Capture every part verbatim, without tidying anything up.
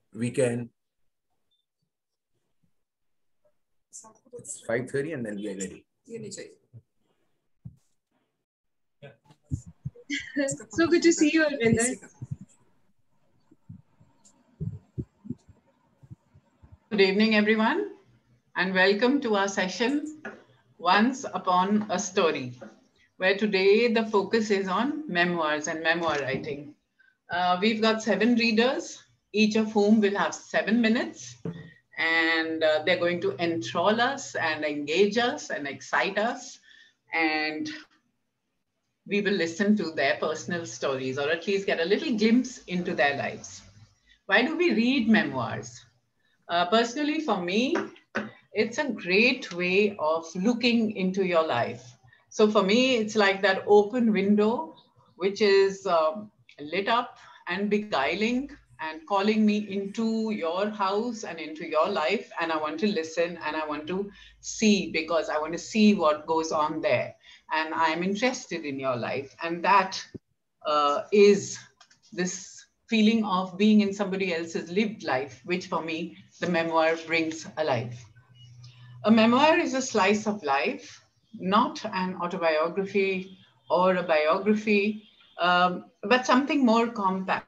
we can. It's five thirty and then we are ready. So good to see you, Arvinder. Good evening, everyone, and welcome to our session, Once Upon a Story, where today the focus is on memoirs and memoir writing. Uh, we've got seven readers, each of whom will have seven minutes, and uh, they're going to enthrall us and engage us and excite us, and we will listen to their personal stories, or at least get a little glimpse into their lives. Why do we read memoirs? Uh, personally, for me, it's a great way of looking into your life. So for me, it's like that open window, which is um, lit up and beguiling and calling me into your house and into your life. And I want to listen and I want to see, because I want to see what goes on there. And I'm interested in your life. And that uh, is this feeling of being in somebody else's lived life, which for me, the memoir brings alive. A memoir is a slice of life, not an autobiography or a biography, um, but something more compact.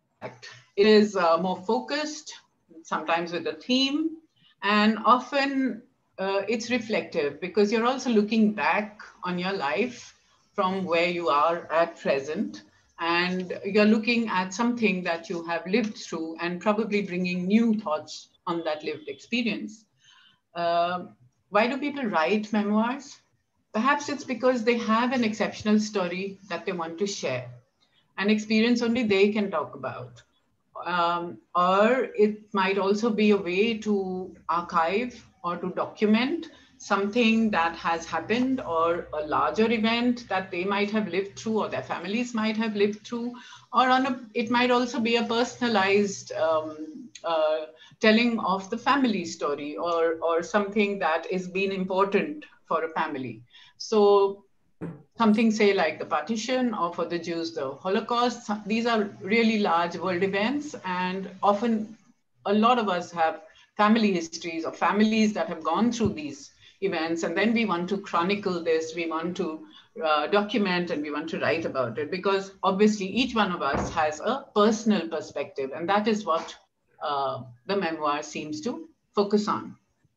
It is uh, more focused, sometimes with a theme, and often uh, it's reflective because you're also looking back on your life from where you are at present, and you're looking at something that you have lived through and probably bringing new thoughts on that lived experience. Uh, why do people write memoirs? Perhaps it's because they have an exceptional story that they want to share, an experience only they can talk about. Um, or it might also be a way to archive or to document something that has happened, or a larger event that they might have lived through or their families might have lived through, or on a, it might also be a personalized um, uh, telling of the family story, or, or something that has been important for a family. So something, say, like the partition, or for the Jews, the Holocaust. These are really large world events, and often a lot of us have family histories or families that have gone through these events, and then we want to chronicle this, we want to uh, document, and we want to write about it, because obviously each one of us has a personal perspective, and that is what uh, the memoir seems to focus on.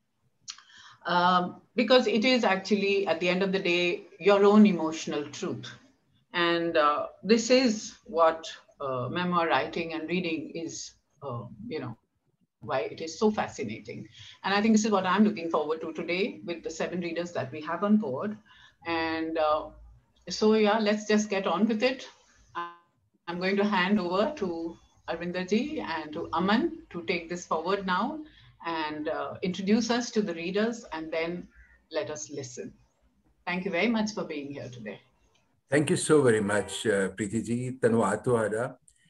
Um, because it is actually, at the end of the day, your own emotional truth. And uh, this is what uh, memoir writing and reading is, uh, you know, why it is so fascinating. And I think this is what I'm looking forward to today with the seven readers that we have on board. And uh, so, yeah, let's just get on with it. I'm going to hand over to Arvinder ji and to Aman to take this forward now and uh, introduce us to the readers, and then let us listen. Thank you very much for being here today. Thank you so very much, uh, Preeti ji. ਧੰਨਵਾਦ ਤੁਹਾਡਾ।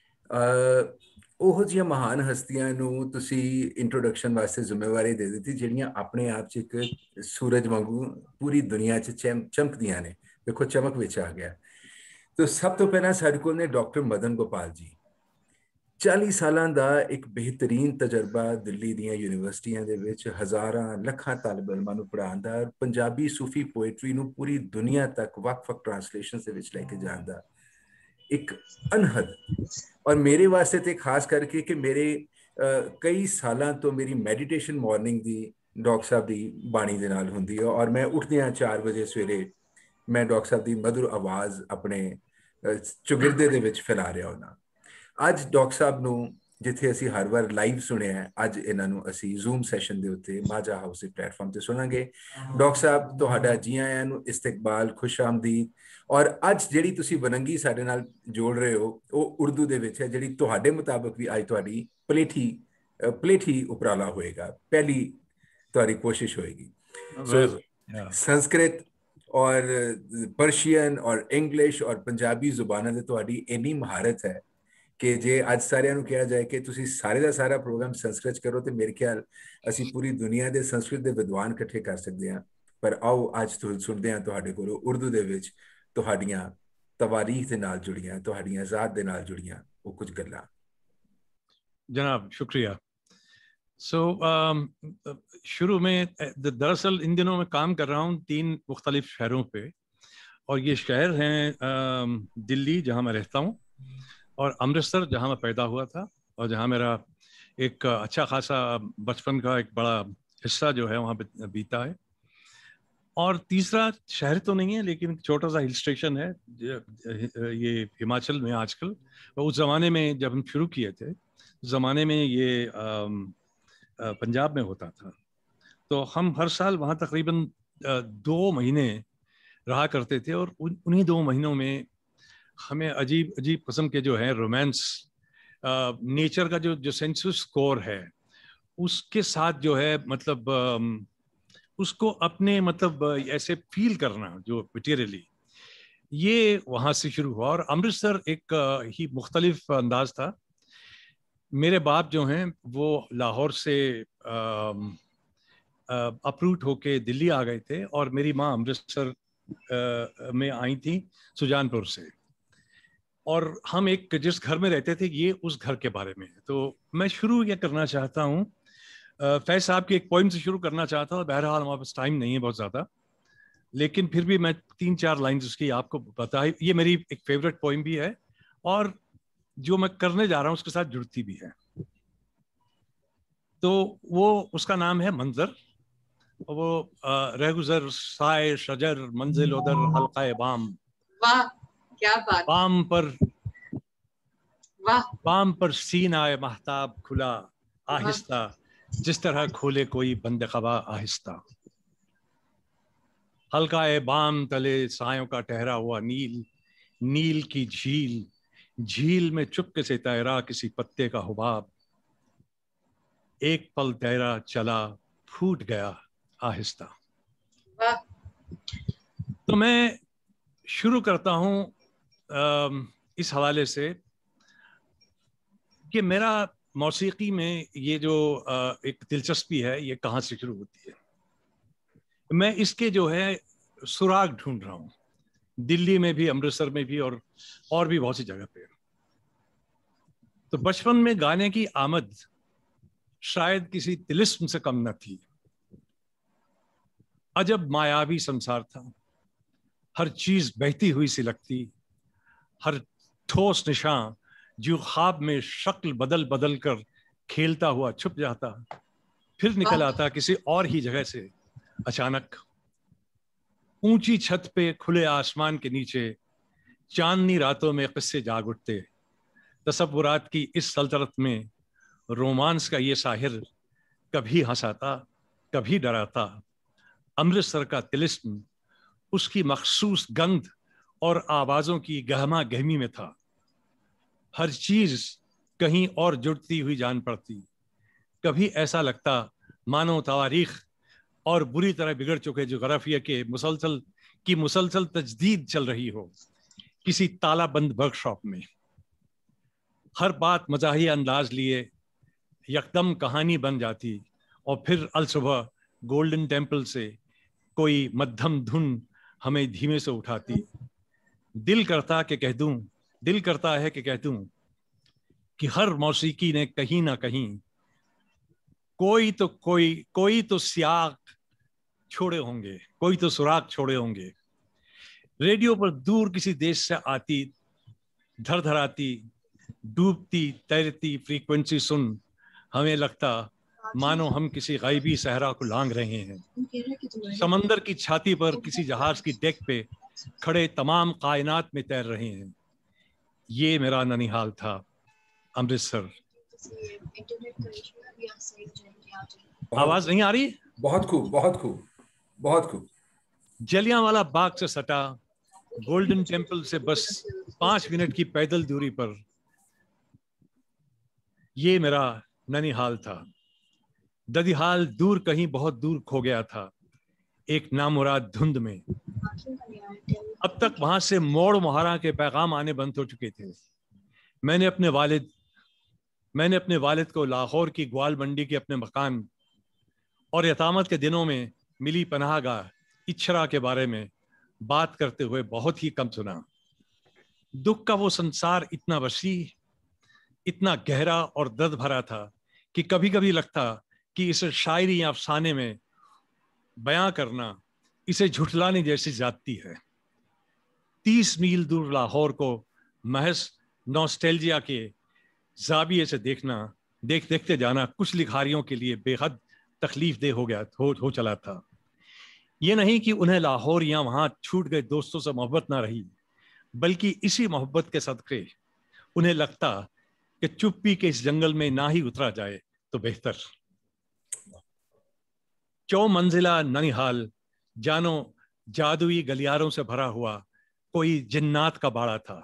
ਉਹੋ ਜਿਹੀਆਂ ਮਹਾਨ ਹਸਤੀਆਂ ਨੂੰ ਤੁਸੀਂ introduction ਵਾਸਤੇ ਜ਼ਿੰਮੇਵਾਰੀ ਦੇ ਦਿੱਤੀ, ਜਿਹੜੀਆਂ ਆਪਣੇ ਆਪ 'ਚ ਇੱਕ ਸੂਰਜ ਵਾਂਗੂ ਪੂਰੀ ਦੁਨੀਆ 'ਚ ਚਮ ਚਮਕਦੀਆਂ ਨੇ। ਦੇਖੋ, ਚਮਕ ਵਿੱਚ ਆ ਗਿਆ। ਤਾਂ ਸਭ ਤੋਂ ਪਹਿਲਾਂ ਸਾਡੇ ਕੋਲ ਨੇ ਡਾਕਟਰ ਮਦਨ ਗੋਪਾਲ ਜੀ। ਚਾਲੀ ਸਾਲਾਂ ਦਾ ਇੱਕ ਬਿਹਤਰੀਨ ਤਜਰਬਾ ਦਿੱਲੀ ਦੀਆਂ ਯੂਨੀਵਰਸਿਟੀਆਂ ਦੇ ਵਿੱਚ ਹਜ਼ਾਰਾਂ ਲੱਖਾਂ ਤਾਲਿਬ ਇਲਮਾਂ ਨੂੰ ਪੜ੍ਹਾਉਣ ਦਾ, ਪੰਜਾਬੀ ਸੂਫੀ ਪੋਇਟਰੀ ਨੂੰ ਪੂਰੀ ਦੁਨੀਆ ਤੱਕ ਵੱਖ-ਵੱਖ ਟ੍ਰਾਂਸਲੇਸ਼ਨਸ ਦੇ ਵਿੱਚ ਲੈ ਕੇ ਜਾਣ ਦਾ ਇੱਕ ਅਨਹਦ। ਔਰ ਮੇਰੇ ਵਾਸਤੇ ਤੇ ਖਾਸ ਕਰਕੇ ਕਿ ਮੇਰੇ ਕਈ ਸਾਲਾਂ ਤੋਂ ਮੇਰੀ ਮੈਡੀਟੇਸ਼ਨ ਮਾਰਨਿੰਗ ਦੀ ਡਾਕਟਰ ਸਾਹਿਬ ਦੀ ਬਾਣੀ ਦੇ ਨਾਲ ਹੁੰਦੀ ਹੈ, ਔਰ ਮੈਂ ਉੱਠਦਿਆਂ ਚਾਰ ਵਜੇ ਸਵੇਰੇ ਮੈਂ ਡਾਕਟਰ ਸਾਹਿਬ ਦੀ ਮਧੁਰ ਆਵਾਜ਼ ਆਪਣੇ ਚੁਗਿਰਦੇ ਦੇ ਵਿੱਚ ਫੈਲਾ ਰਿਹਾ ਹੁੰਦਾ। ਅੱਜ ਡਾਕਟਰ ਸਾਹਿਬ ਨੂੰ ਜਿੱਥੇ ਅਸੀਂ ਹਰ ਵਾਰ ਲਾਈਵ ਸੁਣਿਆ, ਅੱਜ ਇਹਨਾਂ ਨੂੰ ਅਸੀਂ ਜ਼ੂਮ ਸੈਸ਼ਨ ਦੇ ਉੱਤੇ ਮਾਝਾ ਹਾਊਸ ਦੇ ਪਲੇਟਫਾਰਮ ਤੇ ਸੁਣਾਂਗੇ। ਡਾਕਟਰ ਸਾਹਿਬ, ਤੁਹਾਡਾ ਜੀ ਆਇਆਂ ਨੂੰ, ਇਸਤਕਬਾਲ, ਖੁਸ਼ ਆਮਦੀਦ। ਔਰ ਅੱਜ ਜਿਹੜੀ ਤੁਸੀਂ ਵਰੰਗੀ ਸਾਡੇ ਨਾਲ ਜੋੜ ਰਹੇ ਹੋ, ਉਹ ਉਰਦੂ ਦੇ ਵਿੱਚ ਹੈ, ਜਿਹੜੀ ਤੁਹਾਡੇ ਮੁਤਾਬਕ ਵੀ ਅੱਜ ਤੁਹਾਡੀ ਪਲੇਠੀ ਪਲੇਠੀ ਉਪਰਾਲਾ ਹੋਏਗਾ, ਪਹਿਲੀ ਤੁਹਾਡੀ ਕੋਸ਼ਿਸ਼ ਹੋਏਗੀ। ਸੰਸਕ੍ਰਿਤ ਔਰ ਪਰਸ਼ੀਅਨ ਔਰ ਇੰਗਲਿਸ਼ ਔਰ ਪੰਜਾਬੀ ਜ਼ੁਬਾਨਾਂ ਦੇ ਤੁਹਾਡੀ ਇੰਨੀ ਮਹਾਰਤ ਹੈ ਕਿ ਜੇ ਅੱਜ ਸਾਰਿਆਂ ਨੂੰ ਕਿਹਾ ਜਾਏ ਕਿ ਤੁਸੀਂ ਸਾਰੇ ਦਾ ਸਾਰਾ ਪ੍ਰੋਗਰਾਮ ਸੰਸਕ੍ਰਿਤ ਕਰੋ, ਤੇ ਮੇਰੇ ਖਿਆਲ ਅਸੀਂ ਪੂਰੀ ਦੁਨੀਆ ਦੇ ਸੰਸਕ੍ਰਿਤ ਦੇ ਵਿਦਵਾਨ ਇਕੱਠੇ ਕਰ ਸਕਦੇ ਹਾਂ। ਪਰ ਆਓ ਅੱਜ ਤੋਂ ਸੁਣਦੇ ਹਾਂ ਤੁਹਾਡੇ ਕੋਲੋਂ ਉਰਦੂ ਦੇ ਵਿੱਚ ਤੁਹਾਡੀਆਂ ਤਵਾਰੀਖ ਦੇ ਨਾਲ ਜੁੜੀਆਂ, ਤੁਹਾਡੀਆਂ ਜ਼ਾਤ ਦੇ ਨਾਲ ਜੁੜੀਆਂ ਉਹ ਕੁਝ ਗੱਲਾਂ। जनाब शुक्रिया। सो so, uh, शुरू में दरअसल इन दिनों में काम कर रहा हूँ तीन मुख्तलिफ शहरों पे, और ये शहर हैं uh, दिल्ली जहाँ मैं रहता हूँ, और अमृतसर जहाँ मैं पैदा हुआ था, और जहाँ मेरा एक अच्छा खासा बचपन का एक बड़ा हिस्सा जो है वहाँ पे बीता है। और तीसरा शहर तो नहीं है लेकिन छोटा सा हिल स्टेशन है, ये हिमाचल में आजकल। उस ज़माने में जब हम शुरू किए थे, उस ज़माने में ये पंजाब में होता था, तो हम हर साल वहाँ तकरीबन दो महीने रहा करते थे, और उन उन्हीं दो महीनों में हमें अजीब अजीब किस्म के जो है रोमांस, नेचर का जो जो सेंसस स्कोर है उसके साथ जो है मतलब आ, उसको अपने मतलब ऐसे फील करना जो मटेरियली, ये वहाँ से शुरू हुआ। और अमृतसर एक ही मुख्तलिफ अंदाज था। मेरे बाप जो हैं वो लाहौर से अप्रूट होके दिल्ली आ गए थे, और मेरी माँ अमृतसर में आई थी सुजानपुर से, और हम एक जिस घर में रहते थे ये उस घर के बारे में। तो मैं शुरू ये करना चाहता हूँ, फैज साहब की एक पॉइंट से शुरू करना चाहता हूँ। बहरहाल हमारे पास टाइम नहीं है बहुत ज़्यादा, लेकिन फिर भी मैं तीन चार लाइन्स उसकी आपको बताई। ये मेरी एक फेवरेट पोइम भी है, और जो मैं करने जा रहा हूँ उसके साथ जुड़ती भी है। तो वो उसका नाम है मंजर। वो रहगुजर साए शजर मंजिल उदर हल्का बाम। वाह क्या बात। बाम पर वाह बाम पर सीन आए महताब खुला आहिस्ता, जिस तरह खोले कोई बंद खबा आहिस्ता। हल्का बाम तले सायों का ठहरा हुआ नील, नील की झील, झील में चुपके से तैरा किसी पत्ते का हुबाब। एक पल तैरा चला फूट गया आहिस्ता। तो मैं शुरू करता हूँ इस हवाले से कि मेरा मौसीकी में ये जो एक दिलचस्पी है ये कहाँ से शुरू होती है। मैं इसके जो है सुराग ढूंढ रहा हूँ, दिल्ली में भी, अमृतसर में भी, और और भी बहुत सी जगह पे। तो बचपन में गाने की आमद शायद किसी तिलिस्म से कम न थी। अजब मायावी संसार था, हर चीज बहती हुई सी लगती, हर ठोस निशान जो ख्वाब में शक्ल बदल बदल कर खेलता हुआ छुप जाता, फिर निकल आता किसी और ही जगह से अचानक। ऊंची छत पे खुले आसमान के नीचे चांदनी रातों में किस्से जाग उठते। तसव्वुरात की इस सल्तनत में रोमांस का ये साहिर कभी हंसाता कभी डराता। अमृतसर का तिलिस्म उसकी मखसूस गंध और आवाजों की गहमा गहमी में था। हर चीज कहीं और जुड़ती हुई जान पड़ती। कभी ऐसा लगता मानो तवारीख और बुरी तरह बिगड़ चुके जोग्राफिया के मुसलसल की मुसलसल तजदीद चल रही हो किसी तालाबंद वर्कशॉप में। हर बात मजाही अंदाज लिए यकदम कहानी बन जाती, और फिर अलसुबह गोल्डन टेम्पल से कोई मध्यम धुन हमें धीमे से उठाती। दिल करता कि कह दूं, दिल करता है कि कह दूं कि हर मौसीकी ने कहीं ना कहीं कोई तो कोई कोई तो सियाक छोड़े होंगे, कोई तो सुराग छोड़े होंगे। रेडियो पर दूर किसी देश से आती धरधराती डूबती तैरती फ्रीक्वेंसी सुन हमें लगता मानो हम किसी गायबी सहरा को लांग रहे हैं। समंदर की छाती पर किसी जहाज की डेक पे खड़े तमाम कायनात में तैर रहे हैं। ये मेरा ननिहाल था, अमृतसर। आवाज नहीं आ रही? बहुत खूब, बहुत खूब, बहुत खूब। जलियांवाला बाग से सटा गोल्डन टेम्पल से बस पांच मिनट की पैदल दूरी पर ये मेरा ननिहाल था। ददिहाल दूर कहीं बहुत दूर खो गया था, एक नामुराद धुंध में। अब तक वहां से मोड़ मुहारा के पैगाम आने बंद हो चुके थे। मैंने अपने वालिद मैंने अपने वालिद को लाहौर की ग्वाल मंडी के अपने मकान और यतामत के दिनों में मिली पनाहगाह इच्छरा के बारे में बात करते हुए बहुत ही कम सुना। दुख का वो संसार इतना वसी, इतना गहरा और दर्द भरा था कि कभी कभी लगता कि इसे शायरी या अफसाने में बयां करना इसे झुठलाने जैसी जाती है। तीस मील दूर लाहौर को महज नॉस्टैल्जिया के जाविये से देखना देख देखते जाना कुछ लिखारियों के लिए बेहद तकलीफ दे हो गया हो, हो चला था। ये नहीं कि उन्हें लाहौर या वहां छूट गए दोस्तों से मोहब्बत ना रही, बल्कि इसी मोहब्बत के सदके उन्हें लगता कि चुप्पी के इस जंगल में ना ही उतरा जाए तो बेहतर। चौ मंजिला ननिहाल जानो जादुई गलियारों से भरा हुआ कोई जिन्नात का बाड़ा था।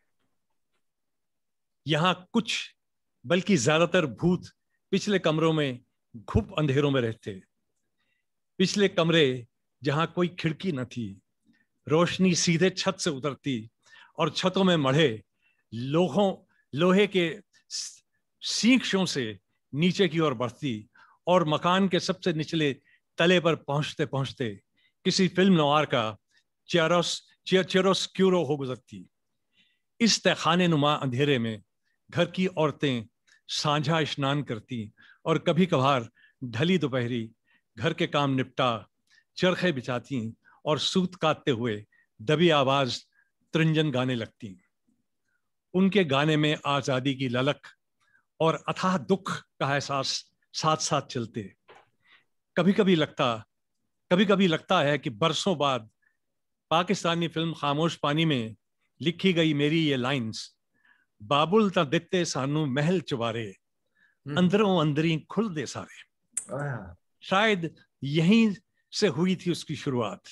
यहां कुछ बल्कि ज्यादातर भूत पिछले कमरों में घुप अंधेरों में रहते। पिछले कमरे जहां कोई खिड़की न थी, रोशनी सीधे छत से उतरती और छतों में मढ़े लोहों लोहे के सींखों से नीचे की ओर बढ़ती और मकान के सबसे निचले तले पर पहुंचते पहुंचते किसी फिल्म नवार का चेरोस चेरोस्क्यूरो हो गुजरती। इस तहखाने नुमा अंधेरे में घर की औरतें सांझा स्नान करती और कभी कभार ढली दोपहरी घर के काम निपटा चरखे बिछाती और सूत काटते हुए दबी आवाज त्रिंजन गाने लगती। उनके गाने में आजादी की ललक और अथाह दुख का एहसास साथ साथ चलते। कभी कभी लगता कभी कभी लगता है कि बरसों बाद पाकिस्तानी फिल्म खामोश पानी में लिखी गई मेरी ये लाइंस, बाबुल ता दिते सानू महल चुबारे, अंदरों अंदरी खुल दे सारे, शायद यहीं से हुई थी उसकी शुरुआत।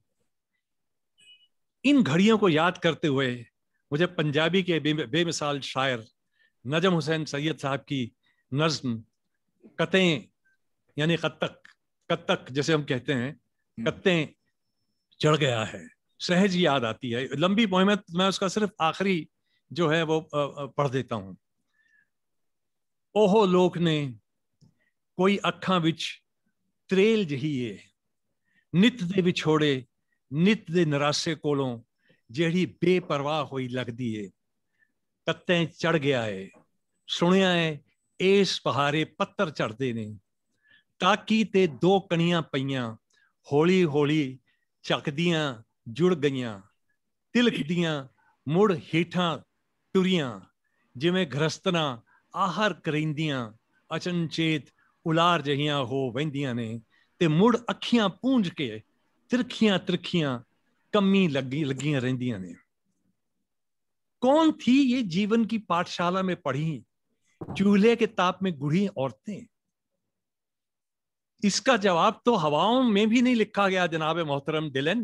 इन घड़ियों को याद करते हुए मुझे पंजाबी के बे, बेमिसाल शायर नजम हुसैन सैयद साहब की नज्म कतें यानी कत्तक कत्तक जैसे हम कहते हैं, कत्तें चढ़ गया है, सहज याद आती है। लंबी पोएम है, मैं उसका सिर्फ आखिरी जो है वो पढ़ देता हूं। ओहो लोक ने कोई अखां विच त्रेल जहीए, नित दे विछोड़े नित दे नरासे कोलों जेड़ी बेपरवाह होई लगदी है, कत्तें चढ़ गया है, सुनिया है इस पहाड़े पत्थर चढ़ते ने, ताकि ते दो कणियां पईयां हौली हौली झकदियां जुड़ गईयां, तिलकदियां मुड़ हेठां टुरियां, जिवें घरस्तना आहर करेंदियां अचनचेत उलार जहियां हो वहिंदियां ने, ते मुड़ अखियां पूंज के तिरखियां तिरखियां कमी लगी लगियां रहिंदियां ने। कौन थी ये जीवन की पाठशाला में पढ़ी चूल्हे के ताप में गुढ़ी औरतें? इसका जवाब तो हवाओं में भी नहीं लिखा गया जनाब मोहतरम डिलन।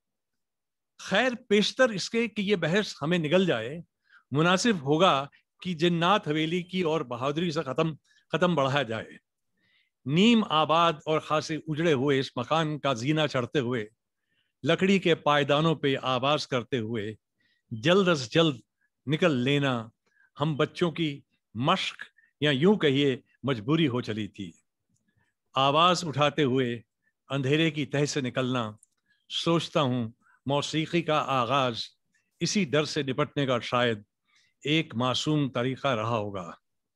खैर, पेशतर इसके कि ये बहस हमें निगल जाए, मुनासिब होगा कि जिन्नात हवेली की और बहादुरी से खत्म खत्म बढ़ाया जाए। नीम आबाद और खासे उजड़े हुए इस मकान का जीना चढ़ते हुए, लकड़ी के पायदानों पे आवाज करते हुए जल्द अज जल्द निकल लेना हम बच्चों की मश्क या यूं कहिए मजबूरी हो चली थी। आवाज उठाते हुए अंधेरे की तह से निकलना, सोचता हूं मौसीकी का आगाज इसी डर से निपटने का शायद एक मासूम तरीका रहा होगा।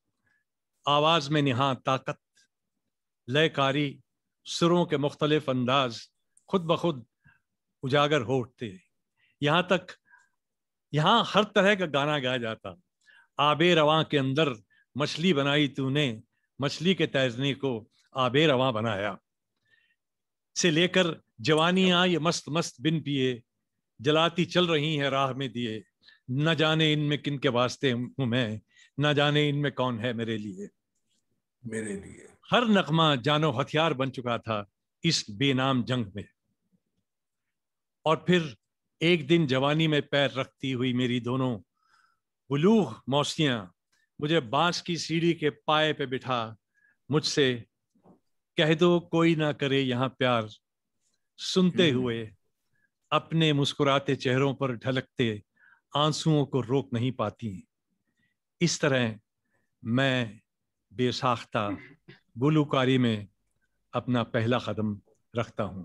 आवाज में निहा ताकत, लयकारी सुरों के मुख्तलिफ अंदाज खुद ब खुद उजागर हो उठते। यहाँ तक यहाँ हर तरह का गाना गाया जाता। आबे रवां के अंदर मछली बनाई तूने, मछली के तैरने को आबे रवां बनाया, से लेकर जवानियां ये मस्त मस्त बिन पिए जलाती चल रही हैं राह में दिए, न जाने इनमें किन के वास्ते हूं मैं, न जाने इनमें कौन है मेरे लिए मेरे लिए। हर नगमा जानो हथियार बन चुका था इस बेनाम जंग में। और फिर एक दिन जवानी में पैर रखती हुई मेरी दोनों बुलूग मौसियां मुझे बांस की सीढ़ी के पाए पे बिठा मुझसे कह दो कोई ना करे यहाँ प्यार, सुनते हुए अपने मुस्कुराते चेहरों पर ढलकते आंसुओं को रोक नहीं पाती। इस तरह मैं बेसाख्ता गुलूकारी में अपना पहला कदम रखता हूं।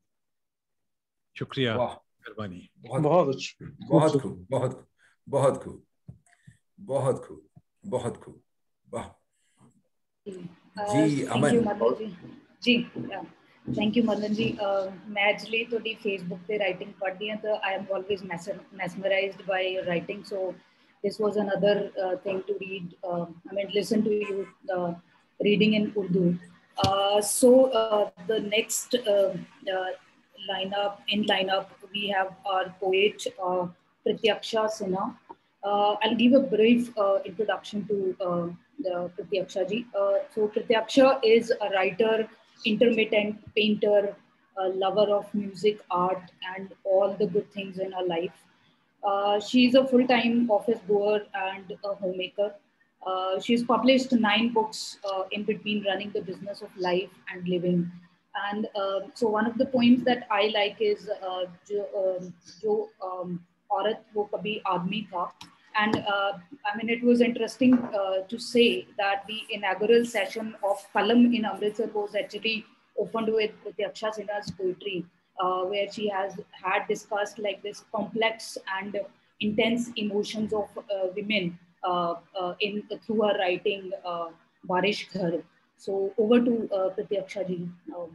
शुक्रिया, मेहरबानी। बहुत अच्छा, बहुत खूब, बहुत बहुत खूब, बहुत खूब, बहुत खूब, वाह। जी अमन। Thank you Madan ji. जी थैंक यू मदन जी। मैं एक्चुअली थोड़ी फेसबुक पे राइटिंग पढ़ती हैं तो I am always mesmerized by your writing, so this was another uh, thing to read, uh, I mean listen to you uh, reading in Urdu. Uh, so uh, the next uh, uh, lineup in lineup we have our poet uh, Pratyaksha Sinha. Uh, I'll give a brief uh, introduction to uh, the Pratyaksha ji. Uh, so Pratyaksha is a writer, intermittent painter, a lover of music, art, and all the good things in her life. Uh, she's a full-time office goer and a homemaker. Uh, she's published nine books uh, in between running the business of life and living. And uh, so one of the poems that I like is uh, Jo, um, Jo um, Aurat Wo Kabhi Aadmi Tha. And uh, I mean, it was interesting uh, to say that the inaugural session of Kalam in Amritsar was actually opened with Pratyaksha Sinha's poetry, uh, where she has had discussed like this complex and intense emotions of uh, women uh, uh, in through her writing, uh, Barish Ghar. So over to uh, Pratyaksha ji. Uh,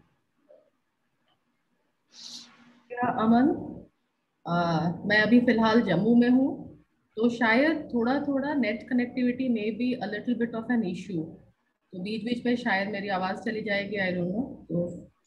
Aman, uh, मैं अभी फिलहाल जम्मू में हूँ, तो शायद थोड़ा थोड़ा net connectivity में भी a little bit of an issue, तो बीच बीच में शायद मेरी आवाज़ चली जाएगी, आई डोंट नो। तो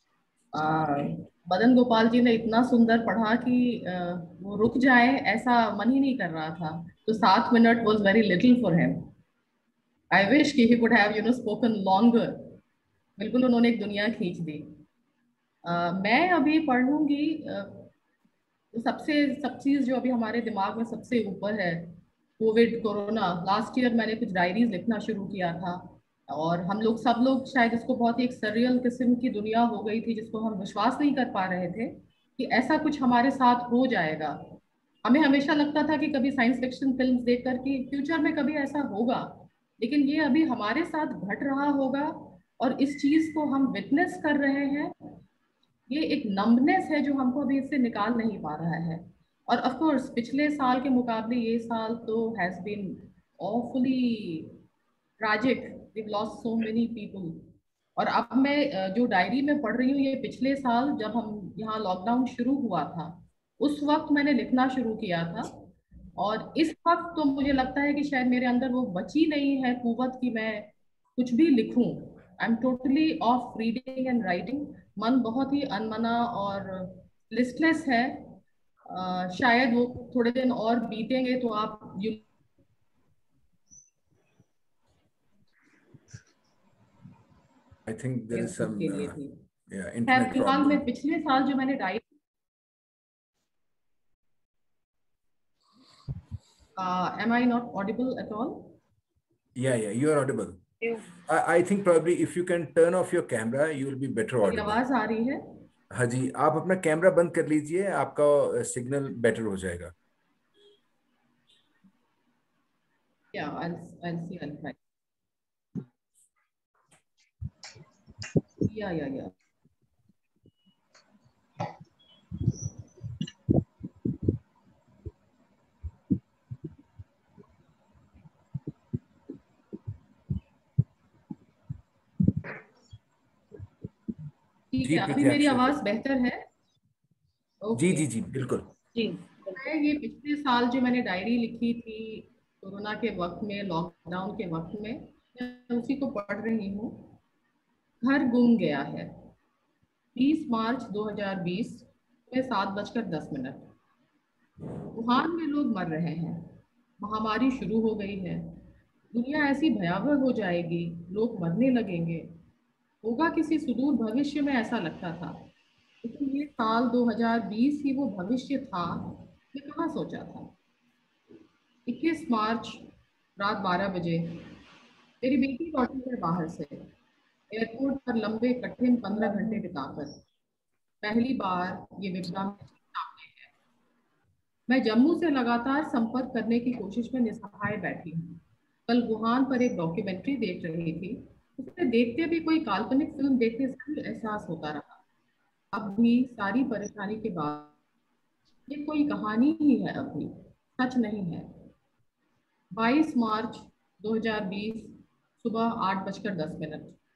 मदन गोपाल जी ने इतना सुंदर पढ़ा कि uh, वो रुक जाए ऐसा मन ही नहीं कर रहा था, तो सात मिनट was very little for him. I wish कि he would have you know spoken longer. बिल्कुल उन्होंने एक दुनिया खींच दी। uh, मैं अभी पढ़ूंगी uh, तो सबसे सब चीज़ जो अभी हमारे दिमाग में सबसे ऊपर है, कोविड, कोरोना। लास्ट ईयर मैंने कुछ डायरीज लिखना शुरू किया था और हम लोग सब लोग शायद इसको बहुत ही एक सरियल किस्म की दुनिया हो गई थी, जिसको हम विश्वास नहीं कर पा रहे थे कि ऐसा कुछ हमारे साथ हो जाएगा। हमें हमेशा लगता था कि कभी साइंस फिक्शन फिल्म्स देखकर कि फ्यूचर में कभी ऐसा होगा, लेकिन ये अभी हमारे साथ घट रहा होगा और इस चीज़ को हम विटनेस कर रहे हैं। ये एक नंबनेस है जो हमको अभी इससे निकाल नहीं पा रहा है। और ऑफ कोर्स पिछले साल के मुकाबले ये साल तो has been awfully tragic, we lost so many people. और अब मैं जो डायरी में पढ़ रही हूँ, ये पिछले साल जब हम यहाँ लॉकडाउन शुरू हुआ था उस वक्त मैंने लिखना शुरू किया था, और इस वक्त तो मुझे लगता है कि शायद मेरे अंदर वो बची नहीं है कुव्वत कि मैं कुछ भी लिखूं। I am totally off reading and writing. मन बहुत ही अनमना और लिस्टलेस है। uh, शायद वो थोड़े दिन और बीतेंगे तो आप you I think there is some uh, yeah, internet problem. में पिछले साल जो मैंने write uh, am I not audible at all? Yeah, yeah, you are audible. I, I think probably if you can turn off your camera, you will be better audible. आवाज आ रही है? हाँ जी, आप अपना कैमरा बंद कर लीजिए, आपका सिग्नल बेटर हो जाएगा। Yeah, I'll I'll see, I'll try. Yeah, yeah, yeah. ठीक है, अभी मेरी आवाज बेहतर है? okay. जी जी जी बिल्कुल जी। मैं ये पिछले साल जो मैंने डायरी लिखी थी कोरोना के वक्त में, लॉकडाउन के वक्त में, मैं उसी को पढ़ रही हूँ। घर गुम गया है। बीस मार्च दो हज़ार बीस में सात बजकर दस मिनट। वुहान में लोग मर रहे हैं, महामारी शुरू हो गई है, दुनिया ऐसी भयावह हो जाएगी, लोग मरने लगेंगे, होगा किसी सुदूर भविष्य में, ऐसा लगता था। लेकिन ये साल दो हज़ार बीस ही वो भविष्य था, मैं कहाँ सोचा था। इक्कीस मार्च रात बारह बजे मेरी बेटी लौटी है बाहर से, एयरपोर्ट पर लंबे कठिन पंद्रह घंटे बिताकर। पहली बार ये विपदा सामने है। मैं जम्मू से लगातार संपर्क करने की कोशिश में निस्सहाय बैठी हूँ। कल वुहान पर एक डॉक्यूमेंट्री देख रही थी, उसे देखते भी कोई काल्पनिक फिल्म देखने से भी एहसास होता रहा। अब भी सारी परेशानी के बाद ये कोई कहानी ही है, अभी सच नहीं है। बाईस मार्च दो हज़ार बीस सुबह आठ बजकर दस मिनट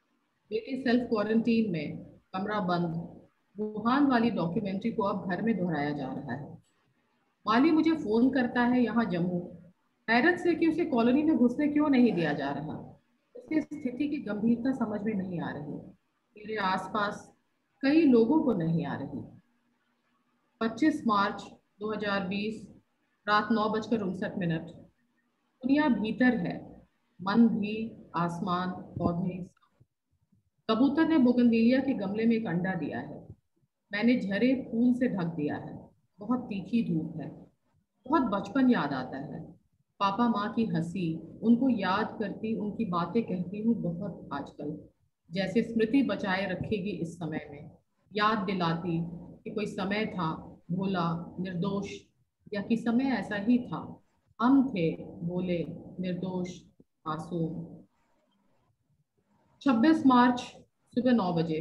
बेटी सेल्फ क्वारंटीन में, कमरा बंद, वुहान वाली डॉक्यूमेंट्री को अब घर में दोहराया जा रहा है। माली मुझे फोन करता है यहाँ जम्मू, हैरत से कि उसे कॉलोनी में घुसने क्यों नहीं दिया जा रहा। उसकी स्थिति की गंभीरता समझ में नहीं आ रही। मेरे आसपास कई लोगों को नहीं आ रही। पच्चीस मार्च दो हज़ार बीस, रात नौ बजकर उनसठ मिनट। दुनिया भीतर है, मन भी, आसमान, पौधे। कबूतर ने बोगनविलिया के गमले में एक अंडा दिया है। मैंने झरे फूल से ढक दिया है। बहुत तीखी धूप है। बहुत बचपन याद आता है। पापा माँ की हंसी, उनको याद करती, उनकी बातें कहती हूँ बहुत आजकल, जैसे स्मृति बचाए रखेगी इस समय में, याद दिलाती कि कोई समय था भोला, निर्दोष, या कि समय ऐसा ही था, हम थे भोले, निर्दोष, मासूम। छब्बीस मार्च सुबह नौ बजे।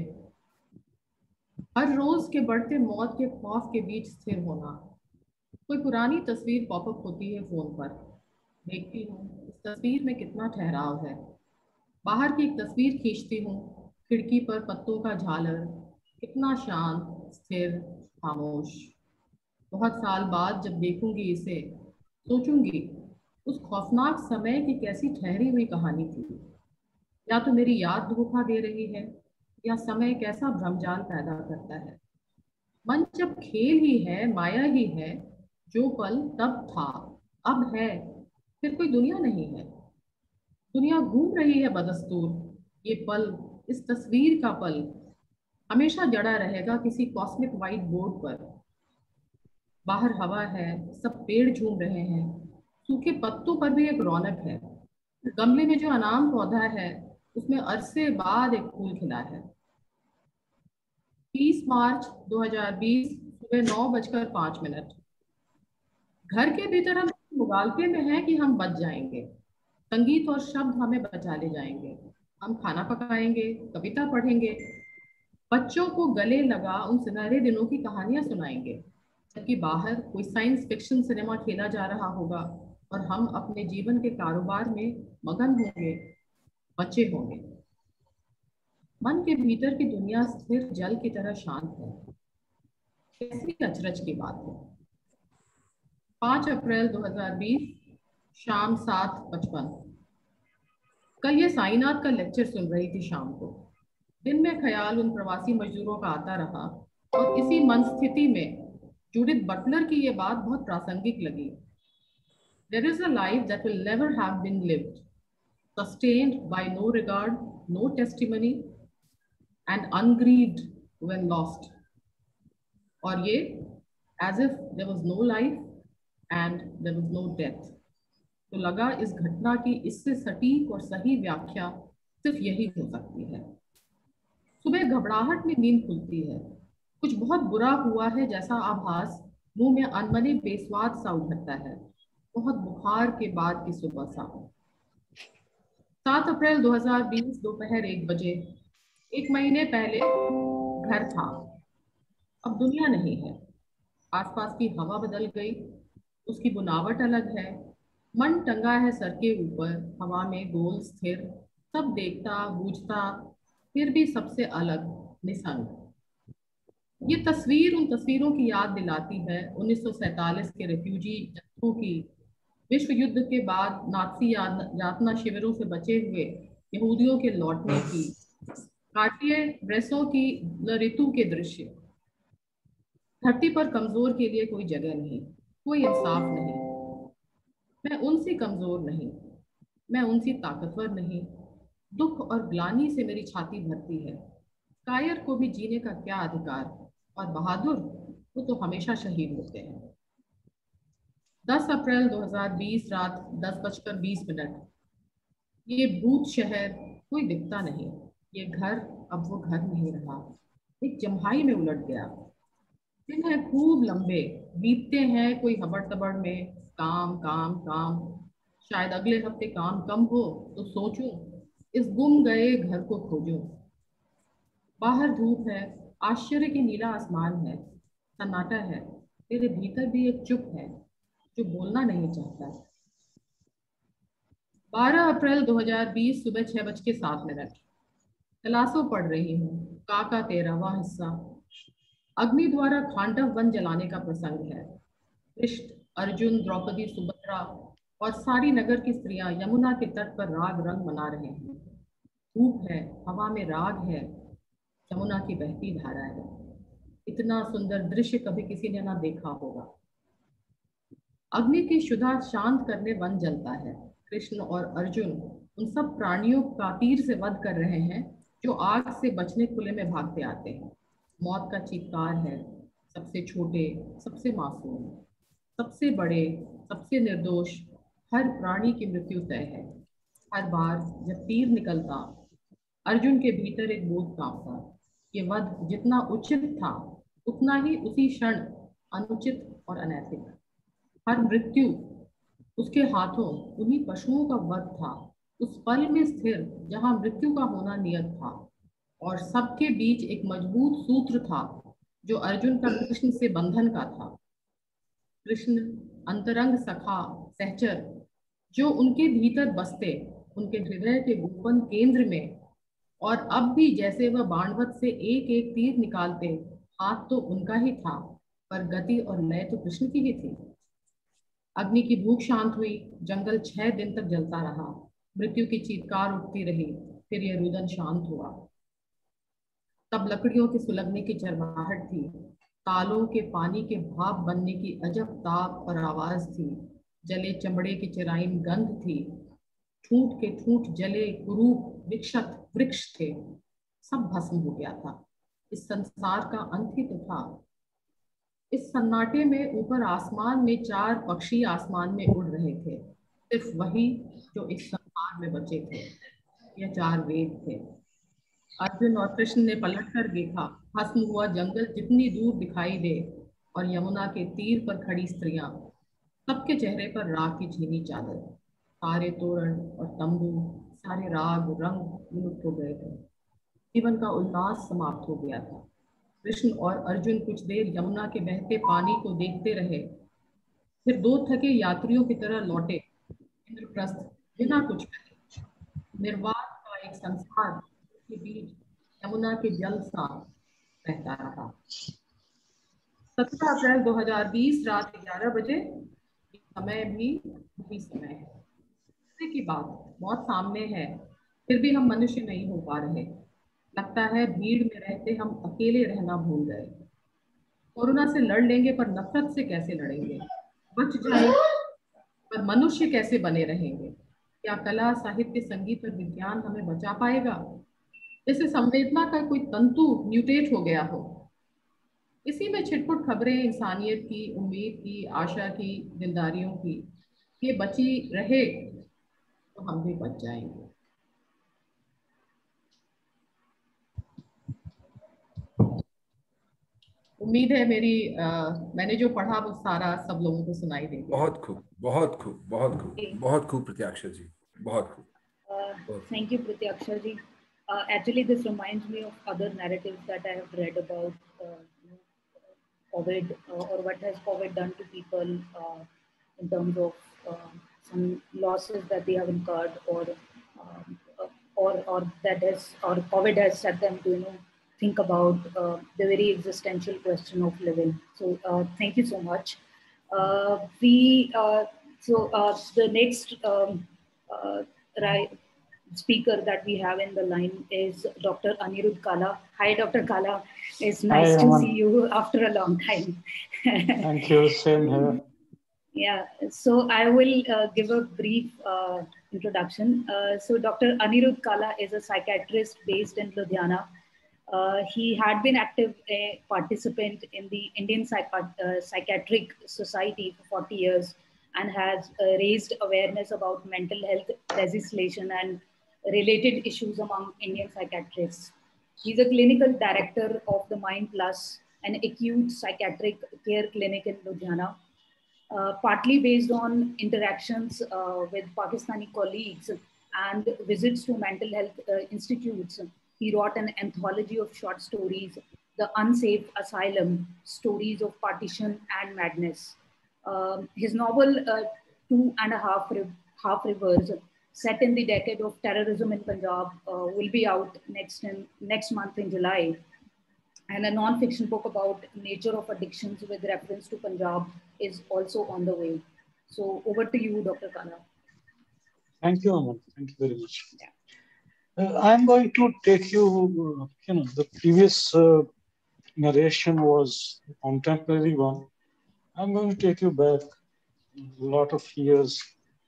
हर रोज के बढ़ते मौत के खौफ के बीच स्थिर होना। कोई पुरानी तस्वीर पॉपअप होती है फोन पर। देखती हूँ इस तस्वीर में कितना ठहराव है। बाहर की एक तस्वीर खींचती हूँ, खिड़की पर पत्तों का झालर, कितना शांत, स्थिर, खामोश। बहुत साल बाद जब देखूंगी इसे, सोचूंगी उस खौफनाक समय की कैसी ठहरी हुई कहानी थी। या तो मेरी याद धोखा दे रही है, या समय कैसा भ्रमजाल पैदा करता है। मन जब खेल ही है, माया ही है, जो पल तब था अब है, फिर कोई दुनिया नहीं है। दुनिया घूम रही है बदस्तूर। ये पल, इस तस्वीर का पल हमेशा जड़ा रहेगा किसी कॉस्मिक व्हाइट बोर्ड पर। बाहर हवा है, सब पेड़ झूम रहे हैं, सूखे पत्तों पर भी एक रौनक है। गमले में जो अनाम पौधा है उसमें अरसे बाद एक फूल खिला है। तीस मार्च दो हज़ार बीस सुबह नौ बजकर पांच मिनट। घर के भीतर हम मुगालपे में हैं कि हम बच जाएंगे। संगीत और शब्द हमें बचा ले जाएंगे। हम खाना पकाएंगे, कविता पढ़ेंगे, बच्चों को गले लगा उन सुनहरे दिनों की कहानियां सुनाएंगे, जबकि बाहर कोई साइंस फिक्शन सिनेमा खेला जा रहा होगा और हम अपने जीवन के कारोबार में मगन होंगे, बचे होंगे। मन के भीतर की दुनिया स्थिर जल की तरह शांत है। कैसी अचरज की बात है। पाँच अप्रैल दो हज़ार बीस, शाम सात पचपन। कल ये साईनाथ का लेक्चर सुन रही थी शाम को। दिन में ख्याल उन प्रवासी मजदूरों का आता रहा और इसी मन स्थिति में जूडिथ बटलर की ये बात बहुत प्रासंगिक लगी। There is a life that will never have been lived, sustained by no regard, no testimony, and ungrieved when lost. और ये as if there was no life and there was no death. तो लगा इस घटना की इससे सटीक और सही व्याख्या सिर्फ यही हो सकती है। सुबह घबराहट में नींद खुलती है। कुछ बहुत बुरा हुआ है जैसा आभास मुंह में अनमने बेस्वाद सा उभरता है, बहुत बुखार के बाद की सुबह सा। सात अप्रैल दो हज़ार बीस दोपहर एक बजे। एक महीने पहले घर था, अब दुनिया नहीं है। आसपास की हवा बदल गई, उसकी बुनावट अलग है। मन टंगा है सर के ऊपर, हवा में गोल स्थिर, सब देखता बूझता, फिर भी सबसे अलग, निसंग। ये तस्वीर उन तस्वीरों की याद दिलाती है उन्नीस सौ सैंतालीस के रेफ्यूजी जत्थों की, विश्व युद्ध के बाद नाज़ी यातना शिविरों से बचे हुए यहूदियों के लौटने की, कार्टियर ड्रेसों की ऋतु के दृश्य। धरती पर कमजोर के लिए कोई जगह नहीं, कोई इंसाफ नहीं। मैं उनसे कमजोर नहीं, मैं उनसे ताकतवर नहीं। दुख और ग्लानि से मेरी छाती भरती है। कायर को भी जीने का क्या अधिकार, और बहादुर वो तो हमेशा शहीद होते हैं। दस अप्रैल दो हज़ार बीस रात दस बजकर बीस मिनट। ये भूत शहर कोई दिखता नहीं। ये घर अब वो घर नहीं रहा, एक जम्हाई में उलट गया। दिन है खूब लंबे, बीतते हैं कोई हबड़ तबड़ में, काम काम काम। शायद अगले हफ्ते काम कम हो तो सोचूं इस गुम गए घर को खोजूं। बाहर धूप है, आश्चर्य की नीला आसमान है, सन्नाटा है। मेरे भीतर भी एक चुप है जो बोलना नहीं चाहता। बारह अप्रैल दो हज़ार बीस सुबह छह बज के सात मिनट। तलासो पढ़ रही हूँ काका तेरहवां हिस्सा। अग्नि द्वारा खांडव वन जलाने का प्रसंग है। कृष्ण, अर्जुन, द्रौपदी, सुभद्रा और सारी नगर की स्त्रियां यमुना के तट पर राग रंग मना रहे हैं। धूप है, हवा में राग है, यमुना की बहती धारा है। इतना सुंदर दृश्य कभी किसी ने ना देखा होगा। अग्नि की शुदा शांत करने वन जलता है। कृष्ण और अर्जुन उन सब प्राणियों का तीर से वध कर रहे हैं जो आग से बचने खुले में भागते आते हैं। मौत का चीत्कार है। सबसे छोटे, सबसे मासूम, सबसे बड़े, सबसे निर्दोष, हर प्राणी की मृत्यु तय है। हर बार जब तीर निकलता, अर्जुन के भीतर एक बोध कांपता। ये वध जितना उचित था, उतना ही उसी क्षण अनुचित और अनैतिक। हर मृत्यु उसके हाथों उन्हीं पशुओं का वध था, उस पल में स्थिर जहां मृत्यु का होना नियत था। और सबके बीच एक मजबूत सूत्र था जो अर्जुन का कृष्ण से बंधन का था। कृष्ण अंतरंग सखा, सहचर, जो उनके भीतर बसते, उनके हृदय के गोपन केंद्र में। और अब भी जैसे वह बाणवत से एक एक तीर निकालते, हाथ तो उनका ही था, पर गति और लय तो कृष्ण की ही थी। अग्नि की भूख शांत हुई। जंगल छह दिन तक जलता रहा। मृत्यु की चीत्कार उठती रही। फिर यह रुदन शांत हुआ। तब लकड़ियों के सुलगने की झरमाहट थी। तालों के पानी के भाप बनने की अजब ताप और आवाज थी। जले चमड़े की चिराइन गंध थी। ठूंठ के ठूंठ जले कुरूप विक्षत वृक्ष थे। सब भस्म हो गया था। इस संसार का अंत ही तो था। इस सन्नाटे में ऊपर आसमान में चार पक्षी आसमान में उड़ रहे थे, सिर्फ वही जो इस संसार में बचे थे। यह चार वेद थे। अर्जुन और कृष्ण ने पलट कर देखा। भस्म हुआ जंगल जितनी दूर दिखाई दे और यमुना के तीर पर खड़ी स्त्रियां, सबके चेहरे पर राख की छीनी चादर। सारे तोरण और तंबू, सारे राग रंग विलुप्त हो गए थे। जीवन का उल्लास समाप्त हो गया था। कृष्ण और अर्जुन कुछ देर यमुना के बहते पानी को देखते रहे। फिर दो थके यात्रियों की तरह लौटे इंद्रप्रस्थ, बिना कुछ कहे। निर्वात का एक संसार के बीच यमुना के जल सा बहता रहा। सत्रह अप्रैल दो हज़ार बीस रात ग्यारह बजे। समय भी वही समय है की बात। मौत सामने है, फिर भी हम मनुष्य नहीं हो पा रहे। लगता है भीड़ में रहते हम अकेले रहना भूल गए। कोरोना से लड़ लेंगे पर नफरत से कैसे लड़ेंगे? बच जाएंगे पर मनुष्य कैसे बने रहेंगे? क्या कला, साहित्य, संगीत और विज्ञान हमें बचा पाएगा? जैसे संवेदना का कोई तंतु म्यूटेट हो गया हो। इसी में छिटपुट खबरें इंसानियत की, उम्मीद की, आशा की, दिलदारियों की। ये बची रहे तो हम भी बच जाएंगे। उम्मीद है मेरी आ, मैंने जो पढ़ा वो सारा सब लोगों को सुनाई दे गया। बहुत खूब, बहुत खूब, बहुत खूब, बहुत खूब प्रत्याक्षा जी, बहुत खूब। Thank you Pratyaksha ji. Uh, actually, this reminds me of other narratives that I have read about uh, COVID uh, or what has COVID done to people uh, in terms of uh, some losses that they have incurred, or um, or or that has or COVID has set them to you know think about uh, the very existential question of living. So uh, thank you so much. Uh, we uh, so uh, the next um, uh, right. speaker that we have in the line is Doctor Anirudh Kala. Hi, Doctor Kala. It's nice Hi, to Aman. see you after a long time. Thank you. Same here. Yeah. So I will uh, give a brief uh, introduction. Uh, so Doctor Anirudh Kala is a psychiatrist based in Ludhiana. Uh, he had been active a participant in the Indian Psych uh, Psychiatric Society for forty years and has uh, raised awareness about mental health legislation and related issues among Indian psychiatrists. He's a clinical director of the Mind Plus, an acute psychiatric care clinic in Ludhiana, uh, partly based on interactions uh, with Pakistani colleagues and visits to mental health uh, institutes. He wrote an anthology of short stories, The Unsafe Asylum, Stories of Partition and Madness. Uh, his novel, uh, Two and a Half, Half Rivers, set in the decade of terrorism in Punjab, uh, will be out next in, next month in July. And a non-fiction book about nature of addictions with reference to Punjab is also on the way. So over to you, Doctor Kala. Thank you, Aman. Thank you very much. Yeah. Uh, I'm going to take you, uh, you know, the previous uh, narration was a contemporary one. I'm going to take you back a lot of years.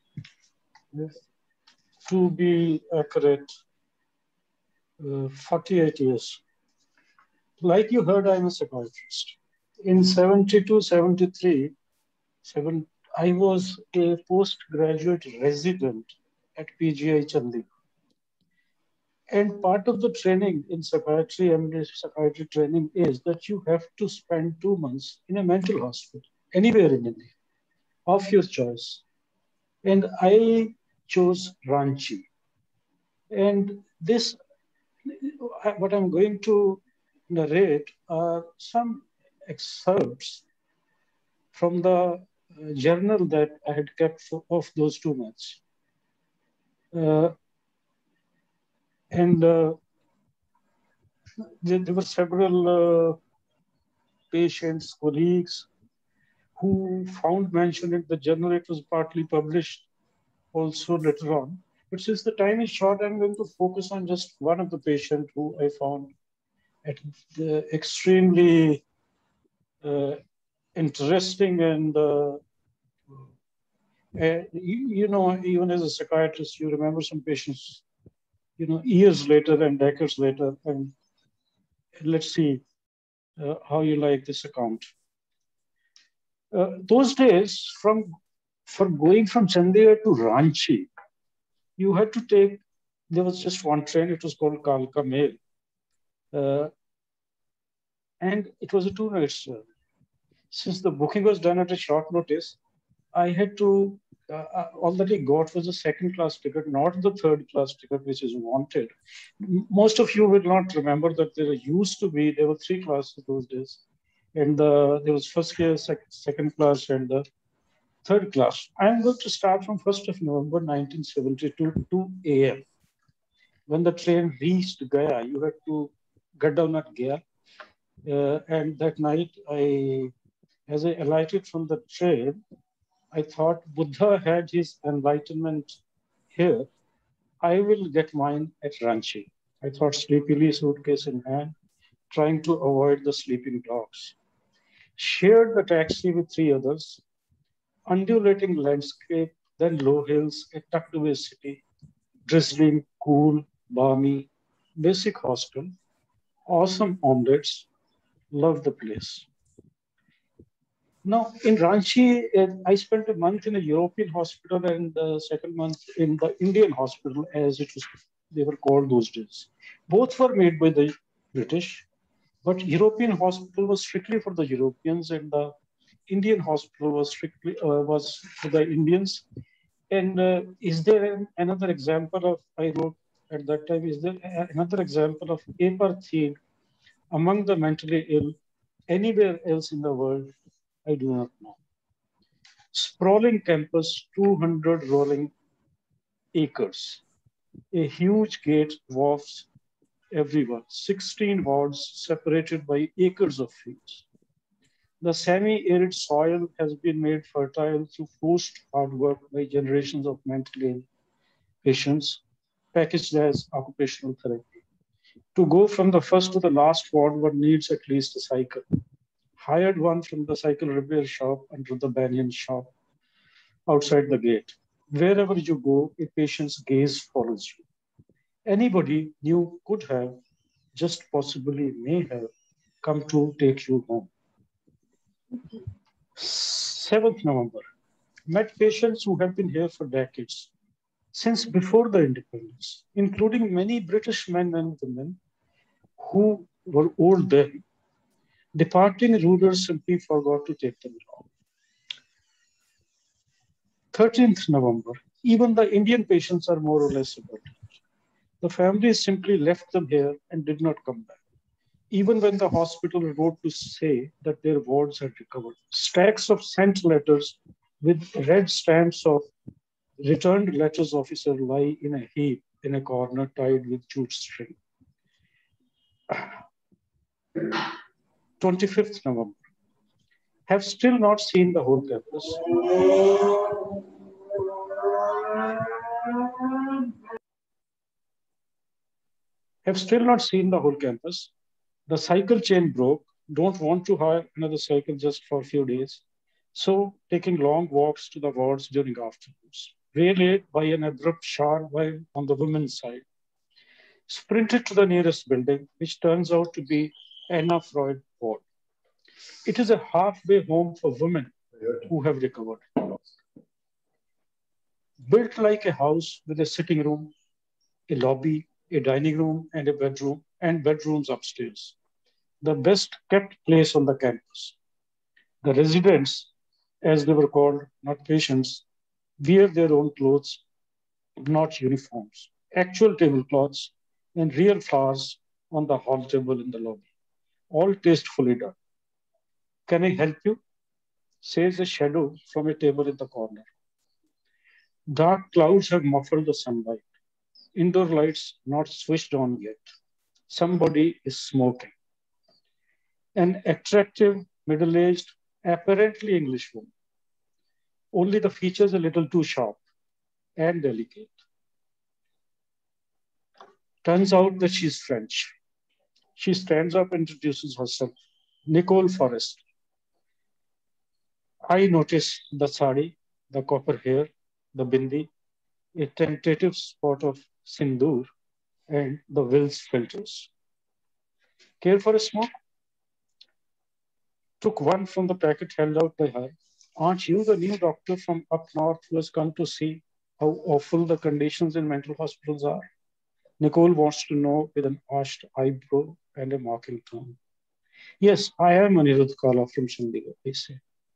To be accurate, uh, forty-eight years. Like you heard, I'm a psychiatrist. In seventy-two, seventy-three, seven, I was a postgraduate resident at P G I Chandigarh. And part of the training in psychiatry, M D psychiatry training is that you have to spend two months in a mental hospital, anywhere in India, of your choice. And I chose Ranchi. And this, what I'm going to narrate are some excerpts from the journal that I had kept for, of those two months. Uh, and uh, there, there were several uh, patients, colleagues who found mention in the journal. It was partly published also later on. But since the time is short, I'm going to focus on just one of the patients who I found at the extremely uh, interesting and, uh, uh, you, you know, even as a psychiatrist, you remember some patients, you know, years later and decades later. And let's see uh, how you like this account. Uh, those days, from for going from Chandigarh to Ranchi, you had to take, there was just one train, it was called Kalka Mail. Uh, and it was a two-night journey. Since the booking was done at a short notice, I had to, uh, all that I got was a second class ticket, not the third class ticket, which is wanted. Most of you will not remember that there used to be, there were three classes those days. And the, there was first class, sec second class, and the third class. I'm going to start from first of November nineteen seventy-two, two A M When the train reached Gaya, you had to get down at Gaya. Uh, and that night, I, as I alighted from the train, I thought Buddha had his enlightenment here. I will get mine at Ranchi. I thought sleepily, suitcase in hand, trying to avoid the sleeping dogs. Shared the taxi with three others. Undulating landscape, then low hills, a tucked away city, drizzling, cool, balmy, basic hostel, awesome omelettes, love the place. Now, in Ranchi, I spent a month in a European hospital and the second month in the Indian hospital, as it was, they were called those days. Both were made by the British, but European hospital was strictly for the Europeans and the Indian hospital was strictly uh, was for the Indians. And uh, is there an, another example of, I wrote at that time, is there another example of apartheid among the mentally ill anywhere else in the world? I do not know. Sprawling campus, two hundred rolling acres. A huge gate dwarfs everyone. sixteen wards separated by acres of fields. The semi-arid soil has been made fertile through forced hard work by generations of mentally ill patients, packaged as occupational therapy. To go from the first to the last ward, one needs at least a cycle. Hired one from the cycle repair shop under the banyan shop outside the gate. Wherever you go, a patient's gaze follows you. Anybody new could have, just possibly may have, come to take you home. seventh November, met patients who have been here for decades, since before the independence, including many British men and women who were old then. Departing rulers simply forgot to take them along. thirteenth November, even the Indian patients are more or less abandoned. The families simply left them here and did not come back, even when the hospital wrote to say that their wards had recovered. Stacks of sent letters with red stamps of Returned letters officer lie in a heap in a corner tied with jute string. twenty-fifth November. Have still not seen the whole campus. Have still not seen the whole campus. The cycle chain broke. Don't want to hire another cycle just for a few days. So taking long walks to the wards during afternoons. Waylaid by an abrupt shower while on the women's side. Sprinted to the nearest building, which turns out to be Anna Freud ward. It is a halfway home for women who have recovered. Built like a house with a sitting room, a lobby, a dining room, and a bedroom, and bedrooms upstairs. The best kept place on the campus. The residents, as they were called, not patients, wear their own clothes, not uniforms, actual tablecloths, and real flowers on the hall table in the lobby, all tastefully done. Can I help you? Says a shadow from a table in the corner. Dark clouds have muffled the sunlight. Indoor lights not switched on yet. Somebody is smoking. An attractive, middle-aged, apparently English woman. Only the features a little too sharp and delicate. Turns out that she's French. She stands up and introduces herself. Nicole Forrester. I notice the sari, the copper hair, the bindi, a tentative spot of sindoor, and the Wills filters. Care for a smoke? Took one from the packet held out by her. Aren't you the new doctor from up north who has come to see how awful the conditions in mental hospitals are? Nicole wants to know with an arched eyebrow and a mocking tone. Yes, I am Anirudh Kala from Chandigarh, they say.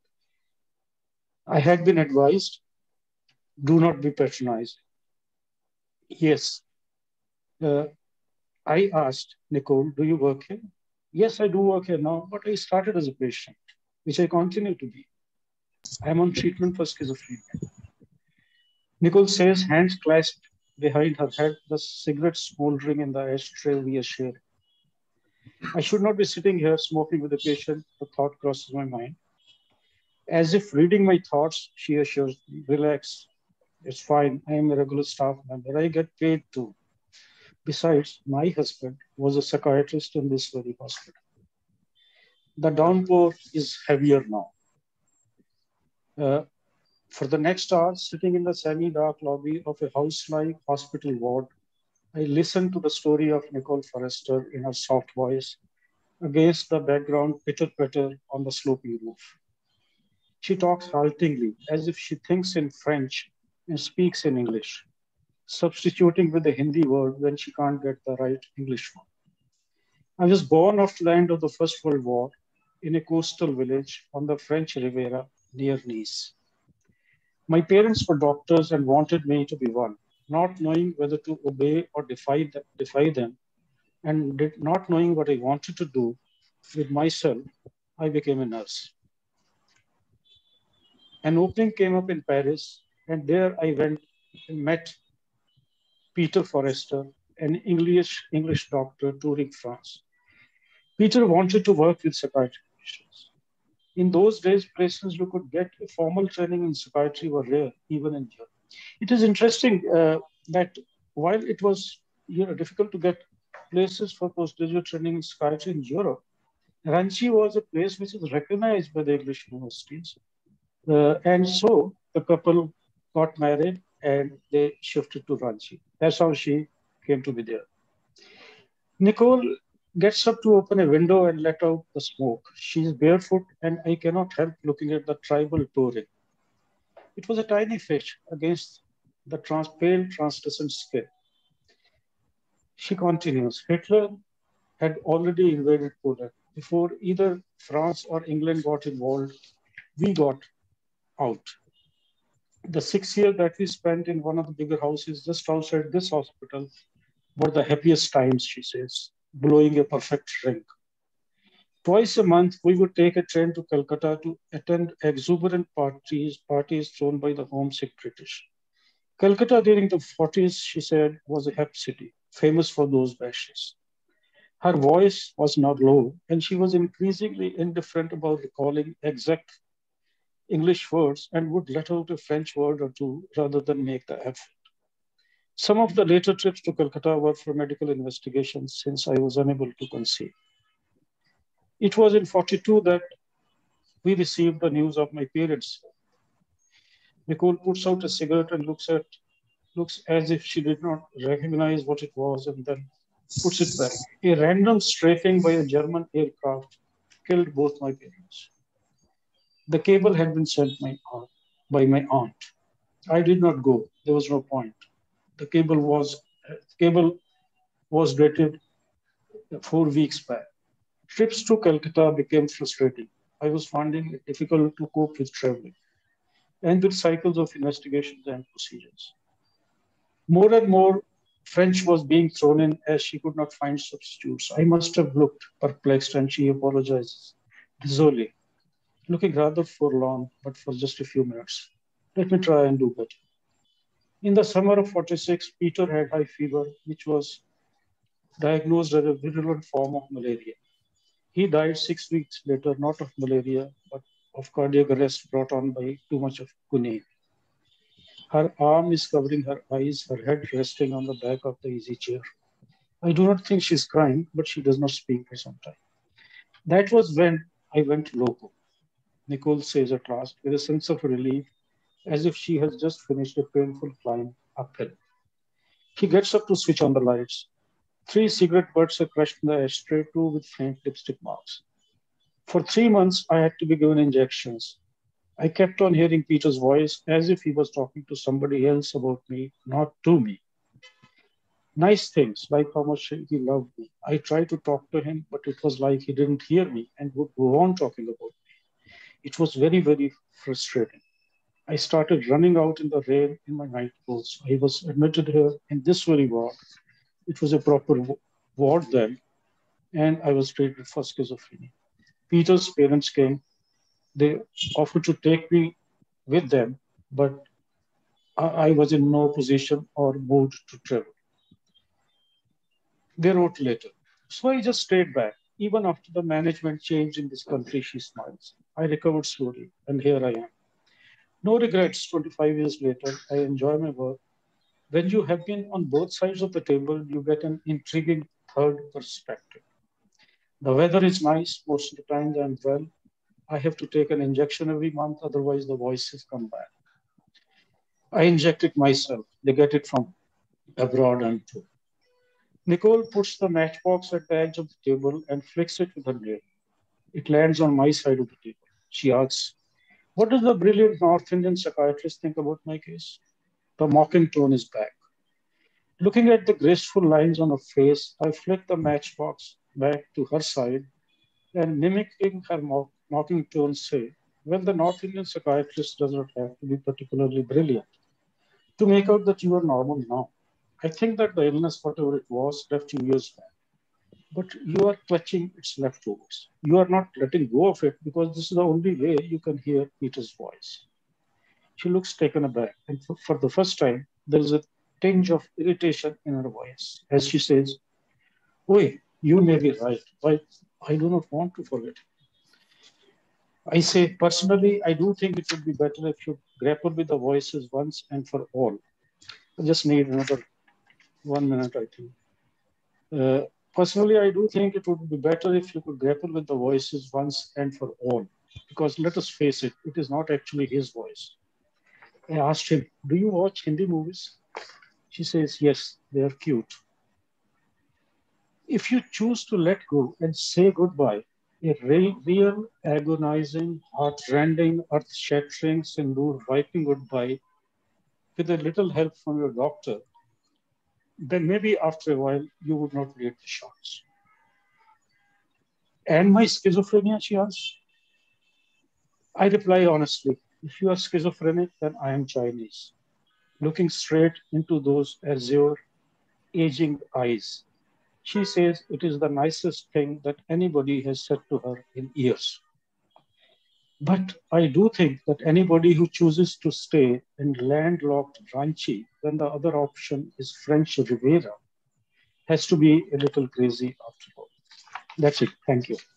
I had been advised, do not be patronizing. Yes. Uh, I asked Nicole, do you work here? Yes, I do work here now, but I started as a patient, which I continue to be. I am on treatment for schizophrenia. Nicole says, hands clasped behind her head, the cigarette smoldering in the ashtray we are sharing. I should not be sitting here smoking with a patient, the thought crosses my mind. As if reading my thoughts, she assures me, relax, it's fine, I am a regular staff member, I get paid too. Besides, my husband was a psychiatrist in this very hospital. The downpour is heavier now. Uh, for the next hour, sitting in the semi-dark lobby of a house-like hospital ward, I listened to the story of Nicole Forrester in her soft voice against the background pitter-patter on the sloping roof. She talks haltingly, as if she thinks in French and speaks in English, substituting with the Hindi word when she can't get the right English one. I was born after the end of the First World War in a coastal village on the French Riviera near Nice. My parents were doctors and wanted me to be one, not knowing whether to obey or defy them, defy them, and did not knowing what I wanted to do with myself, I became a nurse. An opening came up in Paris, and there I went and met Peter Forrester, an English, English doctor touring France. Peter wanted to work with psychiatric patients. In those days, places you could get a formal training in psychiatry were rare, even in Europe. It is interesting uh, that while it was you know, difficult to get places for postgraduate training in psychiatry in Europe, Ranchi was a place which is recognized by the English universities. Uh, and so the couple got married and they shifted to Ranchi. That's how she came to be there. Nicole gets up to open a window and let out the smoke. She's barefoot and I cannot help looking at the tribal touring. It was a tiny fish against the trans pale translucent skin. She continues, Hitler had already invaded Poland. Before either France or England got involved, we got out. The six years that we spent in one of the bigger houses just outside this hospital were the happiest times, she says, blowing a perfect ring. Twice a month, we would take a train to Calcutta to attend exuberant parties, parties thrown by the homesick British. Calcutta during the forties, she said, was a hep city, famous for those bashes. Her voice was not low, and she was increasingly indifferent about recalling exact English words and would let out a French word or two rather than make the effort. Some of the later trips to Calcutta were for medical investigations since I was unable to conceive. It was in forty-two that we received the news of my parents. Nicole puts out a cigarette and looks at looks as if she did not recognize what it was and then puts it back. A random strafing by a German aircraft killed both my parents. The cable had been sent my aunt, by my aunt. I did not go. There was no point. The cable was the cable was dated four weeks back. Trips to Calcutta became frustrating. I was finding it difficult to cope with traveling and with cycles of investigations and procedures. More and more French was being thrown in as she could not find substitutes. I must have looked perplexed, and she apologizes. Désolé, looking rather forlorn, but for just a few minutes. Let me try and do better. In the summer of forty-six, Peter had high fever, which was diagnosed as a virulent form of malaria. He died six weeks later, not of malaria, but of cardiac arrest brought on by too much of quinine. Her arm is covering her eyes, her head resting on the back of the easy chair. I do not think she's crying, but she does not speak for some time. That was when I went loco, Nicole says at last, with a sense of relief, as if she has just finished a painful climb uphill. She gets up to switch on the lights. Three cigarette butts are crushed in the ashtray, two with faint lipstick marks. For three months, I had to be given injections. I kept on hearing Peter's voice as if he was talking to somebody else about me, not to me. Nice things, like how much he loved me. I tried to talk to him, but it was like he didn't hear me and would go on talking about me. It was very, very frustrating. I started running out in the rain in my night clothes. I was admitted here in this very ward. It was a proper ward then, and I was treated for schizophrenia. Peter's parents came. They offered to take me with them, but I was in no position or mood to travel. They wrote later. So I just stayed back. Even after the management changed in this country, she smiles. I recovered slowly, and here I am. No regrets. twenty-five years later, I enjoy my work. When you have been on both sides of the table, you get an intriguing third perspective. The weather is nice. Most of the time I'm well. I have to take an injection every month, otherwise the voices come back. I inject it myself. They get it from abroad and too. Nicole puts the matchbox at the edge of the table and flicks it with her nail. It lands on my side of the table. She asks, what does the brilliant North Indian psychiatrist think about my case? The mocking tone is back. Looking at the graceful lines on her face, I flick the matchbox back to her side and, mimicking her mock, mocking tone, say, well, the North Indian psychiatrist does not have to be particularly brilliant to make out that you are normal now. I think that the illness, whatever it was, left you years back. But you are clutching its leftovers. You are not letting go of it because this is the only way you can hear Peter's voice. She looks taken aback, and for, for the first time, there is a tinge of irritation in her voice as she says, Oi, you may be right, but I do not want to forget. I say, personally, I do think it would be better if you grapple with the voices once and for all. I just need another one minute, I think. Uh, personally, I do think it would be better if you could grapple with the voices once and for all. Because let us face it, it is not actually his voice. I asked him, do you watch Hindi movies? She says, yes, they are cute. If you choose to let go and say goodbye, a real, real agonizing, heart-rending, earth-shattering sindoor wiping goodbye with a little help from your doctor, then maybe after a while you would not need the shots. And my schizophrenia, she asks? I reply honestly, if you are schizophrenic, then I am Chinese. Looking straight into those azure, aging eyes, she says it is the nicest thing that anybody has said to her in years. But I do think that anybody who chooses to stay in landlocked Ranchi when the other option is French Riviera has to be a little crazy after all. That's it. Thank you.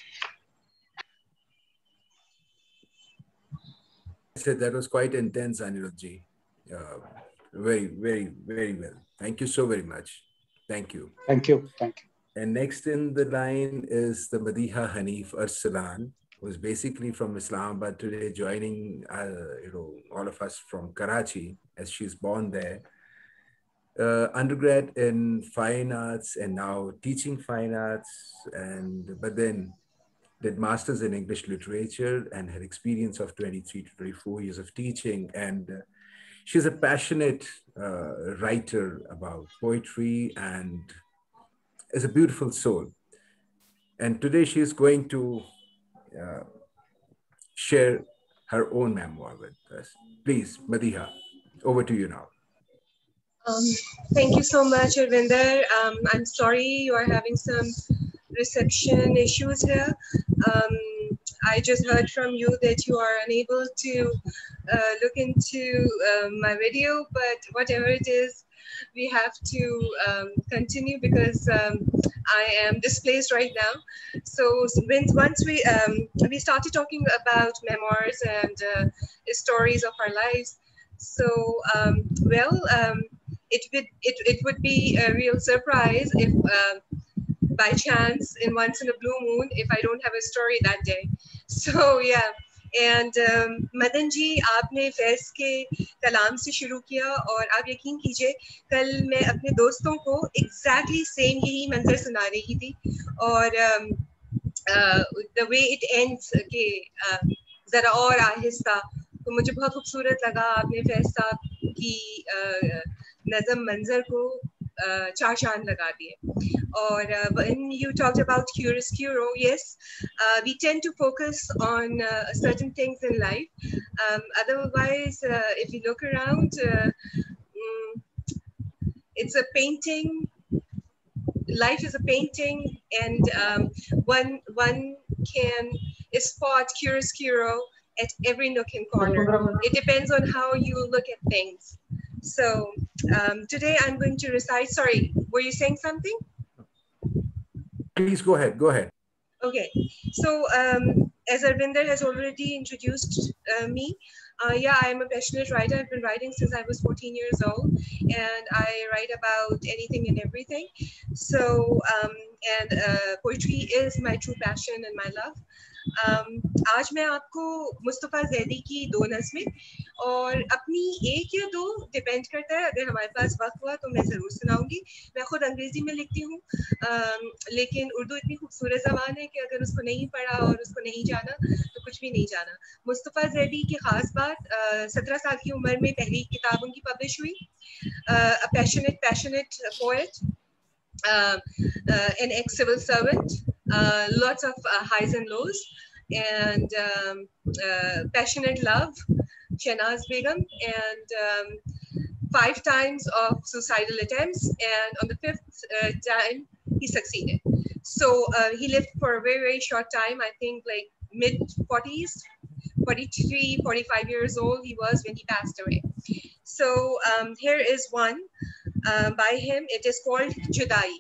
So that was quite intense, Anirudhji. Uh, very, very, very well. Thank you so very much. Thank you. Thank you. Thank you. And next in the line is the Madiha Hanif Arsalan, who is basically from Islamabad today, joining uh, you know all of us from Karachi, as she's born there. Uh, undergrad in fine arts and now teaching fine arts, and but then did masters in English literature and had experience of twenty-three to twenty-four years of teaching. And uh, she's a passionate uh, writer about poetry and is a beautiful soul. And today she is going to uh, share her own memoir with us. Please, Madiha, over to you now. Um, thank you so much, Arvinder. Um, I'm sorry you are having some reception issues here. Um, I just heard from you that you are unable to uh, look into uh, my video, but whatever it is, we have to um, continue because um, I am displaced right now. So when, once we um, we started talking about memoirs and uh, stories of our lives, so um, well, um, it would it, it would be a real surprise if uh, by chance in once in a blue moon if I don't have a story that day. So yeah. And um, Madan ji आपने फैज़ के कलाम से शुरू किया और आप यकीन कीजिए कल मैं अपने दोस्तों को exactly same यही मंजर सुना रही थी और um, uh, the way it ends के uh, ज़रा और आहिस्ता तो मुझे बहुत खूबसूरत लगा आपने फैज़ साहब की uh, नज़म मंजर को uh, चार चांद लगा दिए. Or uh, when you talked about chiaroscuro, yes, uh, we tend to focus on uh, certain things in life. Um, otherwise, uh, if you look around, uh, mm, it's a painting. Life is a painting, and um, one one can spot chiaroscuro at every nook and corner. It depends on how you look at things. So um, today I'm going to recite. Sorry, were you saying something? Please go ahead, go ahead. Okay, so um, as Arvinder has already introduced uh, me, uh, yeah, I'm a passionate writer. I've been writing since I was fourteen years old, and I write about anything and everything. So, um, and uh, poetry is my true passion and my love. Um, आज मैं आपको मुस्तफ़ा ज़ैदी की दो नज़में और अपनी एक या दो डिपेंड करता है अगर हमारे पास वक्त हुआ तो मैं ज़रूर सुनाऊंगी. मैं खुद अंग्रेज़ी में लिखती हूँ लेकिन उर्दू इतनी खूबसूरत ज़बान है कि अगर उसको नहीं पढ़ा और उसको नहीं जाना तो कुछ भी नहीं जाना. मुस्तफ़ा ज़ैदी की ख़ास बात सत्रह साल की उम्र में पहली किताब उनकी पब्लिश हुई. A passionate passionate poet, uh, uh, an ex-civil servant, uh, lots of uh, highs and lows, and um, uh, passionate love, Shehnaz Begum, and um, five times of suicidal attempts, and on the fifth uh, time he succeeded. So uh, he lived for a very, very short time, I think like mid forties, forty-three, forty-five years old he was when he passed away. So um, here is one uh, by him. It is called Judai.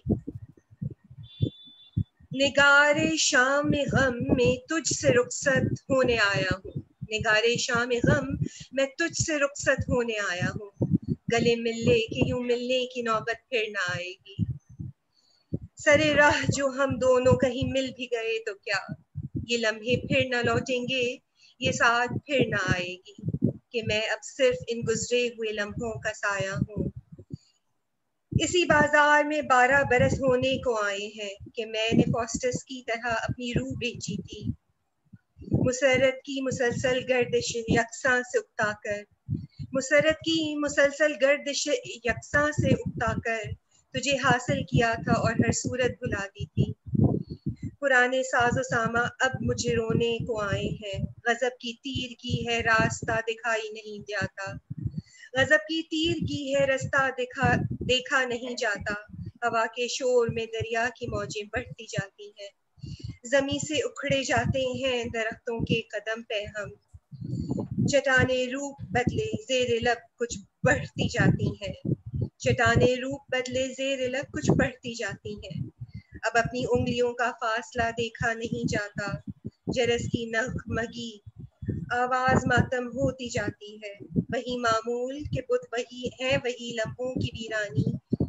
निगारे शाम गम में तुझसे रुखसत होने आया हूँ. निगारे शाम गम मैं तुझसे रुखसत होने आया हूँ. गले मिलने की यूं मिलने की नौबत फिर ना आएगी. सरे राह जो हम दोनों कहीं मिल भी गए तो क्या, ये लम्हे फिर ना लौटेंगे, ये साथ फिर ना आएगी कि मैं अब सिर्फ इन गुजरे हुए लम्हों का साया हूँ. इसी बाजार में बारह बरस होने को आए हैं कि मैंने फॉस्टस की तरह अपनी रूह बेची थी. मुसरत की मुसलसल गर्दिश यकसा से उकता कर, मुसरत की मुसलसल गर्दिश यकसा से उकता कर तुझे हासिल किया था और हर सूरत भुला दी थी. पुराने साजो सामा अब मुझे रोने को आए हैं. गजब की तीर की है रास्ता दिखाई नहीं जाता. गजब की तीर की है रास्ता दिखा देखा नहीं जाता. हवा के शोर में दरिया की मौजें बढ़ती जाती हैं. जमी से उखड़े जाते हैं दरख्तों के कदम पे हम, चट्टाने रूप बदले जेरे लब कुछ बढ़ती जाती हैं, चट्टाने रूप बदले जेरे लब कुछ बढ़ती जाती हैं। अब अपनी उंगलियों का फासला देखा नहीं जाता, जरस की नगमगी आवाज मातम होती जाती है। वही मामूल के बुत वही है, वही लम्हों की वीरानी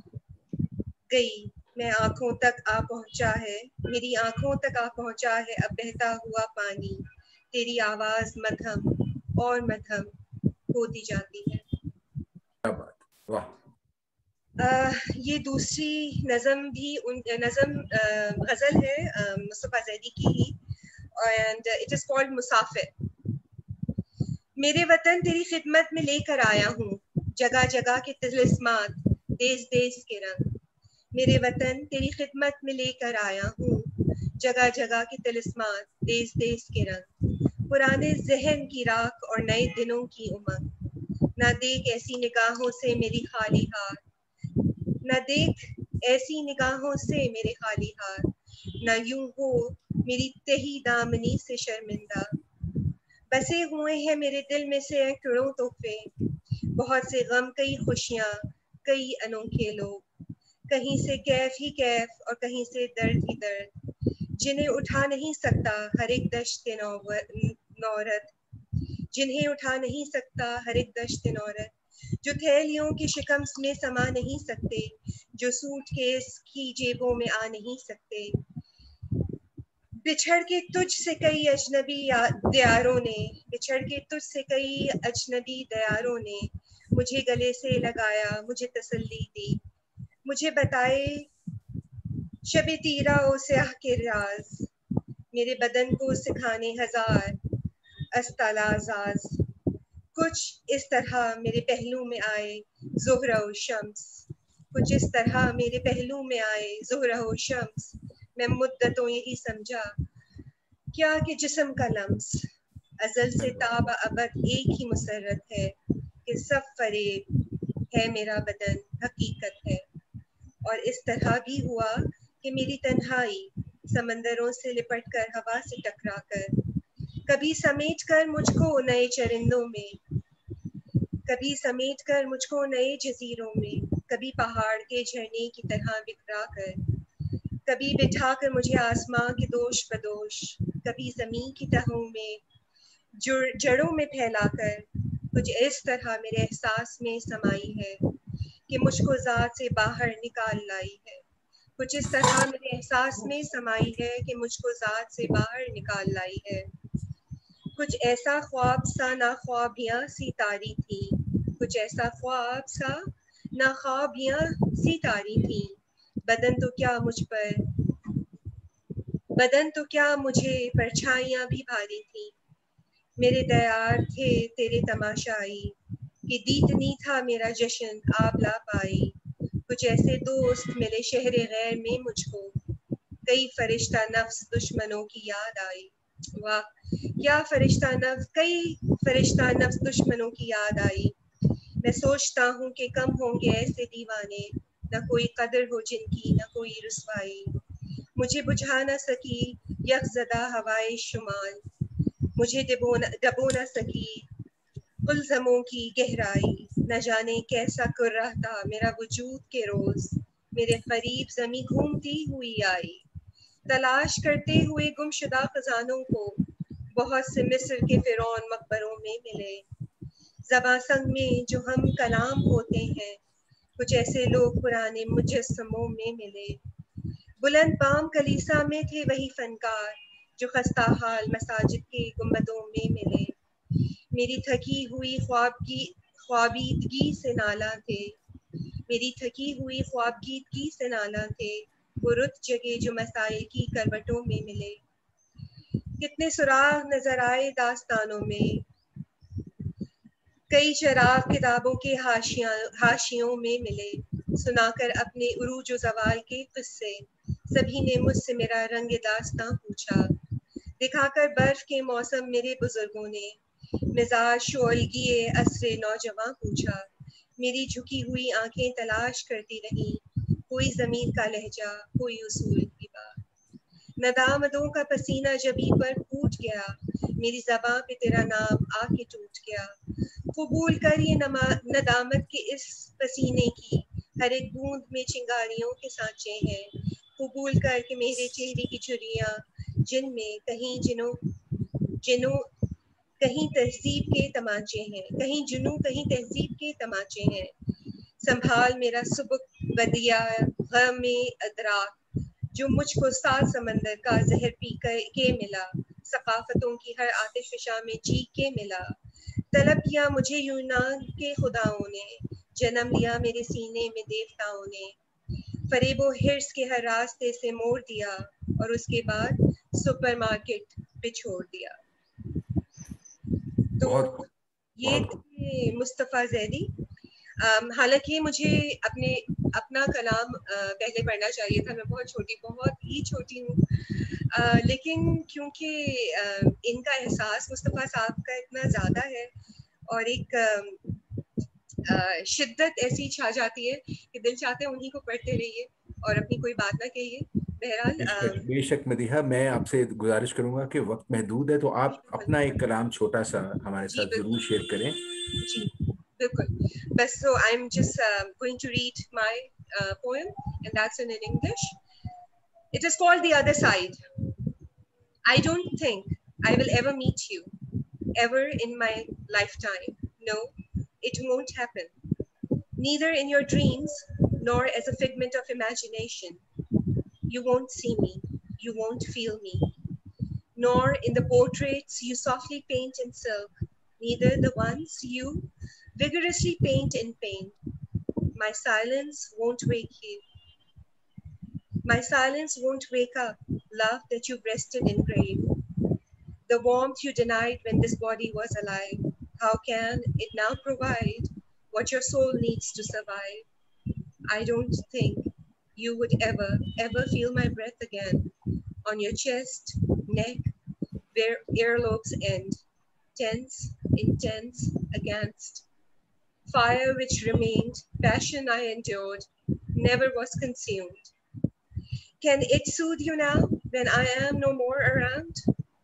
गई, मैं आंखों तक आ पहुंचा है, मेरी आंखों तक आ पहुंचा है अब बहता हुआ पानी, तेरी आवाज मध्यम और मध्यम होती जाती है। क्या बात, वाह। Uh, ये दूसरी नज़म भी उन नज़म uh, गज़ल है uh, मुस्तफ़ा ज़ैदी की ही, and it is called Musafir. मेरे वतन तेरी खिदमत में लेकर आया हूँ जगह जगह के तिलिस्मात, देश देश के रंग। मेरे वतन तेरी खिदमत में लेकर आया हूँ जगह जगह के तिलिस्मात, देश देश के रंग। पुराने जहन की राख और नए दिनों की उमंग, ना देख ऐसी निगाहों से मेरी खाली हार, न देख ऐसी निगाहों से मेरे खाली हार, न यूं हो मेरी तही दामनी से शर्मिंदा। बसे हुए हैं मेरे दिल में से सैकड़ों तोहफे, बहुत से गम कई खुशियाँ कई अनोखे लोग, कहीं से कैफ ही कैफ और कहीं से दर्द ही दर्द, जिन्हें उठा नहीं सकता हर एक दश्त नौरत, जिन्हें उठा नहीं सकता हर एक दश्त नौरत, जो थैलियों की शिकम में समा नहीं सकते, जो सूटकेस की जेबों में आ नहीं सकते। बिछड़ के तुझ से कई अजनबी दयारों ने, बिछड़ के तुझ से कई अजनबी दयारों ने मुझे गले से लगाया, मुझे तसल्ली दी, मुझे बताए शबे तीरा ओ स्याह के राज, मेरे बदन को सिखाने हजार अस्तालाजाज। कुछ इस तरह मेरे पहलू में आए ज़ोहरा और शम्स, कुछ इस तरह मेरे पहलू में आए ज़ोहरा और शम्स। मैं मुद्दतों यही समझा क्या कि जिस्म का लम्स, अज़ल से ताबा अबद एक ही मुसर्रत है कि सब फरेब है मेरा बदन हकीकत है। और इस तरह भी हुआ कि मेरी तन्हाई समंदरों से लिपट कर हवा से टकरा कर, कभी समेट कर मुझको नए चरिंदों में, कभी समेट कर मुझको नए जजीरों में, कभी पहाड़ के झरने की तरह बिखरा कर, कभी बिठा कर मुझे आसमां के दोष बदोश, कभी जमीन की तहों में जड़ों में फैलाकर कुछ इस तरह मेरे एहसास में समाई है कि मुझको ज़ात से बाहर निकाल लाई है, कुछ इस तरह मेरे एहसास में समाई है कि मुझको ज़ात से बाहर निकाल लाई है। कुछ ऐसा ख्वाब सा ना ख्वाबियाँ सी तारी थी, कुछ ऐसा ख्वाब सा ना ख्वाबियाँ सी तारी थी, बदन तो क्या मुझ पर, बदन तो क्या मुझे परछाइयाँ भी भारी थी। मेरे दयार थे तेरे तमाशाई कि दीदनी था मेरा जश्न आबला पाई, कुछ ऐसे दोस्त मिले शहरे गैर में मुझको, कई फरिश्ता नफ्स दुश्मनों की याद आई। वाह क्या फरिश्ता नफ्स, कई फरिश्ता नफ्स दुश्मनों की याद आई। मैं सोचता हूँ कि कम होंगे ऐसे दीवाने, न कोई कदर हो जिनकी न कोई रुसवाई। मुझे बुझा न सकी यकज़दा हवाए शुमाल, मुझे डबो न डबो न सकी गुलज़मों की गहराई। न जाने कैसा कर रहा था मेरा वजूद के रोज, मेरे करीब ज़मी घूमती हुई आई, तलाश करते हुए गुमशुदा खजानों को बहुत से मिस्र के फिरौन मकबरों में मिले। ज़बां संग में जो हम कलाम होते हैं, कुछ ऐसे लोग पुराने मुजस्समों में मिले। बुलंद बाम कलीसा में थे वही फनकार जो खस्ता हाल मसाजिद के गुंबदों में मिले। मेरी थकी हुई ख्वाब की ख्वाबीदगी से नाला थे, मेरी थकी हुई ख्वाबगीदगी से नाला थे, वो रुत जगह जो मसाइल की करवटों में मिले। कितने सुराग नजर आए दास्तानों में, कई चराग किताबों के हाशिया हाशियों में मिले। सुनाकर अपने उरूज ज़वाल के किस्से, सभी ने मुझसे मेरा रंग दास्तां पूछा। दिखाकर बर्फ के मौसम मेरे बुजुर्गों ने मिजाज शोलगिए असरे नौजवान पूछा। मेरी झुकी हुई आंखें तलाश करती रहीं, कोई ज़मीर का लहजा कोई उसूल की बात। नदामदों का पसीना जबी पर फूट गया, मेरी ज़बां पे तेरा नाम आके टूट गया। कबूल कर ये नदामत के इस पसीने की, हर एक बूंद में चिंगारियों के सांचे हैं। कबूल कर के मेरे चेहरे की चुरियां, जिनमें कहीं जिनों जिनों कहीं तहजीब के तमाचे हैं, कहीं जुनू कहीं तहजीब के तमाचे हैं। संभाल मेरा सुबुक बदिया गम अदराक, जो मुझको सात समंदर का जहर पी कर के मिला, सकाफतों की हर आतिशफिशा में जी के मिला। तलब किया मुझे यूनान के खुदाओं ने, जन्म लिया मेरे सीने में देवताओं ने। फरेबो हिर्स के हर रास्ते से मोड़ दिया, और उसके बाद सुपरमार्केट पे छोड़ दिया। तो बहुत, ये बहुत। थे मुस्तफ़ा ज़ैदी। हालांकि मुझे अपने अपना कलाम पहले पढ़ना चाहिए था, मैं बहुत छोटी बहुत ही छोटी हूँ, लेकिन क्योंकि इनका एहसास मुस्तफ़ा साहब का इतना ज़्यादा है और एक शिद्दत ऐसी छा जाती है कि दिल चाहते हैं उन्हीं को पढ़ते रहिए और अपनी कोई बात ना कहिए। बहरहाल बेशक, बेशक मदीहा, मैं आपसे गुजारिश करूंगा कि वक्त महदूद है, तो आप अपना एक कलाम छोटा सा हमारे साथ जरूर शेयर करें। जी बिल्कुल, बस so I'm just uh, going to read my uh, poem, and that's in English. It is called The Other Side. I don't think I will ever meet you, ever in my lifetime. No, it won't happen. Neither in your dreams, nor as a figment of imagination. You won't see me, you won't feel me, nor in the portraits you softly paint in silk, neither the ones you vigorously paint in pain. My silence won't wake you. My silence won't wake up love that you rested in grave. The warmth you denied when this body was alive. How can it now provide what your soul needs to survive? I don't think you would ever, ever feel my breath again on your chest, neck, where earlobes end, tense, intense, against. Fire which remained, passion I endured, never was consumed. Can it soothe you now when I am no more around?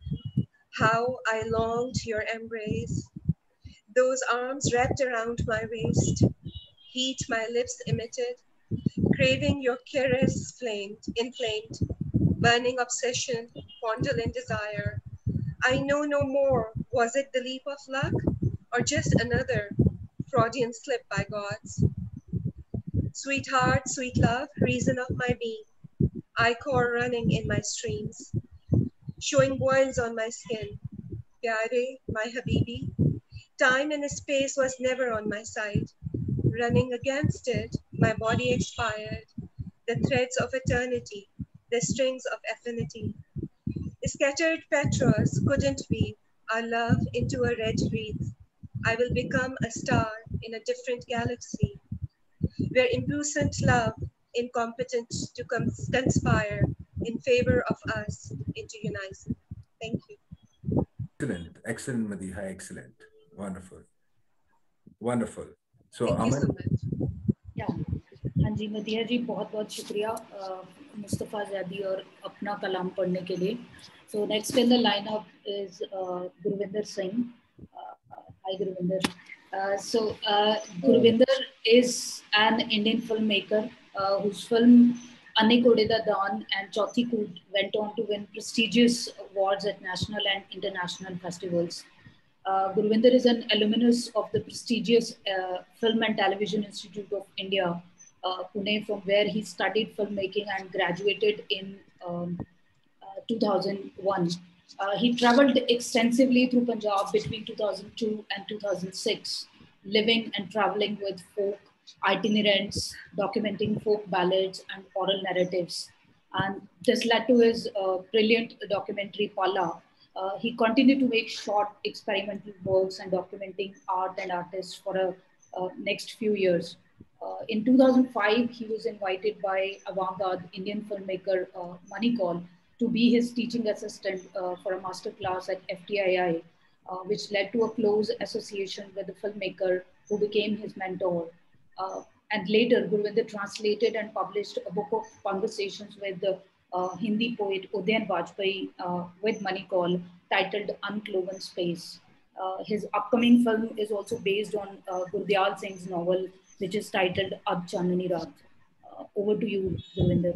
How I longed your embrace, those arms wrapped around my waist, heat my lips emitted, craving your caress flamed, inflamed, burning obsession, fondling desire. I know no more, was it the leap of luck, or just another Freudian slip by gods? Sweetheart, sweet love, reason of my being, ichor running in my streams, showing boils on my skin. Pyare, my habibi, time and space was never on my side. Running against it, my body expired. The threads of eternity, the strings of affinity. Scattered petros couldn't weave our love into a red wreath. I will become a star in a different galaxy, where impudent love, incompetent to conspire in favor of us into unison. Thank you. Excellent, excellent Madiha, excellent, wonderful, wonderful. So Thank Aman. you so much. Yeah. हाँ जी मदिहा जी, बहुत बहुत शुक्रिया मुस्तफ़ा ज़ैदी और अपना कलाम पढ़ने के लिए. So next in the lineup is uh, Gurvinder Singh. Uh, hi Gurvinder. Uh, so uh, Gurvinder is an Indian filmmaker uh, whose film Anne Kode Da Daan and Chauthi Koot went on to win prestigious awards at national and international festivals. Uh, Gurvinder is an alumnus of the prestigious uh, Film and Television Institute of India, uh, Pune, from where he studied filmmaking and graduated in um, uh, two thousand one. Uh, he traveled extensively through Punjab between two thousand two and two thousand six, living and traveling with folk itinerants, documenting folk ballads and oral narratives. And this led to his uh, brilliant documentary, Pala. Uh, he continued to make short experimental works and documenting art and artists for a uh, next few years. Uh, in two thousand five, he was invited by avant-garde Indian filmmaker uh, Manikal to be his teaching assistant uh, for a master class at F T I I, uh, which led to a close association with the filmmaker who became his mentor. Uh, and later, Gurvinder translated and published a book of conversations with the uh, Hindi poet Udayan Vajpayee uh, with Manikal, titled Uncloven Space. Uh, his upcoming film is also based on uh, Gurdial Singh's novel, which is titled Ab Chandni Raat. Uh, over to you, Gurvinder.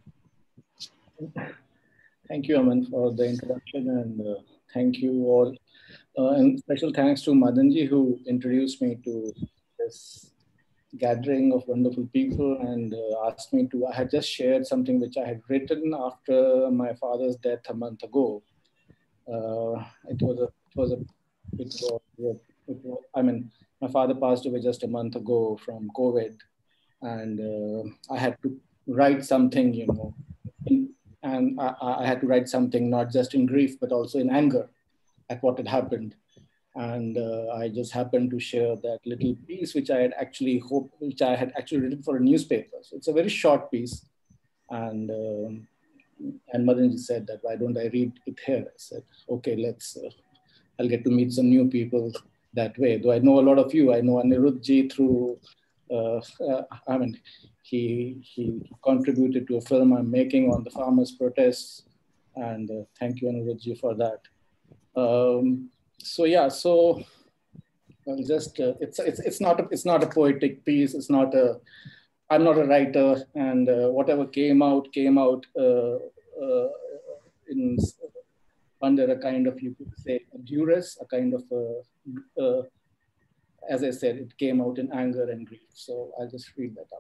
Thank you, Aman, for the introduction, and uh, thank you all. Uh, and special thanks to Madanji, who introduced me to this gathering of wonderful people and uh, asked me to, I had just shared something which I had written after my father's death a month ago. Uh, it was a, it was a, it was, it was, I mean, my father passed away just a month ago from COVID, and uh, I had to write something, you know, in, and I, I had to write something not just in grief, but also in anger at what had happened. And uh, I just happened to share that little piece, which I had actually hoped, which I had actually written for a newspaper. So it's a very short piece. And, um, and Madanji said that, why don't I read it here? I said, okay, let's, uh, I'll get to meet some new people that way. Though I know a lot of you, I know Anirudhji through, uh, uh, I mean, he, he contributed to a film I'm making on the farmers' protests. And uh, thank you, Anirudhji, for that. Um, so yeah, so I'll just, uh, it's, it's, it's, not a, it's not a poetic piece. It's not a, I'm not a writer, and uh, whatever came out, came out uh, uh, in, under a kind of, you could say, a duress, a kind of, a, uh, as I said, it came out in anger and grief. So I'll just read that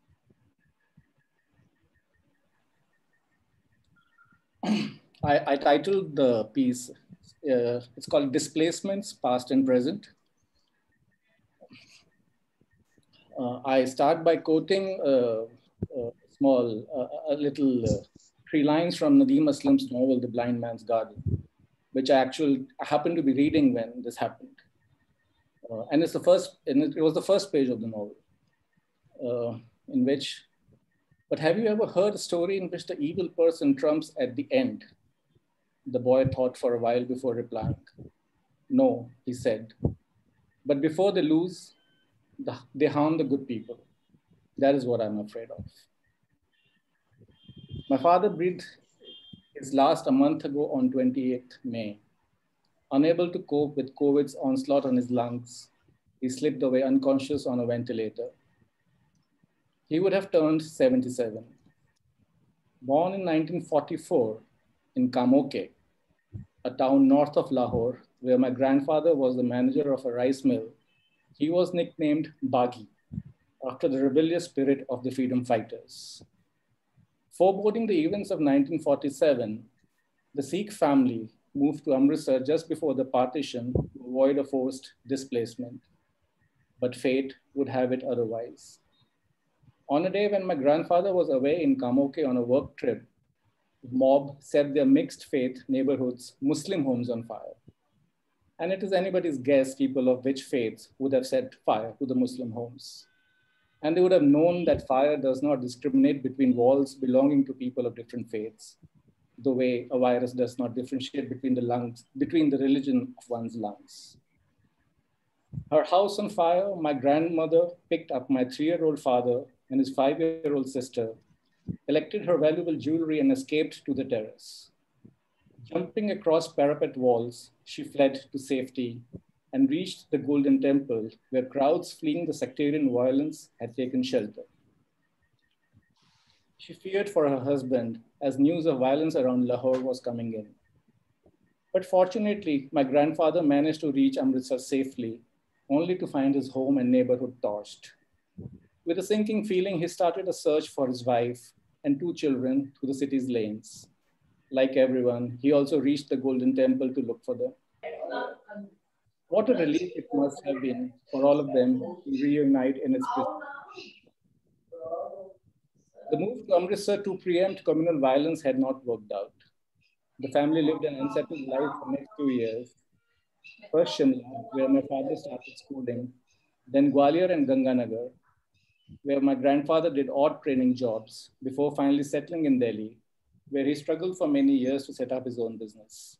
out. I, I titled the piece, uh, it's called Displacements, Past and Present. Uh, I start by quoting uh, a small, uh, a little uh, three lines from Nadeem Aslam's novel, The Blind Man's Garden, which I actually happened to be reading when this happened. Uh, and it's the first, and it was the first page of the novel, uh, in which, but have you ever heard a story in which the evil person trumps at the end? The boy thought for a while before replying. No, he said, but before they lose, the, they harm the good people. That is what I'm afraid of. My father breathed his last a month ago on twenty-eighth May. Unable to cope with COVID's onslaught on his lungs, he slipped away unconscious on a ventilator. He would have turned seventy-seven. Born in nineteen forty-four in Kamoke, a town north of Lahore, where my grandfather was the manager of a rice mill, he was nicknamed Baghi, after the rebellious spirit of the freedom fighters. Foreboding the events of nineteen forty-seven, the Sikh family moved to Amritsar just before the partition to avoid a forced displacement. But fate would have it otherwise. On a day when my grandfather was away in Kamoke on a work trip, the mob set their mixed faith neighborhoods, Muslim homes on fire. And it is anybody's guess people of which faiths would have set fire to the Muslim homes. And they would have known that fire does not discriminate between walls belonging to people of different faiths, the way a virus does not differentiate between the lungs, between the religion of one's lungs. Her house on fire, my grandmother picked up my three-year-old father and his five-year-old sister, collected her valuable jewelry and escaped to the terrace. Jumping across parapet walls, she fled to safety and reached the Golden Temple, where crowds fleeing the sectarian violence had taken shelter. She feared for her husband as news of violence around Lahore was coming in. But fortunately, my grandfather managed to reach Amritsar safely, only to find his home and neighborhood torched. With a sinking feeling, he started a search for his wife and two children through the city's lanes. Like everyone, he also reached the Golden Temple to look for them. What a relief it must have been for all of them to reunite in its presence. The move to Amritsar to preempt communal violence had not worked out. The family lived an unsettled life for the next two years. First Shimla, where my father started schooling, then Gwalior and Ganganagar, where my grandfather did odd training jobs before finally settling in Delhi, where he struggled for many years to set up his own business.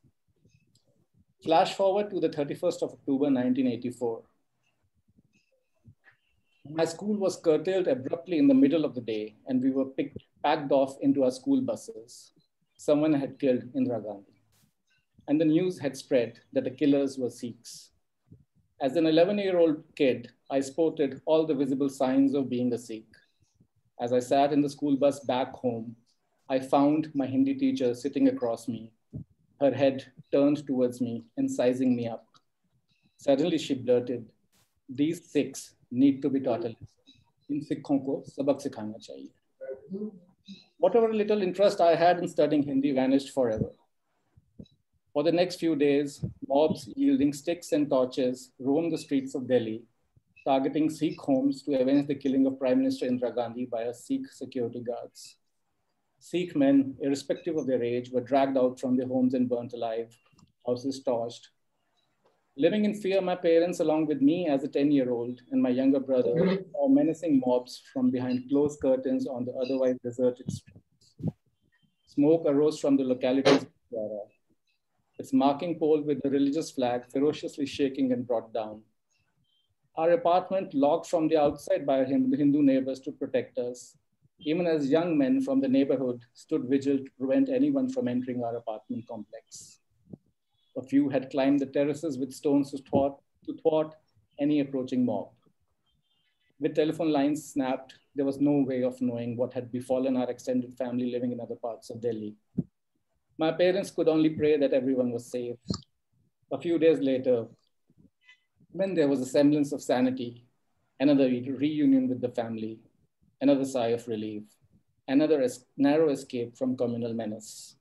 Flash forward to the thirty-first of October, nineteen eighty-four. My school was curtailed abruptly in the middle of the day, and we were picked, packed off into our school buses. Someone had killed Indira Gandhi, and the news had spread that the killers were Sikhs. As an eleven-year-old kid, I sported all the visible signs of being a Sikh. As I sat in the school bus back home, I found my Hindi teacher sitting across me, her head turned towards me and sizing me up. Suddenly she blurted, "These Sikhs need to be taught a lesson. In Sikhon ko sabak sikhana chahiye." Whatever little interest I had in studying Hindi vanished forever. For the next few days, mobs wielding sticks and torches roamed the streets of Delhi, targeting Sikh homes to avenge the killing of Prime Minister Indira Gandhi by her Sikh security guards. Sikh men, irrespective of their age, were dragged out from their homes and burnt alive, houses torched. Living in fear, my parents, along with me as a ten-year-old and my younger brother, saw menacing mobs from behind closed curtains on the otherwise deserted streets. Smoke arose from the locality's Gurdwara, its marking pole with the religious flag ferociously shaking and brought down. Our apartment locked from the outside by our Hindu neighbors to protect us, even as young men from the neighborhood stood vigil to prevent anyone from entering our apartment complex. A few had climbed the terraces with stones to thwart, to thwart any approaching mob. With telephone lines snapped, there was no way of knowing what had befallen our extended family living in other parts of Delhi. My parents could only pray that everyone was safe. A few days later, when there was a semblance of sanity, another reunion with the family, another sigh of relief, another es- narrow escape from communal menace.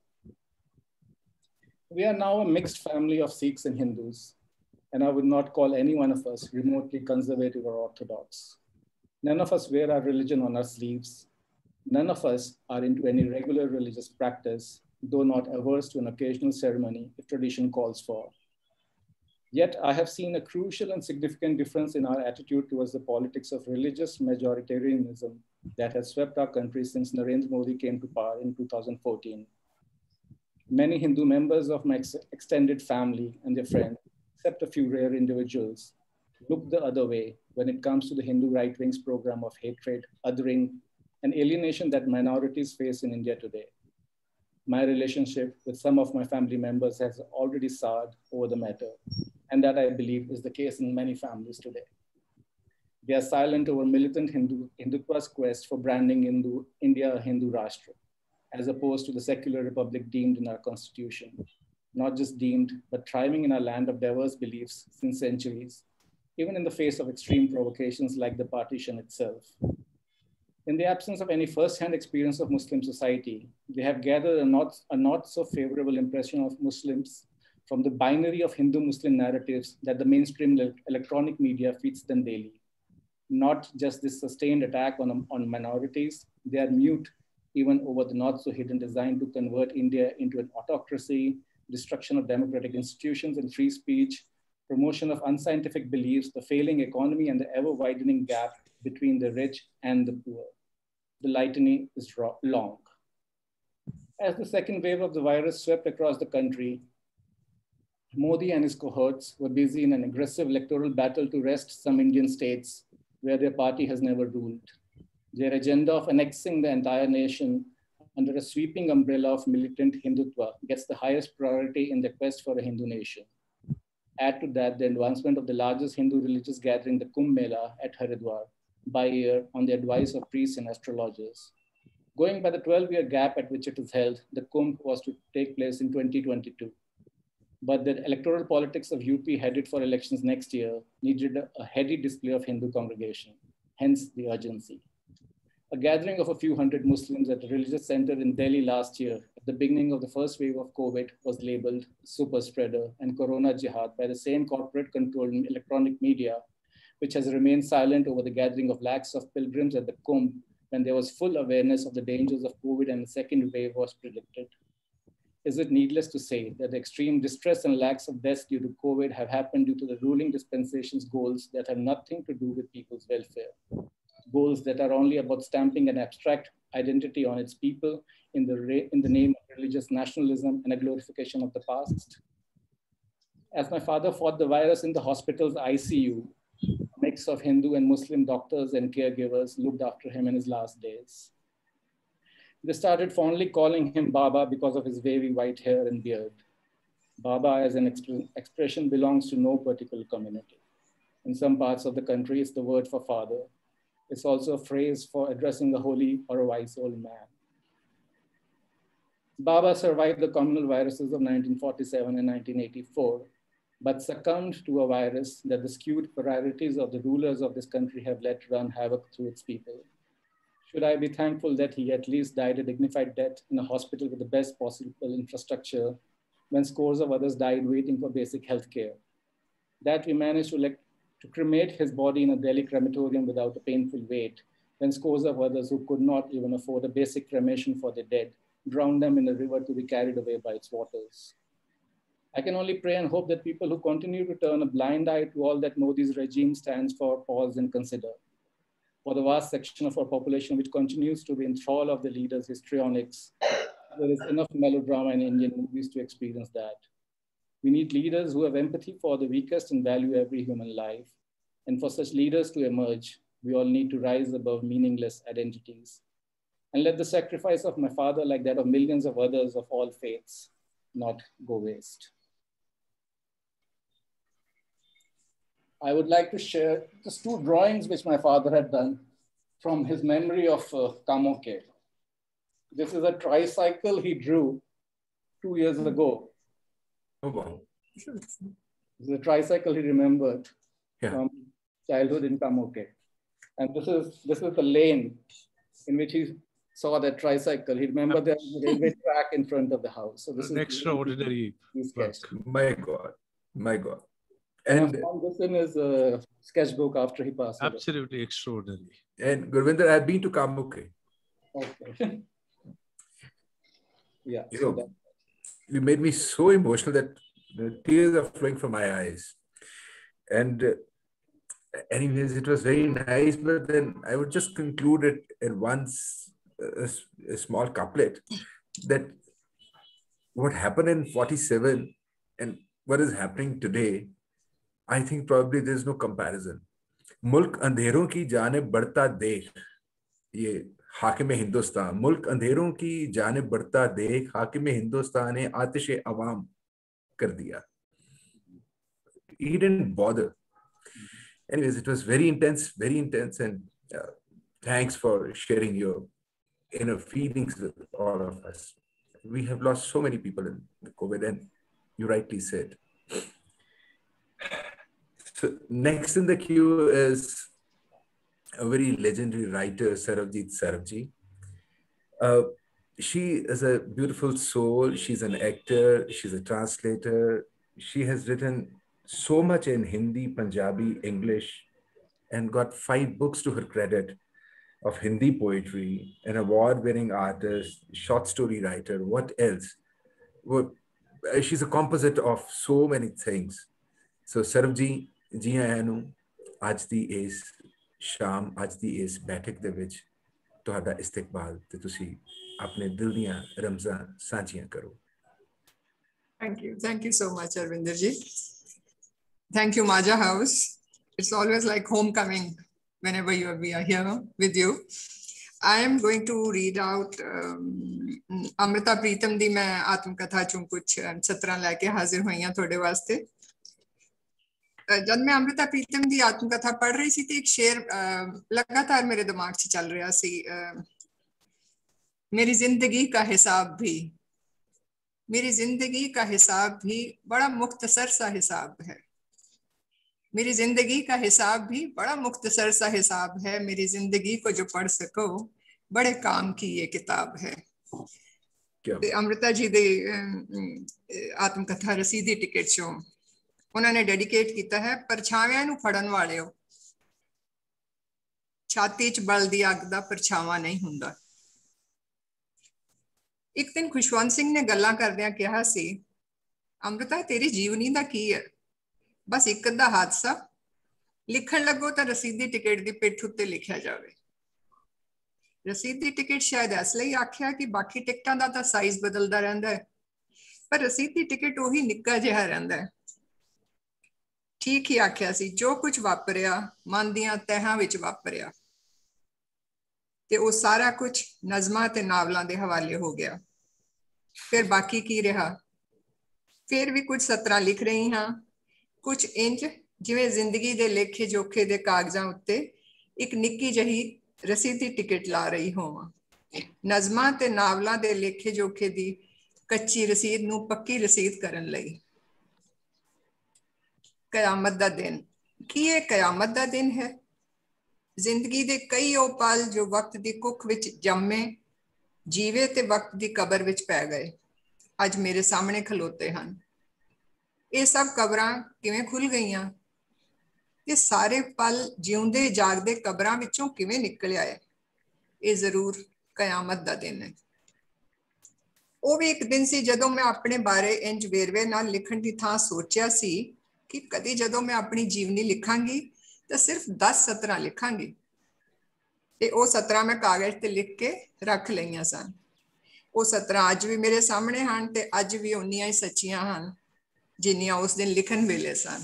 We are now a mixed family of Sikhs and Hindus, and I would not call any one of us remotely conservative or orthodox. None of us wear our religion on our sleeves. None of us are into any regular religious practice, though not averse to an occasional ceremony if tradition calls for. Yet I have seen a crucial and significant difference in our attitude towards the politics of religious majoritarianism that has swept our country since Narendra Modi came to power in two thousand fourteen. Many Hindu members of my ex- extended family and their friends, except a few rare individuals, look the other way when it comes to the Hindu right wing's program of hatred, othering, and alienation that minorities face in India today. My relationship with some of my family members has already soured over the matter, and that I believe is the case in many families today. They are silent over militant Hindu, Hindutva's quest for branding Hindu, India a Hindu Rashtra, as opposed to the secular republic deemed in our constitution. Not just deemed, but thriving in our land of diverse beliefs since centuries, even in the face of extreme provocations like the partition itself. In the absence of any first-hand experience of Muslim society, they have gathered a not, a not so favorable impression of Muslims from the binary of Hindu-Muslim narratives that the mainstream electronic media feeds them daily. Not just this sustained attack on, on minorities, they are mute even over the not so hidden design to convert India into an autocracy, destruction of democratic institutions and free speech, promotion of unscientific beliefs, the failing economy, and the ever widening gap between the rich and the poor. The litany is long. As the second wave of the virus swept across the country, Modi and his cohorts were busy in an aggressive electoral battle to wrest some Indian states where their party has never ruled. Their agenda of annexing the entire nation under a sweeping umbrella of militant Hindutva gets the highest priority in the quest for a Hindu nation. Add to that the advancement of the largest Hindu religious gathering, the Kumbh Mela at Haridwar, by year on the advice of priests and astrologers. Going by the twelve-year gap at which it is held, the Kumbh was to take place in twenty twenty-two. But the electoral politics of U P headed for elections next year needed a heady display of Hindu congregation, hence the urgency. A gathering of a few hundred Muslims at a religious center in Delhi last year at the beginning of the first wave of COVID was labeled super spreader and Corona Jihad by the same corporate controlled electronic media, which has remained silent over the gathering of lakhs of pilgrims at the Kumbh when there was full awareness of the dangers of COVID and a second wave was predicted. Is it needless to say that the extreme distress and lacks of deaths due to COVID have happened due to the ruling dispensation's goals that have nothing to do with people's welfare? Goals that are only about stamping an abstract identity on its people in the, in the name of religious nationalism and a glorification of the past. As my father fought the virus in the hospital's I C U, I'm mix of Hindu and Muslim doctors and caregivers looked after him in his last days. They started fondly calling him Baba because of his wavy white hair and beard. Baba as an exp expression belongs to no particular community. In some parts of the country, it's the word for father. It's also a phrase for addressing a holy or a wise old man. Baba survived the communal viruses of nineteen forty-seven and nineteen eighty-four, but succumbed to a virus that the skewed priorities of the rulers of this country have let run havoc through its people. Should I be thankful that he at least died a dignified death in a hospital with the best possible infrastructure when scores of others died waiting for basic health care? That we managed to, like, to cremate his body in a Delhi crematorium without a painful wait when scores of others who could not even afford a basic cremation for the dead drowned them in a river to be carried away by its waters. I can only pray and hope that people who continue to turn a blind eye to all that Modi's regime stands for pause and consider. For the vast section of our population which continues to be in thrall of the leaders' histrionics, there is enough melodrama in Indian movies to experience that. We need leaders who have empathy for the weakest and value every human life. And for such leaders to emerge, we all need to rise above meaningless identities. And let the sacrifice of my father, like that of millions of others of all faiths, not go waste. I would like to share just two drawings which my father had done from his memory of uh, Kamoke. This is a tricycle he drew two years ago. Oh, wow. This is a tricycle he remembered yeah. from childhood in Kamoke. And this is, this is the lane in which he saw that tricycle. He remembered there was a railway track in front of the house. So this An is extraordinary sketch. My God, my God. And, and this in his uh, sketchbook after he passed away. Absolutely extraordinary. And Gurvinder, I've been to Kamuke. Okay. Yeah. You, so know, that. you made me so emotional that the tears are flowing from my eyes. And uh, anyways, it was very nice, but then I would just conclude it in once a, a small couplet that what happened in forty-seven and what is happening today, I think probably there's no comparison. मुल्क अंधेरों की जाने बढ़ता देख, ये हाकिम हिंदुस्तान, मुल्क अंधेरों की जाने बढ़ता देख, हाकिम हिंदुस्तान ने आतिशे अवाम कर दिया. He didn't bother. Anyways, it was very intense, very intense, and uh, thanks for sharing your inner feelings with all of us. We have lost so many people in the COVID, and you rightly said. So next in the queue is a very legendary writer, Sarabjit Sarabji. Uh, she is a beautiful soul. She's an actor. She's a translator. She has written so much in Hindi, Punjabi, English, and got five books to her credit of Hindi poetry, an award-winning artist, short story writer. What else? Well, she's a composite of so many things. So Sarabji, जी आया नू आज दी इस शाम आज दी इस बैठक दे विच तुहाडा इस्तकबाल ते तुसी अपने दिल दियां रमज़ां साझियां करो. Thank you. Thank you so much, Arvinder ji. Thank you, Maja House. It's always like homecoming whenever you are, we are here with you. I am going to read out um, Amrita Pritam di मैं आत्मकथा चों कुछ सतरां लैके हाजिर हुई हां तुहाडे वास्ते. जब मैं अमृता प्रीतम की आत्मकथा पढ़ रही थी तो एक शेर लगातार मेरे दिमाग से चल रहा सी, मेरी जिंदगी का हिसाब भी मेरी जिंदगी का हिसाब भी बड़ा मुख्तसर सा हिसाब है. मेरी जिंदगी का हिसाब भी बड़ा मुख्तसर सा हिसाब है. मेरी जिंदगी को जो पढ़ सको बड़े काम की ये किताब है. अमृता जी दी आत्मकथा रसीदी टिकट चों उन्होंने डेडिकेट किया है परछावियां नूं फड़न वालिओ, छाती च बलदी अग दा परछावा नहीं हुंदा. एक दिन खुशवंत सिंह ने गल्लां करदियां कहा सी, अमृता तेरी जीवनी दा की है, बस एक अद्धा हादसा लिखण लगो तां रसीदी टिकट दी पिठ उत्ते लिखिया जावे. रसीदी टिकट शायद इसलिए आख्या कि बाकी टिकटां दा तां साइज बदलदा रहिंदा है, पर रसीदी टिकट उही निक्का जिहा रहिंदा है. ठीक ही आख्या सी, जो कुछ वापरिया मन दियां तहां विच वापरिया, ते वो सारा कुछ नज़मां ते नावलां दे हवाले हो गया। फिर बाकी की रहा? फिर भी कुछ सतरां लिख रही हाँ, कुछ इंज जिवें जिंदगी दे लेखे जोखे दे कागजां उत्ते एक निक्की जही रसी दी टिकट ला रही होवां। नज़मां ते नावलां दे लेखे जोखे दी कच्ची रसीद नूं पक्की रसीद करन लई। कयामत दा दिन, की ये कयामत दा दिन है? जिंदगी दे कई ओ पल जो वक्त दी कुख विच जम्मे, जीवे ते वक्त दी कबर विच पै गए, अज मेरे सामने खलोते हन। ये सब कबरां किवें खुल गईयां? ये सारे पल जिउंदे जागदे कबरां विचों किवें निकल आए? ये जरूर कयामत दा दिन है। ਉਹ ਵੀ ਇੱਕ ਦਿਨ ਸੀ ਜਦੋਂ ਮੈਂ ਆਪਣੇ ਬਾਰੇ ਇੰਜ ਵੇਰਵੇ ਨਾਲ ਲਿਖਣ ਦੀ ਥਾਂ ਸੋਚਿਆ ਸੀ ਕਿ ਕਦੀ ਜਦੋਂ ਮੈਂ ਆਪਣੀ ਜੀਵਨੀ ਲਿਖਾਂਗੀ ਤਾਂ ਸਿਰਫ ਦਸ ਸਤਰਾਂ ਲਿਖਾਂਗੀ, ਤੇ ਉਹ ਸਤਰਾਂ ਮੈਂ ਕਾਗਜ਼ ਤੇ ਲਿਖ ਕੇ ਰੱਖ ਲਈਆਂ ਸਨ। ਉਹ ਸਤਰਾਂ ਅੱਜ ਵੀ ਮੇਰੇ ਸਾਹਮਣੇ ਹਨ ਤੇ ਅੱਜ ਵੀ ਉਨੀਆਂ ਹੀ ਸੱਚੀਆਂ ਹਨ ਜਿੰਨੀਆਂ ਉਸ ਦਿਨ ਲਿਖਣ ਵੇਲੇ ਸਨ।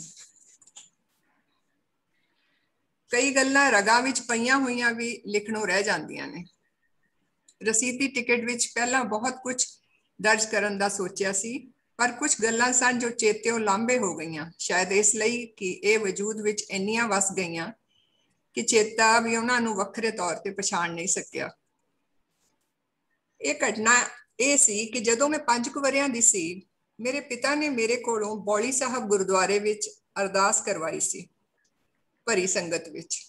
ਕਈ ਗੱਲਾਂ ਰਗਾਂ ਵਿੱਚ ਪਈਆਂ ਹੋਈਆਂ ਵੀ ਲਿਖਣੋਂ ਰਹਿ ਜਾਂਦੀਆਂ ਨੇ। ਰਸੀਦੀ ਟਿਕਟ ਵਿੱਚ ਪਹਿਲਾਂ ਬਹੁਤ ਕੁਝ ਦਰਜ ਕਰਨ ਦਾ ਸੋਚਿਆ ਸੀ, ਪਰ ਕੁਝ ਗੱਲਾਂ ਸਨ ਜੋ ਚੇਤਿਓਂ ਲਾਂਭੇ ਹੋ ਗਈਆਂ, ਸ਼ਾਇਦ ਇਸ ਲਈ ਕਿ ਇਹ ਵਜੂਦ ਵਿੱਚ ਇੰਨੀਆਂ ਵਸ ਗਈਆਂ ਕਿ ਚੇਤਾ ਵੀ ਉਹਨਾਂ ਨੂੰ ਵੱਖਰੇ ਤੌਰ ਤੇ ਪਛਾਣ ਨਹੀਂ ਸਕਿਆ। ਇਹ ਘਟਨਾ ਇਹ ਸੀ ਕਿ ਜਦੋਂ ਮੈਂ ਪੰਜ ਕੁ ਵਰਿਆਂ ਦੀ ਸੀ, ਮੇਰੇ ਪਿਤਾ ਨੇ ਮੇਰੇ ਕੋਲੋਂ ਬੌਲੀ ਸਾਹਿਬ ਗੁਰਦੁਆਰੇ ਵਿੱਚ ਅਰਦਾਸ ਕਰਵਾਈ ਸੀ, ਭਰੀ ਸੰਗਤ ਵਿੱਚ।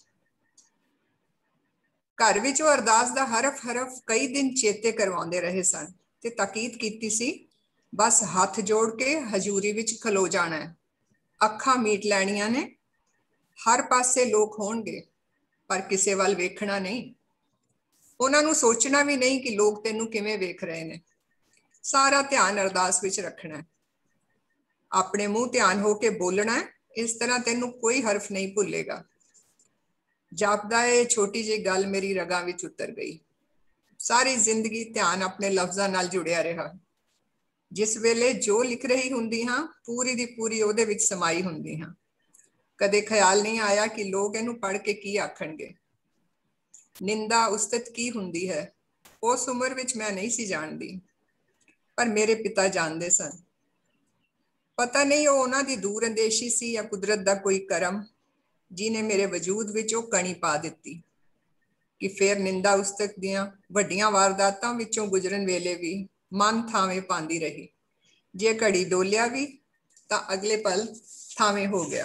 ਘਰ ਵਿੱਚ ਉਹ ਅਰਦਾਸ ਦਾ ਹਰਫ ਹਰਫ ਕਈ ਦਿਨ ਚੇਤੇ ਕਰਵਾਉਂਦੇ ਰਹੇ ਸਨ ਤੇ ਤਾਕੀਦ ਕੀਤੀ ਸੀ, ਬਸ ਹੱਥ ਜੋੜ ਕੇ ਹਜ਼ੂਰੀ ਵਿੱਚ ਖਲੋ ਜਾਣਾ ਹੈ, ਅੱਖਾਂ ਮੀਟ ਲੈਣੀਆਂ ਨੇ, ਹਰ ਪਾਸੇ ਲੋਕ ਹੋਣਗੇ ਪਰ ਕਿਸੇ ਵੱਲ ਵੇਖਣਾ ਨਹੀਂ। ਉਹਨਾਂ ਨੂੰ ਸੋਚਣਾ ਵੀ ਨਹੀਂ ਕਿ ਲੋਕ ਤੈਨੂੰ ਕਿਵੇਂ ਵੇਖ ਰਹੇ ਨੇ। ਸਾਰਾ ਧਿਆਨ ਅਰਦਾਸ ਵਿੱਚ ਰੱਖਣਾ ਹੈ, ਆਪਣੇ ਮੂੰਹ ਧਿਆਨ ਹੋ ਕੇ ਬੋਲਣਾ ਹੈ, ਇਸ ਤਰ੍ਹਾਂ ਤੈਨੂੰ ਕੋਈ ਹਰਫ ਨਹੀਂ ਭੁੱਲੇਗਾ। ਜਾਪਦਾ ਹੈ ਛੋਟੀ ਜਿਹੀ ਗੱਲ ਮੇਰੀ ਰਗਾਂ ਵਿੱਚ ਉਤਰ ਗਈ। ਸਾਰੀ ਜ਼ਿੰਦਗੀ ਧਿਆਨ ਆਪਣੇ ਲਫ਼ਜ਼ਾਂ ਨਾਲ ਜੁੜਿਆ ਰਿਹਾ। ਜਿਸ ਵੇਲੇ ਜੋ ਲਿਖ ਰਹੀ ਹੁੰਦੀ ਹਾਂ, ਪੂਰੀ ਦੀ ਪੂਰੀ ਉਹਦੇ ਵਿੱਚ ਸਮਾਈ ਹੁੰਦੀ ਹਾਂ। ਕਦੇ ਖਿਆਲ ਨਹੀਂ ਆਇਆ ਕਿ ਲੋਕ ਇਹਨੂੰ ਪੜ੍ਹ ਕੇ ਕੀ ਆਖਣਗੇ। ਨਿੰਦਾ ਉਸਤਤ ਕੀ ਹੁੰਦੀ ਹੈ, ਉਸ ਉਮਰ ਵਿੱਚ ਮੈਂ ਨਹੀਂ ਸੀ ਜਾਣਦੀ, ਪਰ ਮੇਰੇ ਪਿਤਾ ਜਾਣਦੇ ਸਨ। ਪਤਾ ਨਹੀਂ ਉਹ ਉਹਨਾਂ ਦੀ ਦੂਰ ਅੰਦੇਸ਼ੀ ਸੀ ਜਾਂ ਕੁਦਰਤ ਦਾ ਕੋਈ ਕਰਮ ਜਿਹਨੇ ਮੇਰੇ ਵਜੂਦ ਵਿੱਚ ਉਹ ਕਣੀ ਪਾ ਦਿੱਤੀ ਕਿ ਫਿਰ ਨਿੰਦਾ ਉਸਤਤ ਦੀਆਂ ਵੱਡੀਆਂ ਵਾਰਦਾਤਾਂ ਵਿੱਚੋਂ ਗੁਜ਼ਰਨ ਵੇਲੇ ਵੀ ਮਨ ਥਾਵੇਂ ਪਾਉਂਦੀ ਰਹੀ। ਜੇ ਘੜੀ ਡੋਲਿਆ ਵੀ ਤਾਂ ਅਗਲੇ ਪਲ ਥਾਵੇਂ ਹੋ ਗਿਆ।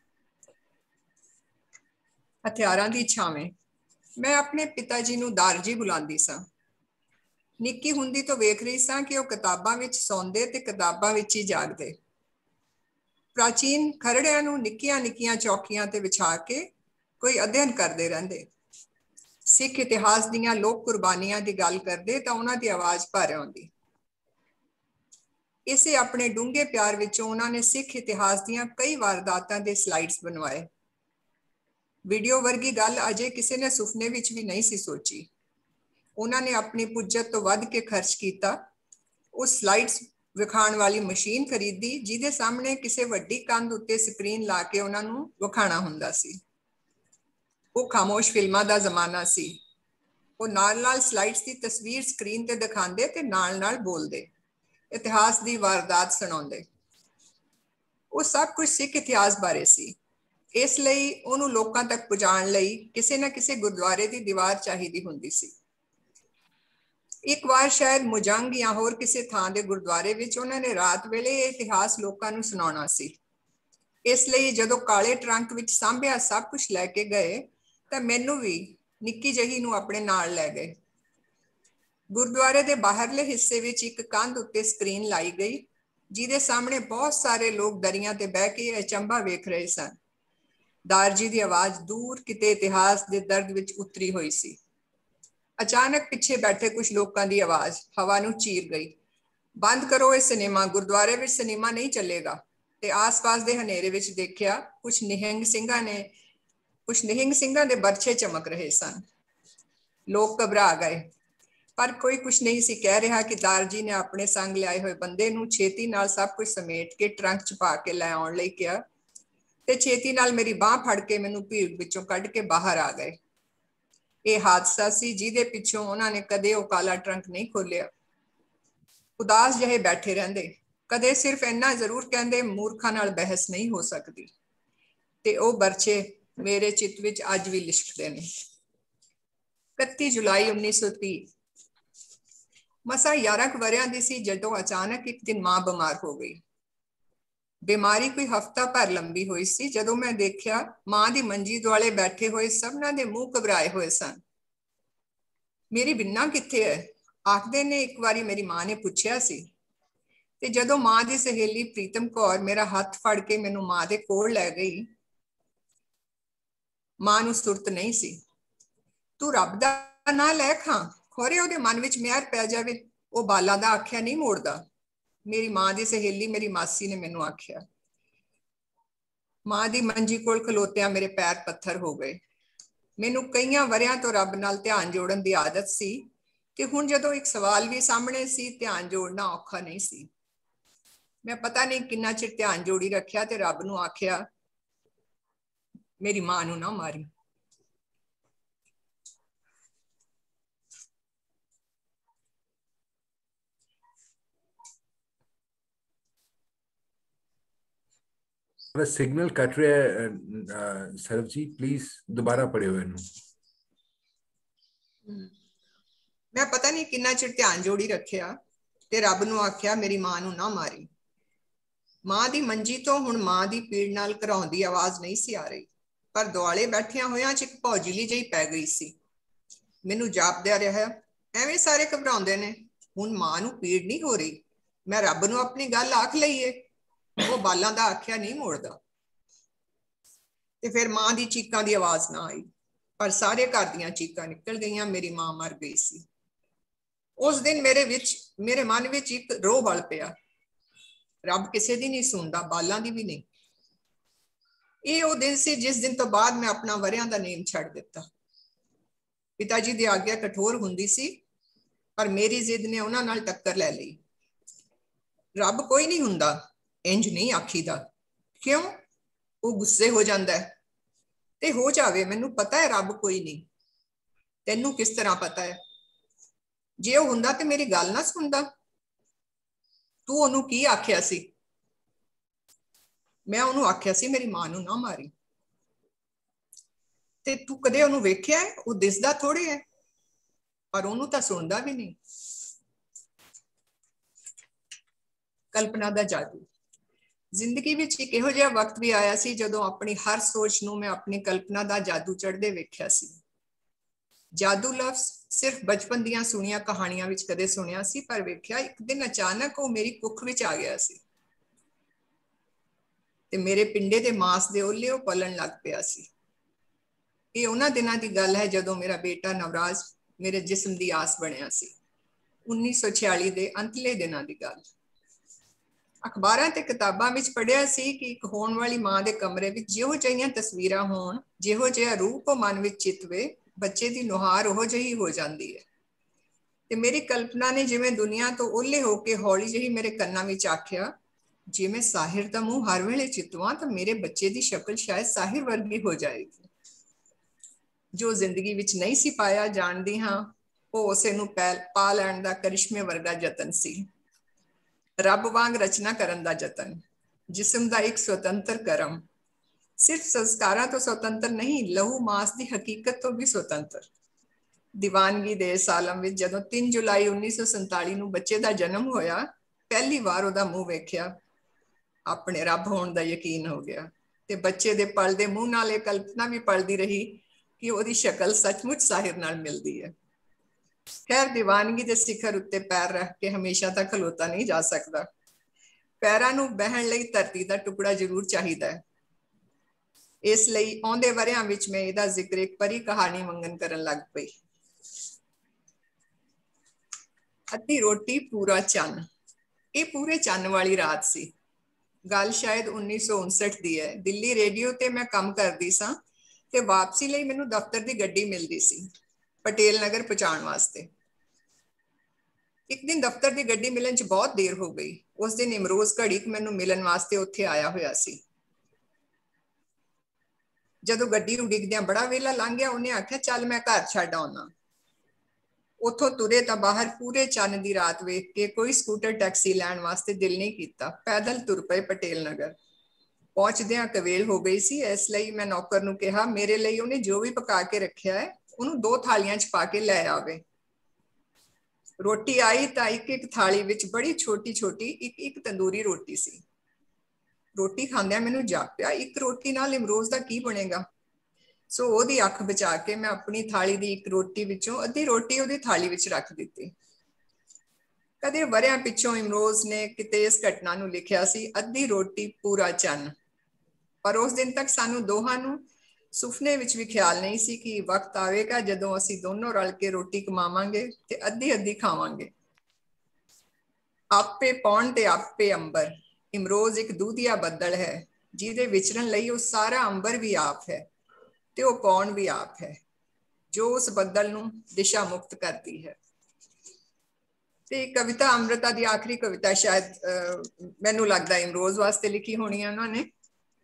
ਹਥਿਆਰਾਂ ਦੀ ਛਾਵੇਂ ਮੈਂ ਆਪਣੇ ਪਿਤਾ ਜੀ ਨੂੰ ਦਾਰਜੀ ਬੁਲਾਉਂਦੀ ਸਾਂ। ਨਿੱਕੀ ਹੁੰਦੀ ਤੋਂ ਵੇਖ ਰਹੀ ਸਾਂ ਕਿ ਉਹ ਕਿਤਾਬਾਂ ਵਿੱਚ ਸੌਂਦੇ ਤੇ ਕਿਤਾਬਾਂ ਵਿੱਚ ਹੀ ਜਾਗਦੇ। ਪ੍ਰਾਚੀਨ ਖਰੜਿਆਂ ਨੂੰ ਨਿੱਕੀਆਂ ਨਿੱਕੀਆਂ ਚੌਕੀਆਂ ਤੇ ਵਿਛਾ ਕੇ ਕੋਈ ਅਧਿਐਨ ਕਰਦੇ ਰਹਿੰਦੇ। ਸਿੱਖ ਇਤਿਹਾਸ ਦੀਆਂ ਲੋਕ ਕੁਰਬਾਨੀਆਂ ਦੀ ਗੱਲ ਕਰਦੇ ਤਾਂ ਉਹਨਾਂ ਦੀ ਆਵਾਜ਼ ਭਰ ਆਉਂਦੀ। ਇਸੇ ਆਪਣੇ ਡੂੰਘੇ ਪਿਆਰ ਵਿੱਚੋਂ ਉਹਨਾਂ ਨੇ ਸਿੱਖ ਇਤਿਹਾਸ ਦੀਆਂ ਕਈ ਵਾਰਦਾਤਾਂ ਦੇ ਸਲਾਈਡਸ ਬਣਵਾਏ। ਵੀਡੀਓ ਵਰਗੀ ਗੱਲ ਅਜੇ ਕਿਸੇ ਨੇ ਸੁਪਨੇ ਵਿੱਚ ਵੀ ਨਹੀਂ ਸੀ ਸੋਚੀ। ਉਹਨਾਂ ਨੇ ਆਪਣੀ ਪੁੱਜਤ ਤੋਂ ਵੱਧ ਕੇ ਖਰਚ ਕੀਤਾ। ਉਹ ਸਲਾਈਡਸ ਵਿਖਾਉਣ ਵਾਲੀ ਮਸ਼ੀਨ ਖਰੀਦੀ ਜਿਹਦੇ ਸਾਹਮਣੇ ਕਿਸੇ ਵੱਡੀ ਕੰਧ ਉੱਤੇ ਸਕਰੀਨ ਲਾ ਕੇ ਉਹਨਾਂ ਨੂੰ ਵਿਖਾਉਣਾ ਹੁੰਦਾ ਸੀ। ਉਹ ਖਾਮੋਸ਼ ਫਿਲਮਾਂ ਦਾ ਜ਼ਮਾਨਾ ਸੀ। ਉਹ ਨਾਲ ਨਾਲ ਸਲਾਈਡਸ ਦੀ ਤਸਵੀਰ ਸਕਰੀਨ ਤੇ ਦਿਖਾਉਂਦੇ ਤੇ ਨਾਲ ਨਾਲ ਬੋਲਦੇ, ਇਤਿਹਾਸ ਦੀ ਵਾਰਦਾਤ ਸੁਣਾਉਂਦੇ। ਉਹ ਸਭ ਕੁਝ ਸਿੱਖ ਇਤਿਹਾਸ ਬਾਰੇ ਸੀ। ਇਸ ਲਈ ਉਹਨੂੰ ਲੋਕਾਂ ਤੱਕ ਪਹੁੰਚਾਉਣ ਲਈ ਕਿਸੇ ਨਾ ਕਿਸੇ ਗੁਰਦੁਆਰੇ ਦੀ ਦੀਵਾਰ ਚਾਹੀਦੀ ਹੁੰਦੀ ਸੀ। ਇੱਕ ਵਾਰ ਸ਼ਾਇਦ ਮੁਜੰਗ ਜਾਂ ਹੋਰ ਕਿਸੇ ਥਾਂ ਦੇ ਗੁਰਦੁਆਰੇ ਵਿੱਚ ਉਹਨਾਂ ਨੇ ਰਾਤ ਵੇਲੇ ਇਹ ਇਤਿਹਾਸ ਲੋਕਾਂ ਨੂੰ ਸੁਣਾਉਣਾ ਸੀ। ਇਸ ਲਈ ਜਦੋਂ ਕਾਲੇ ਟਰੰਕ ਵਿੱਚ ਸਾਂਭਿਆ ਸਭ ਕੁਝ ਲੈ ਕੇ ਗਏ ਤਾਂ ਮੈਨੂੰ ਵੀ ਨਿੱਕੀ ਜਿਹੀ ਨੂੰ ਆਪਣੇ ਨਾਲ ਲੈ ਗਏ। ਗੁਰਦੁਆਰੇ ਦੇ ਬਾਹਰਲੇ ਹਿੱਸੇ ਵਿੱਚ ਇੱਕ ਕੰਧ ਉੱਤੇ ਸਕਰੀਨ ਲਾਈ ਗਈ ਜਿਹਦੇ ਸਾਹਮਣੇ ਬਹੁਤ ਸਾਰੇ ਲੋਕ ਦਰੀਆਂ ਤੇ ਬਹਿ ਕੇ ਅਚੰਭਾ ਵੇਖ ਰਹੇ ਸਨ। ਦਾਰਜੀ ਦੀ ਆਵਾਜ਼ ਦੂਰ ਕਿਤੇ ਇਤਿਹਾਸ ਦੇ ਦਰਦ ਵਿੱਚ ਉਤਰੀ ਹੋਈ ਸੀ। ਅਚਾਨਕ ਪਿੱਛੇ ਬੈਠੇ ਕੁਝ ਲੋਕਾਂ ਦੀ ਆਵਾਜ਼ ਹਵਾ ਨੂੰ ਚੀਰ ਗਈ, ਬੰਦ ਕਰੋ ਇਹ ਸਿਨੇਮਾ, ਗੁਰਦੁਆਰੇ ਵਿੱਚ ਸਿਨੇਮਾ ਨਹੀਂ ਚੱਲੇਗਾ। ਤੇ ਆਸ-ਪਾਸ ਦੇ ਹਨੇਰੇ ਵਿੱਚ ਦੇਖਿਆ ਕੁਝ ਨਿਹੰਗ ਸਿੰਘਾਂ ਨੇ ਕੁਝ ਨਿਹੰਗ ਸਿੰਘਾਂ ਦੇ ਬਰਛੇ ਚਮਕ ਰਹੇ ਸਨ। ਲੋਕ ਘਬਰਾ ਗਏ, ਪਰ ਕੋਈ ਕੁਝ ਨਹੀਂ ਸੀ ਕਹਿ ਰਿਹਾ ਕਿ ਦਾਰਜੀ ਨੇ ਆਪਣੇ ਸੰਗ ਲਿਆਏ ਹੋਏ ਬੰਦੇ ਨੂੰ ਛੇਤੀ ਨਾਲ ਸਭ ਕੁਝ ਸਮੇਟ ਕੇ ਟਰੰਕ ਚ ਪਾ ਕੇ ਲੈ ਆਉਣ ਲਈ ਕਿਹਾ ਤੇ ਛੇਤੀ ਨਾਲ ਮੇਰੀ ਬਾਹ ਫੜ ਕੇ ਮੈਨੂੰ ਭੀੜ ਵਿੱਚੋਂ ਕੱਢ ਕੇ ਬਾਹਰ ਆ ਗਏ। ਇਹ ਹਾਦਸਾ ਸੀ ਜਿਹਦੇ ਪਿੱਛੋਂ ਉਹਨਾਂ ਨੇ ਕਦੇ ਉਹ ਕਾਲਾ ਟਰੰਕ ਨਹੀਂ ਖੋਲਿਆ। ਉਦਾਸ ਜਿਹੇ ਬੈਠੇ ਰਹਿੰਦੇ, ਕਦੇ ਸਿਰਫ ਇੰਨਾ ਜ਼ਰੂਰ ਕਹਿੰਦੇ, ਮੂਰਖਾਂ ਨਾਲ ਬਹਿਸ ਨਹੀਂ ਹੋ ਸਕਦੀ। ਤੇ ਉਹ ਬਰਛੇ ਮੇਰੇ ਚਿੱਤ ਵਿੱਚ ਅੱਜ ਵੀ ਲਿਸ਼ਕਦੇ ਨੇ। ਇਕੱਤੀ ਜੁਲਾਈ ਉੱਨੀ ਸੌ ਤੀਹ, ਮਸਾਂ ਗਿਆਰਾਂ ਕੁ ਵਰਿਆਂ ਦੀ ਸੀ ਜਦੋਂ ਅਚਾਨਕ ਇੱਕ ਦਿਨ ਮਾਂ ਬਿਮਾਰ ਹੋ ਗਈ। ਬਿਮਾਰੀ ਕੋਈ ਹਫ਼ਤਾ ਭਰ ਲੰਬੀ ਹੋਈ ਸੀ ਜਦੋਂ ਮੈਂ ਦੇਖਿਆ ਮਾਂ ਦੀ ਮੰਜੀ ਦੁਆਲੇ ਬੈਠੇ ਹੋਏ ਸਭਨਾਂ ਦੇ ਮੂੰਹ ਘਬਰਾਏ ਹੋਏ ਸਨ। ਮੇਰੀ ਬਿੰਨਾ ਕਿੱਥੇ ਹੈ? ਆਖਦੇ ਨੇ ਇੱਕ ਵਾਰੀ ਮੇਰੀ ਮਾਂ ਨੇ ਪੁੱਛਿਆ ਸੀ। ਤੇ ਜਦੋਂ ਮਾਂ ਦੀ ਸਹੇਲੀ ਪ੍ਰੀਤਮ ਕੌਰ ਮੇਰਾ ਹੱਥ ਫੜ ਕੇ ਮੈਨੂੰ ਮਾਂ ਦੇ ਕੋਲ ਲੈ ਗਈ, ਮਾਂ ਨੂੰ ਸੁਰਤ ਨਹੀਂ ਸੀ। ਤੂੰ ਰੱਬ ਦਾ ਨਾਂ ਲੈ ਖਾਂ, ਖੋਰੇ ਉਹਦੇ ਮਨ ਵਿੱਚ ਮਿਹਰ ਪੈ ਜਾਵੇ। ਉਹ ਬਾਲਾਂ ਦਾ ਆਖਿਆ ਨਹੀਂ ਮੋੜਦਾ। ਮੇਰੀ ਮਾਂ ਦੀ ਸਹੇਲੀ ਮੇਰੀ ਮਾਸੀ ਨੇ ਮੈਨੂੰ ਆਖਿਆ। ਮਾਂ ਦੀ ਮੰਜੀ ਕੋਲ ਖਲੋਤਿਆਂ ਮੇਰੇ ਪੈਰ ਪੱਥਰ ਹੋ ਗਏ। ਮੈਨੂੰ ਕਈਆਂ ਵਰਿਆਂ ਤੋਂ ਰੱਬ ਨਾਲ ਧਿਆਨ ਜੋੜਨ ਦੀ ਆਦਤ ਸੀ ਕਿ ਹੁਣ ਜਦੋਂ ਇੱਕ ਸਵਾਲ ਵੀ ਸਾਹਮਣੇ ਸੀ, ਧਿਆਨ ਜੋੜਨਾ ਔਖਾ ਨਹੀਂ ਸੀ। ਮੈਂ ਪਤਾ ਨਹੀਂ ਕਿੰਨਾ ਚਿਰ ਧਿਆਨ ਜੋੜੀ ਰੱਖਿਆ ਤੇ ਰੱਬ ਨੂੰ ਆਖਿਆ, ਮੇਰੀ ਮਾਂ ਨੂੰ ਨਾ ਮਾਰੀ। बस सिग्नल कट रहा है सरव जी, प्लीज दोबारा पढ़ियो इनू। मैं पता नहीं किन्ना चिर ध्यान जोड़ी रखिया ते रब नूं आख्या, मेरी मां नूं ना मारी। मां दी मंजी तो हुण मां दी पीड़ नाल घराउंदी आवाज नहीं सी आ रही, पर दुआले बैठिया होया च एक भौजिली जही पै गई सी। मैनूं जापदा रहा, एवें सारे घबराउंदे ने, हुण मां नूं पीड़ नहीं हो रही। मैं रब नूं अपनी गल आख लई है, वो बालां दा आख्या नहीं मोड़दा। ते फिर मां दी चीकां दी आवाज ना आई, पर सारे घर दीयां चीकां निकल गईयां। मेरी मां मर गई सी। उस दिन मेरे विच मेरे मन विच एक रोह बल पिया। रब किसे दी नहीं सुनदा, बालां दी भी नहीं। ये वो दिन सी जिस दिन तो बाद मैं अपना वरियां दा नेम छड़ दिता। पिता जी दी आग्या कठोर हुंदी सी, पर मेरी जिद ने उन्हां नाल टक्कर लै लई। रब कोई नहीं हुंदा, इंज नहीं आखीदा। क्यों? वो गुस्से हो जाता है। ते हो जावे, मैनू पता है रब कोई नहीं। तेनू किस तरह पता है? जे वो हुंदा ते मेरी गल ना सुनदा। तू ओनू की आख्या सी? मैं ओनू आख्या सी मेरी मां नू ना मारी। ते तू कदे ओनू वेख्या है? वो दिसदा थोड़े है, पर ओनू तां सुनदा भी नहीं। कल्पना दा जादू। जिंदगी विच एक इहो जिहा वक्त भी आया सी जदों अपनी हर सोच नूं मैं अपनी कल्पना दा जादू चढ़दे वेख्या सी। जादू लफ्ज सिर्फ बचपन दीयां सुनियां कहानियां विच कदे सुनिया सी, पर वेख्या एक दिन अचानक वो मेरी कुख विच आ गया सी ते मेरे पिंडे दे मांस दे ओले वो पलन लग पिया सी। ये उन्हां दिनां दी गल है जदों मेरा बेटा नवराज मेरे जिस्म दी आस बनिया सी। उन्नीस सौ छियाली दे अंतले दिनां दी गल। अखबारां ते किताबां विच पढ़िया सी कि एक होण वाली मां दे कमरे विच जिहो जिहियां तस्वीरां होण, जिहो जिहा रूप मन विच चितवे, बच्चे दी नुहार ओहो जही हो जाती है। ते मेरी कल्पना ने जिवें दुनिया तो ओले होके हौली जही मेरे कन्नां विच आख्या, जे मैं साहिर दा मूंह हर वेले चितवां तां मेरे बच्चे दी शक्ल शायद साहिर वर्गी हो जाएगी। जो जिंदगी विच नहीं सी पाया जाणदी हां, वो उसे नूं पा लैण दा करिश्मे वर्गा जतन सी। रब वांग रचना करन दा जतन, जिस्म दा एक स्वतंत्र कर्म, सिर्फ संस्कारां तो स्वतंत्र नहीं, लहू मास दी हकीकत तो भी स्वतंत्र। दीवानगी दे इस आलम विच जदों तीन जुलाई उन्नीस सौ संताली नूं बच्चे दा जन्म होया, पहली वार ओहदा मूंह वेख्या, अपने रब होण दा यकीन हो गया। ते बच्चे दे पलदे मूंह नाल इह कल्पना भी पलदी रही कि ओहदी शक्ल सचमुच साहिर नाल मिलदी है। खैर, दीवानगी दे सिखर उत्ते पैर रख के हमेशा तक खलोता नहीं जा सकता। पैरां नूं बहण लई धरती दा टुकड़ा जरूर चाहिदा है। इसलिए आउंदे वरियां विच मैं इहदा जिक्र एक परी कहानी मंगन करन लग पई। अद्धी रोटी पूरा चन्न। ये पूरे चन्न वाली रात सी। गल शायद उन्नीस सौ उनसठ दी है। दिल्ली रेडियो ते मैं काम करदी सां ते वापसी लई मैनूं दफ्तर दी गड्डी मिलदी सी पटेल नगर पहुंचाण वास्ते। एक दिन दफ्तर दी गड्डी मिलन च बहुत देर हो गई। उस दिन इमरोज घड़ीक मैनूं मिलन वास्ते उत्थे आया होया सी। ਜਦੋਂ ਗੱਡੀ ਉਡੀਕਦਿਆਂ ਬੜਾ ਵੇਲਾ ਲੰਘ ਗਿਆ, ਉਹਨੇ ਆਖਿਆ ਚੱਲ ਮੈਂ ਘਰ ਛੱਡ ਆਉਣਾ। ਉੱਥੋਂ ਤੁਰੇ ਤਾਂ ਬਾਹਰ ਪੂਰੇ ਚੰਨ ਦੀ ਰਾਤ ਵੇਖ ਕੇ ਕੋਈ ਸਕੂਟਰ ਟੈਕਸੀ ਲੈਣ ਵਾਸਤੇ ਦਿਲ ਨਹੀਂ ਕੀਤਾ, ਪੈਦਲ ਤੁਰ ਪਏ ਪਟੇਲ ਨਗਰ। ਪਹੁੰਚਦਿਆਂ ਕਵੇਲ ਹੋ ਗਈ ਸੀ, ਇਸ ਲਈ ਮੈਂ ਨੌਕਰ ਨੂੰ ਕਿਹਾ ਮੇਰੇ ਲਈ ਉਹਨੇ ਜੋ ਵੀ ਪਕਾ ਕੇ ਰੱਖਿਆ ਹੈ ਉਹਨੂੰ ਦੋ ਥਾਲੀਆਂ 'ਚ ਪਾ ਕੇ ਲੈ ਆਵੇ। ਰੋਟੀ ਆਈ ਤਾਂ ਇੱਕ ਇੱਕ ਥਾਲੀ ਵਿੱਚ ਬੜੀ ਛੋਟੀ ਛੋਟੀ ਇੱਕ ਇੱਕ ਤੰਦੂਰੀ ਰੋਟੀ ਸੀ। ਰੋਟੀ ਖਾਂਦਿਆਂ ਮੈਨੂੰ ਜਾਪਿਆ ਇੱਕ ਰੋਟੀ ਨਾਲ ਇਮਰੋਜ਼ ਦਾ ਕੀ ਬਣੇਗਾ। ਸੋ ਉਹਦੀ ਅੱਖ ਬਚਾ ਕੇ ਮੈਂ ਆਪਣੀ ਥਾਲੀ ਦੀ ਇੱਕ ਰੋਟੀ ਵਿੱਚੋਂ ਅੱਧੀ ਰੋਟੀ ਉਹਦੀ ਥਾਲੀ ਵਿੱਚ ਰੱਖ ਦਿੱਤੀ। ਕਦੇ ਵਰਿਆਂ ਪਿੱਛੋਂ ਇਮਰੋਜ਼ ਨੇ ਕਿਤੇ ਇਸ ਘਟਨਾ ਨੂੰ ਲਿਖਿਆ ਸੀ, ਅੱਧੀ ਰੋਟੀ ਪੂਰਾ ਚੰਨ। ਪਰ ਉਸ ਦਿਨ ਤੱਕ ਸਾਨੂੰ ਦੋਹਾਂ ਨੂੰ ਸੁਪਨੇ ਵਿੱਚ ਵੀ ਖਿਆਲ ਨਹੀਂ ਸੀ ਕਿ ਵਕਤ ਆਵੇਗਾ ਜਦੋਂ ਅਸੀਂ ਦੋਨੋਂ ਰਲ ਕੇ ਰੋਟੀ ਕਮਾਵਾਂਗੇ ਤੇ ਅੱਧੀ ਅੱਧੀ ਖਾਵਾਂਗੇ। ਆਪੇ ਪੌਣ ਤੇ ਆਪੇ ਅੰਬਰ। ਇਮਰੋਜ਼ ਇੱਕ ਦੂਧੀਆ ਬੱਦਲ ਹੈ ਜਿਹਦੇ ਵਿਚਰਨ ਲਈ ਉਹ ਸਾਰਾ ਅੰਬਰ ਵੀ ਆਪ ਹੈ ਤੇ ਉਹ ਪੌਣ ਵੀ ਆਪ ਹੈ ਜੋ ਉਸ ਬੱਦਲ ਨੂੰ ਦਿਸ਼ਾ ਮੁਕਤ ਕਰਦੀ ਹੈ। ਤੇ ਕਵਿਤਾ ਅੰਮ੍ਰਿਤਾ ਦੀ ਆਖਰੀ ਕਵਿਤਾ ਸ਼ਾਇਦ ਮੈਨੂੰ ਲੱਗਦਾ ਇਮਰੋਜ਼ ਵਾਸਤੇ ਲਿਖੀ ਹੋਣੀ ਹੈ ਉਹਨਾਂ ਨੇ।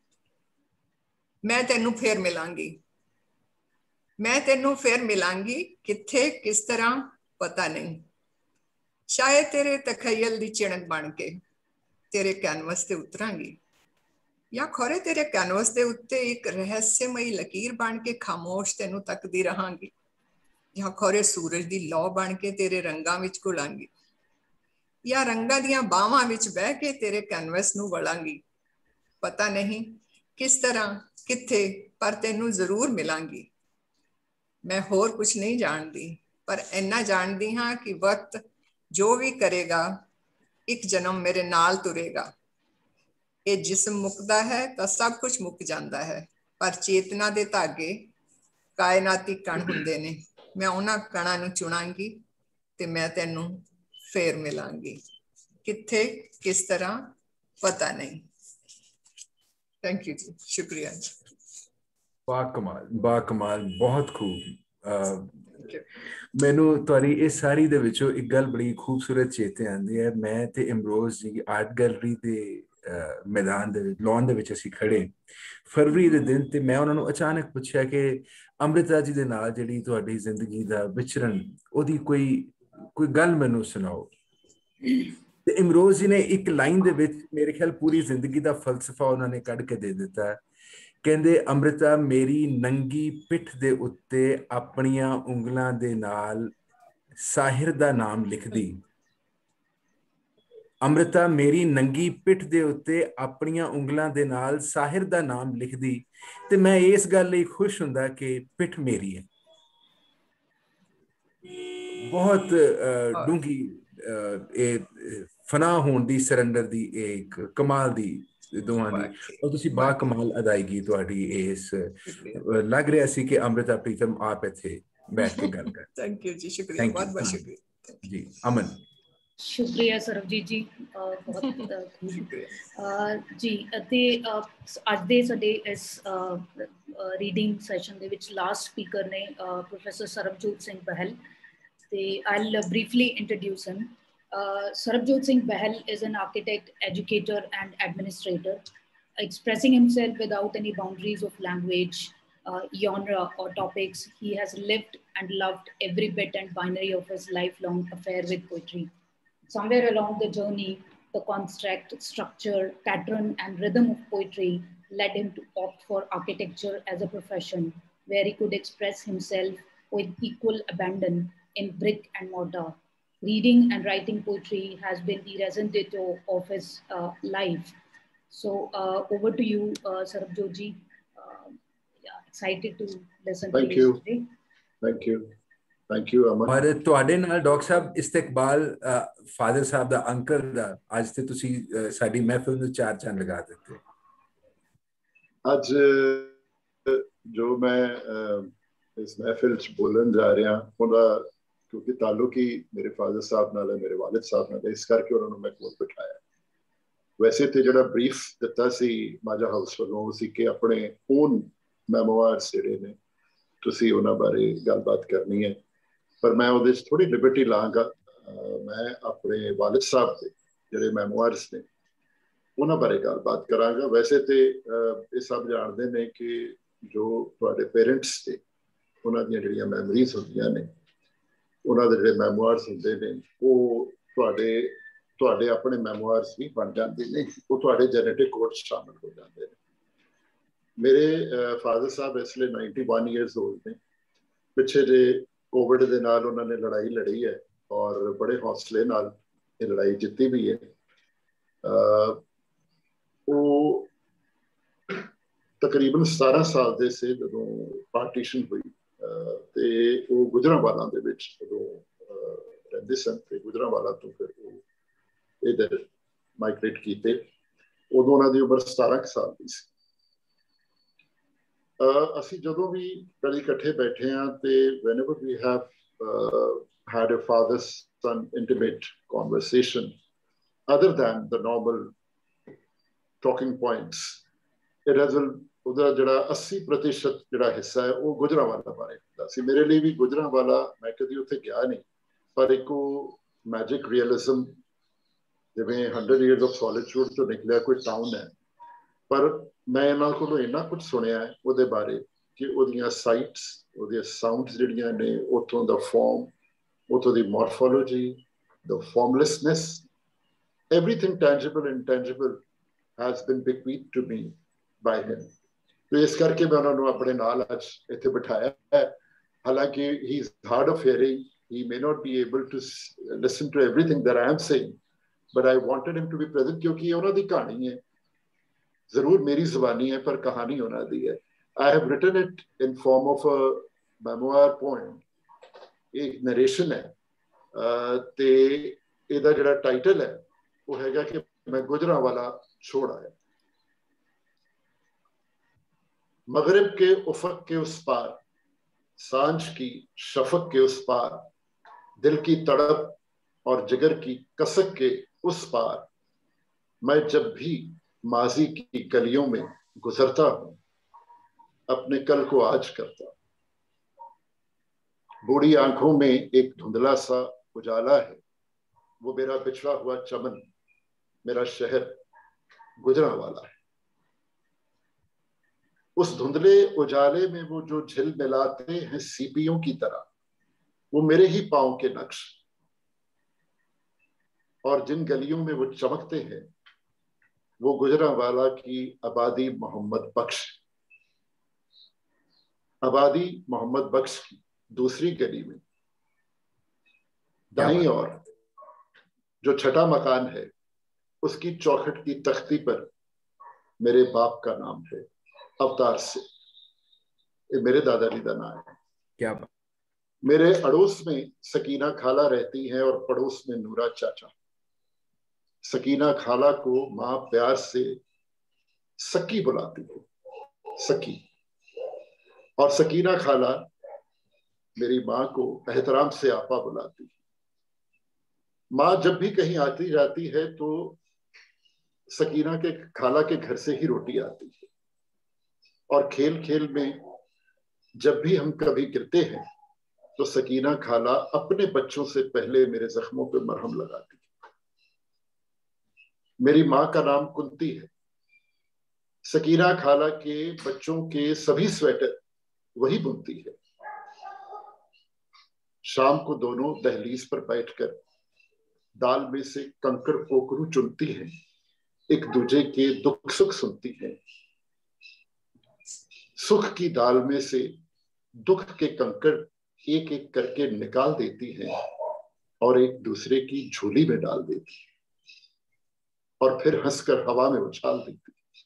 ਮੈਂ ਤੈਨੂੰ ਫੇਰ ਮਿਲਾਂਗੀ, ਮੈਂ ਤੈਨੂੰ ਫੇਰ ਮਿਲਾਂਗੀ, ਕਿੱਥੇ ਕਿਸ ਤਰ੍ਹਾਂ ਪਤਾ ਨਹੀਂ। ਸ਼ਾਇਦ ਤੇਰੇ ਤਖਯਲ ਦੀ ਚਿਣਕ ਬਣ ਕੇ ਤੇਰੇ ਕੈਨਵਸ ਤੇ ਉਤਰਾਂਗੀ, ਜਾਂ ਖੋਰੇ ਤੇਰੇ ਕੈਨਵਸ ਦੇ ਉੱਤੇ ਇੱਕ ਰਹੱਸਮਈ ਲਕੀਰ ਬਣ ਕੇ ਖਾਮੋਸ਼ ਤੈਨੂੰ ਤੱਕਦੀ ਰਹਾਂਗੀ, ਜਾਂ ਖੋਰੇ ਸੂਰਜ ਦੀ ਲੌ ਬਣ ਕੇ ਤੇਰੇ ਰੰਗਾਂ ਵਿੱਚ ਘੁਲਾਂਗੀ, ਜਾਂ ਰੰਗਾਂ ਦੀਆਂ ਬਾਹਾਂ ਵਿੱਚ ਬਹਿ ਕੇ ਤੇਰੇ ਕੈਨਵਸ ਨੂੰ ਵਲਾਂਗੀ। ਪਤਾ ਨਹੀਂ ਕਿਸ ਤਰ੍ਹਾਂ ਕਿੱਥੇ, ਪਰ ਤੈਨੂੰ ਜ਼ਰੂਰ ਮਿਲਾਂਗੀ। ਮੈਂ ਹੋਰ ਕੁਝ ਨਹੀਂ ਜਾਣਦੀ, ਪਰ ਇੰਨਾ ਜਾਣਦੀ ਹਾਂ ਕਿ ਵਕਤ ਜੋ ਵੀ ਕਰੇਗਾ ਇੱਕ ਜਨਮ ਮੇਰੇ ਨਾਲ ਤੁਰੇਗਾ। ਇਹ ਜਿਸਮ ਮੁੱਕਦਾ ਹੈ ਤਾਂ ਸਭ ਕੁਝ ਮੁੱਕ ਜਾਂਦਾ ਹੈ, ਪਰ ਚੇਤਨਾ ਦੇ ਧਾਗੇ ਕਾਇਨਾਤੀ ਕਣ ਹੁੰਦੇ ਨੇ। ਮੈਂ ਉਹਨਾਂ ਕਣਾਂ ਨੂੰ ਚੁਣਾਂਗੀ ਤੇ ਮੈਂ ਤੈਨੂੰ ਫੇਰ ਮਿਲਾਂਗੀ, ਕਿੱਥੇ ਕਿਸ ਤਰ੍ਹਾਂ ਪਤਾ ਨਹੀਂ। थैंक यू जी, शुक्रिया। बाकमाल बाकमाल, बहुत खूब। मैनू तुहाडी इस सारी दे विचों एक गल बड़ी खूबसूरत चेते आंदी है। मैं ते इमरोज जी आर्ट गैलरी दे मैदान दे लॉन दे विच असीं खड़े फरवरी दे दिन, ते मैं उन्हां नूं अचानक पुछया कि अमृता जी दे नाल जिहड़ी तुहाडी जिंदगी दा विचरण ओहदी कोई कोई गल मैनू सुनाओ। ਤੇ ਇਮਰੋਜ਼ ਜੀ ਨੇ ਇੱਕ ਲਾਈਨ ਦੇ ਵਿੱਚ ਮੇਰੇ ਖਿਆਲ ਪੂਰੀ ਜ਼ਿੰਦਗੀ ਦਾ ਫਲਸਫਾ ਉਹਨਾਂ ਨੇ ਕੱਢ ਕੇ ਦੇ ਦਿੱਤਾ। ਕਹਿੰਦੇ ਅੰਮ੍ਰਿਤਾ ਮੇਰੀ ਨੰਗੀ ਪਿੱਠ ਦੇ ਉੱਤੇ ਆਪਣੀਆਂ ਉਂਗਲਾਂ ਦੇ ਨਾਲ ਸਾਹਿਰ ਦਾ ਨਾਮ ਲਿਖਦੀ। ਅੰਮ੍ਰਿਤਾ ਮੇਰੀ ਨੰਗੀ ਪਿੱਠ ਦੇ ਉੱਤੇ ਆਪਣੀਆਂ ਉਂਗਲਾਂ ਦੇ ਨਾਲ ਸਾਹਿਰ ਦਾ ਨਾਮ ਲਿਖਦੀ, ਤੇ ਮੈਂ ਇਸ ਗੱਲ ਲਈ ਖੁਸ਼ ਹੁੰਦਾ ਕਿ ਪਿੱਠ ਮੇਰੀ ਹੈ। ਬਹੁਤ ਡੂੰਘੀ ਇਹ ਫਨਾ ਹੋਣ ਦੀ, ਸਰੈਂਡਰ ਦੀ ਇੱਕ ਕਮਾਲ ਦੀ ਦੋਹਾਂ ਦੀ, ਔਰ ਤੁਸੀਂ ਬਾ ਕਮਾਲ ਅਦਾਇਗੀ ਤੁਹਾਡੀ ਇਸ ਲੱਗ ਰਿਹਾ ਸੀ ਕਿ ਅੰਮ੍ਰਿਤਾ ਪ੍ਰੀਤਮ ਆਪ ਇੱਥੇ बैठ के गल कर। थैंक यू जी, शुक्रिया, बहुत बहुत शुक्रिया जी। अमन शुक्रिया सरबजीत जी, बहुत शुक्रिया जी। ਅਤੇ ਅੱਜ ਦੇ ਸਾਡੇ ਇਸ ਰੀਡਿੰਗ ਸੈਸ਼ਨ ਦੇ ਵਿੱਚ ਲਾਸਟ ਸਪੀਕਰ ਨੇ ਪ੍ਰੋਫੈਸਰ ਸਰਬਜੋਤ ਸਿੰਘ ਬਹਿਲ, ਤੇ I'll briefly introduce him. Uh, Sarabjot Singh Bahal is an architect, educator and administrator, expressing himself without any boundaries of language, uh, genre or topics. He has lived and loved every bit and binary of his lifelong affair with poetry. Somewhere along the journey, the construct, structure, pattern and rhythm of poetry led him to opt for architecture as a profession, where he could express himself with equal abandon in brick and mortar. Reading and writing poetry has been the raison d'etre of his uh, life. So uh, over to you, uh, Sarabjot ji. Uh, yeah, excited to listen Thank to you. you today. Thank you. Thank you, Aman. और ਤੁਹਾਡੇ ਨਾਲ doctor ਸਾਹਿਬ ਇਸਤਕਬਾਲ father ਸਾਹਿਬ ਦਾ uncle ਦਾ ਅੱਜ ਤੇ ਤੁਸੀਂ ਸਾਡੀ ਮਹਿਫਿਲ ਨੂੰ ਚਾਰ ਚੰਨ ਲਗਾ ਦਿੱਤੇ। ਅੱਜ ਜੋ ਮੈਂ ਇਸ ਮਹਿਫਿਲ ਚ ਬੋਲਣ ਜਾ ਰਿਹਾ ਉਹਦਾ ਕਿਉਂਕਿ ਤਾਲੁਕ ਹੀ ਮੇਰੇ ਫਾਦਰ ਸਾਹਿਬ ਨਾਲ ਹੈ, ਮੇਰੇ ਵਾਲਿਦ ਸਾਹਿਬ ਨਾਲ, ਇਸ ਕਰਕੇ ਉਹਨਾਂ ਨੂੰ ਮੈਂ ਕੋਲ ਬਿਠਾਇਆ। ਵੈਸੇ ਤੇ ਜਿਹੜਾ ਬਰੀਫ ਦਿੱਤਾ ਸੀ ਮਾਝਾ ਹਾਊਸ ਵੱਲੋਂ ਉਹ ਸੀ ਕਿ ਆਪਣੇ ਓਨ ਮੈਮੋਆਰਸ ਜਿਹੜੇ ਨੇ ਤੁਸੀਂ ਉਹਨਾਂ ਬਾਰੇ ਗੱਲਬਾਤ ਕਰਨੀ ਹੈ, ਪਰ ਮੈਂ ਉਹਦੇ 'ਚ ਥੋੜ੍ਹੀ ਲਿਬਰਟੀ ਲਾਂਗਾ। ਮੈਂ ਆਪਣੇ ਵਾਲਿਦ ਸਾਹਿਬ ਦੇ ਜਿਹੜੇ ਮੈਮੋਆਰਸ ਨੇ ਉਹਨਾਂ ਬਾਰੇ ਗੱਲਬਾਤ ਕਰਾਂਗਾ। ਵੈਸੇ ਤੇ ਇਹ ਸਭ ਜਾਣਦੇ ਨੇ ਕਿ जो ਤੁਹਾਡੇ पेरेंट्स थे ਉਹਨਾਂ ਦੀਆਂ ਜਿਹੜੀਆਂ ਮੈਮਰੀਜ਼ ਹੁੰਦੀਆਂ ਨੇ, ਉਹਨਾਂ ਦੇ ਜਿਹੜੇ ਮੈਮੋਇਰਸ ਹੁੰਦੇ ਨੇ, ਉਹ ਤੁਹਾਡੇ ਤੁਹਾਡੇ ਆਪਣੇ ਮੈਮੋਇਰਸ ਵੀ ਬਣ ਜਾਂਦੇ ਨੇ, ਉਹ ਤੁਹਾਡੇ ਜੈਨੇਟਿਕ ਕੋਡ 'ਚ ਸ਼ਾਮਲ ਹੋ ਜਾਂਦੇ ਨੇ। ਮੇਰੇ ਫਾਦਰ ਸਾਹਿਬ ਇਸ ਲਈ इक्यानवे ਇਅਰਸ 올ਡ ਨੇ। ਪਿੱਛੇ ਜੇ ਕੋਵਿਡ ਦੇ ਨਾਲ ਉਹਨਾਂ ਨੇ ਲੜਾਈ ਲੜੀ ਹੈ ਔਰ ਬੜੇ ਹੌਸਲੇ ਨਾਲ ਇਹ ਲੜਾਈ ਜਿੱਤੀ ਵੀ ਹੈ। ਉਹ ਤਕਰੀਬਨ ਸਤਾਰਾਂ ਸਾਲ ਦੇ ਸੀ ਜਦੋਂ ਪਾਰਟੀਸ਼ਨ ਹੋਈ ਤੇ ਉਹ ਗੁਜਰਾਂਵਾਲਾ ਦੇ ਵਿੱਚ ਜਦੋਂ ਰਹਿੰਦੇ ਸਨ ਤੇ ਗੁਜਰਾਂਵਾਲਾ ਤੋਂ ਫਿਰ ਉਹ ਇਧਰ ਮਾਈਗ੍ਰੇਟ ਕੀਤੇ। ਉਦੋਂ ਉਹਨਾਂ ਦੀ ਉਮਰ ਸਤਾਰਾਂ ਸਾਲ ਦੀ ਸੀ। ਅਸੀਂ ਜਦੋਂ ਵੀ ਕਦੇ ਇਕੱਠੇ ਬੈਠੇ ਹਾਂ ਤੇ whenever we have uh, had a father son intimate conversation other than the normal talking points, it has been ਉਹਦਾ ਜਿਹੜਾ अस्सी प्रतिशत ਜਿਹੜਾ ਹਿੱਸਾ ਹੈ ਉਹ ਗੁਜਰਾਂਵਾਲਾ ਬਾਰੇ ਹੁੰਦਾ ਸੀ। ਮੇਰੇ ਲਈ ਵੀ ਗੁਜਰਾਂਵਾਲਾ, ਮੈਂ ਕਦੀ ਉੱਥੇ ਗਿਆ ਨਹੀਂ, ਪਰ ਇੱਕ ਉਹ ਮੈਜਿਕ ਰੀਅਲਿਜ਼ਮ, ਜਿਵੇਂ ਹੰਡਰਡ ਈਅਰਸ ਆਫ ਸੋਲਿਟਿਊਡ ਤੋਂ ਨਿਕਲਿਆ ਕੋਈ ਟਾਊਨ ਹੈ। ਪਰ ਮੈਂ ਇਹਨਾਂ ਕੋਲੋਂ ਇੰਨਾ ਕੁਝ ਸੁਣਿਆ ਹੈ ਉਹਦੇ ਬਾਰੇ ਕਿ ਉਹਦੀਆਂ ਸਾਈਟਸ, ਉਹਦੀਆਂ ਸਾਊਂਡਸ ਜਿਹੜੀਆਂ ਨੇ, ਉੱਥੋਂ ਦਾ ਫਾਰਮ, ਉੱਥੋਂ ਦੀ ਮੋਰਫੋਲੋਜੀ, ਦ ਫਾਰਮਲੈਸਨੈਸ, everything tangible and intangible has been bequeathed to me by him। तो इस करके मैं उन्होंने अपने नाल आज इत्थे बिठाया है। हालांकि he is hard of hearing, he may not be able to listen to everything that I am saying, but I wanted him to be present क्योंकि ये उन्होंने कहानी है, जरूर मेरी ज़बानी है पर कहानी उन्होंने दी है। I have written it in form of a memoir poem, एक नरेशन है ते ਇਹਦਾ ਜਿਹੜਾ टाइटल है वो हैगा कि मैं गुजरांवाला छोड़ आया। मगरिब के उफक के उस पार, सांझ की शफक के उस पार, दिल की तड़प और जिगर की कसक के उस पार, मैं जब भी माजी की गलियों में गुजरता हूँ अपने कल को आज करता। बूढ़ी आंखों में एक धुंधला सा उजाला है, वो मेरा बिछड़ा हुआ चमन, मेरा शहर गुजरांवाला है। उस धुंधले उजाले में वो जो झिल मिलाते हैं सीपियों की तरह, वो मेरे ही पांव के नक्श, और जिन गलियों में वो चमकते हैं वो गुजरांवाला की आबादी मोहम्मद बख्श। आबादी मोहम्मद बख्श की दूसरी गली में दाईं ओर जो छठा मकान है, उसकी चौखट की तख्ती पर मेरे बाप का नाम है, अवतार से। ये मेरे दादाजी का नाम है। क्या बात। मेरे अड़ोस में सकीना खाला रहती हैं और पड़ोस में नूरा चाचा। सकीना खाला को माँ प्यार से सकी बुलाती है, सकी। और सकीना खाला मेरी माँ को एहतराम से आपा बुलाती है। माँ जब भी कहीं आती जाती है तो सकीना के खाला के घर से ही रोटी आती है। और खेल खेल में जब भी हम कभी गिरते हैं तो सकीना खाला अपने बच्चों से पहले मेरे जख्मों पे मरहम लगाती है। मेरी माँ का नाम कुंती है। सकीना खाला के बच्चों के सभी स्वेटर वही बुनती है। शाम को दोनों दहलीज पर बैठकर दाल में से कंकड़ पोकरू चुनती हैं, एक दूजे के दुख सुख सुनती हैं। सुख की दाल में से दुख के कंकड़ एक एक करके निकाल देती हैं और एक दूसरे की झोली में डाल देती है और फिर हंसकर हवा में उछाल देती है।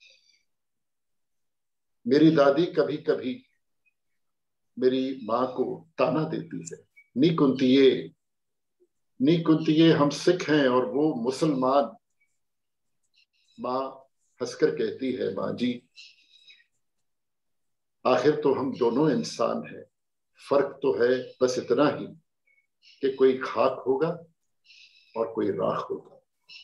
मेरी दादी कभी कभी मेरी माँ को ताना देती है, नी कुंतिये, नी कुंतिये, हम सिख हैं और वो मुसलमान। माँ हंसकर कहती है, माँ जी आखिर तो हम दोनों इंसान हैं, फर्क तो है बस इतना ही कि कोई खाक होगा और कोई राख होगा।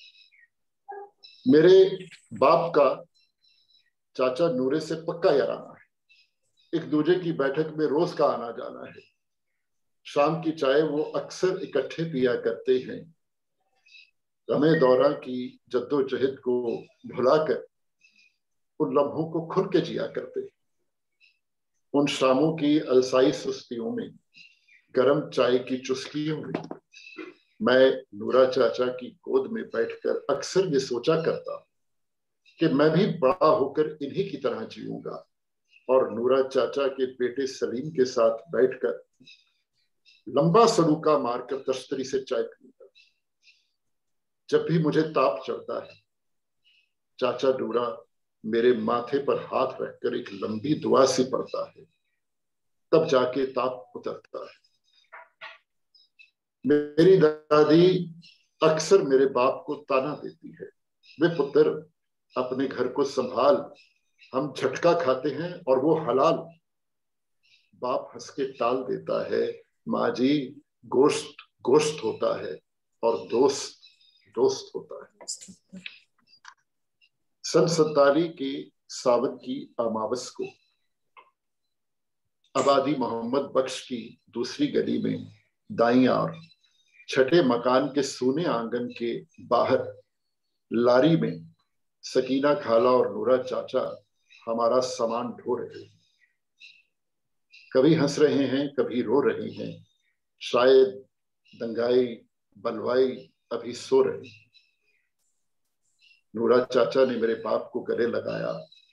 मेरे बाप का चाचा नूरे से पक्का याराना है, एक दूजे की बैठक में रोज का आना जाना है। शाम की चाय वो अक्सर इकट्ठे पिया करते हैं। गमे दौरा की जद्दोजहद को भुलाकर उन लम्हों को खुल के जिया करते हैं। उन शामों की अलसाई सुस्तियों में, गरम चाय की चुस्कियों में मैं नूरा चाचा की गोद में बैठकर अक्सर ये सोचा करता कि मैं भी बड़ा होकर इन्हीं की तरह जीऊंगा और नूरा चाचा के बेटे सलीम के साथ बैठकर लंबा सलूका मारकर तश्तरी से चाय पीऊंगा। जब भी मुझे ताप चढ़ता है, चाचा नूरा मेरे माथे पर हाथ रखकर एक लंबी दुआ सी पड़ता है, तब जाके ताप उतरता है। मेरी दादी अक्सर मेरे बाप को ताना देती है, वे पुत्र अपने घर को संभाल, हम झटका खाते हैं और वो हलाल। बाप हंस के टाल देता है, माँ जी गोश्त गोश्त होता है और दोस्त दोस्त होता है। सन सत्तारी के सावन की अमावस को आबादी मोहम्मद बख्श की दूसरी गली में दाईं ओर छठे मकान के सूने आंगन के बाहर लारी में सकीना खाला और नूरा चाचा हमारा सामान ढो रहे हैं। कभी हंस रहे हैं, कभी रो रहे हैं, शायद दंगाई बलवाई अभी सो रहे हैं। नूरा चाचा ने मेरे बाप को गले लगाया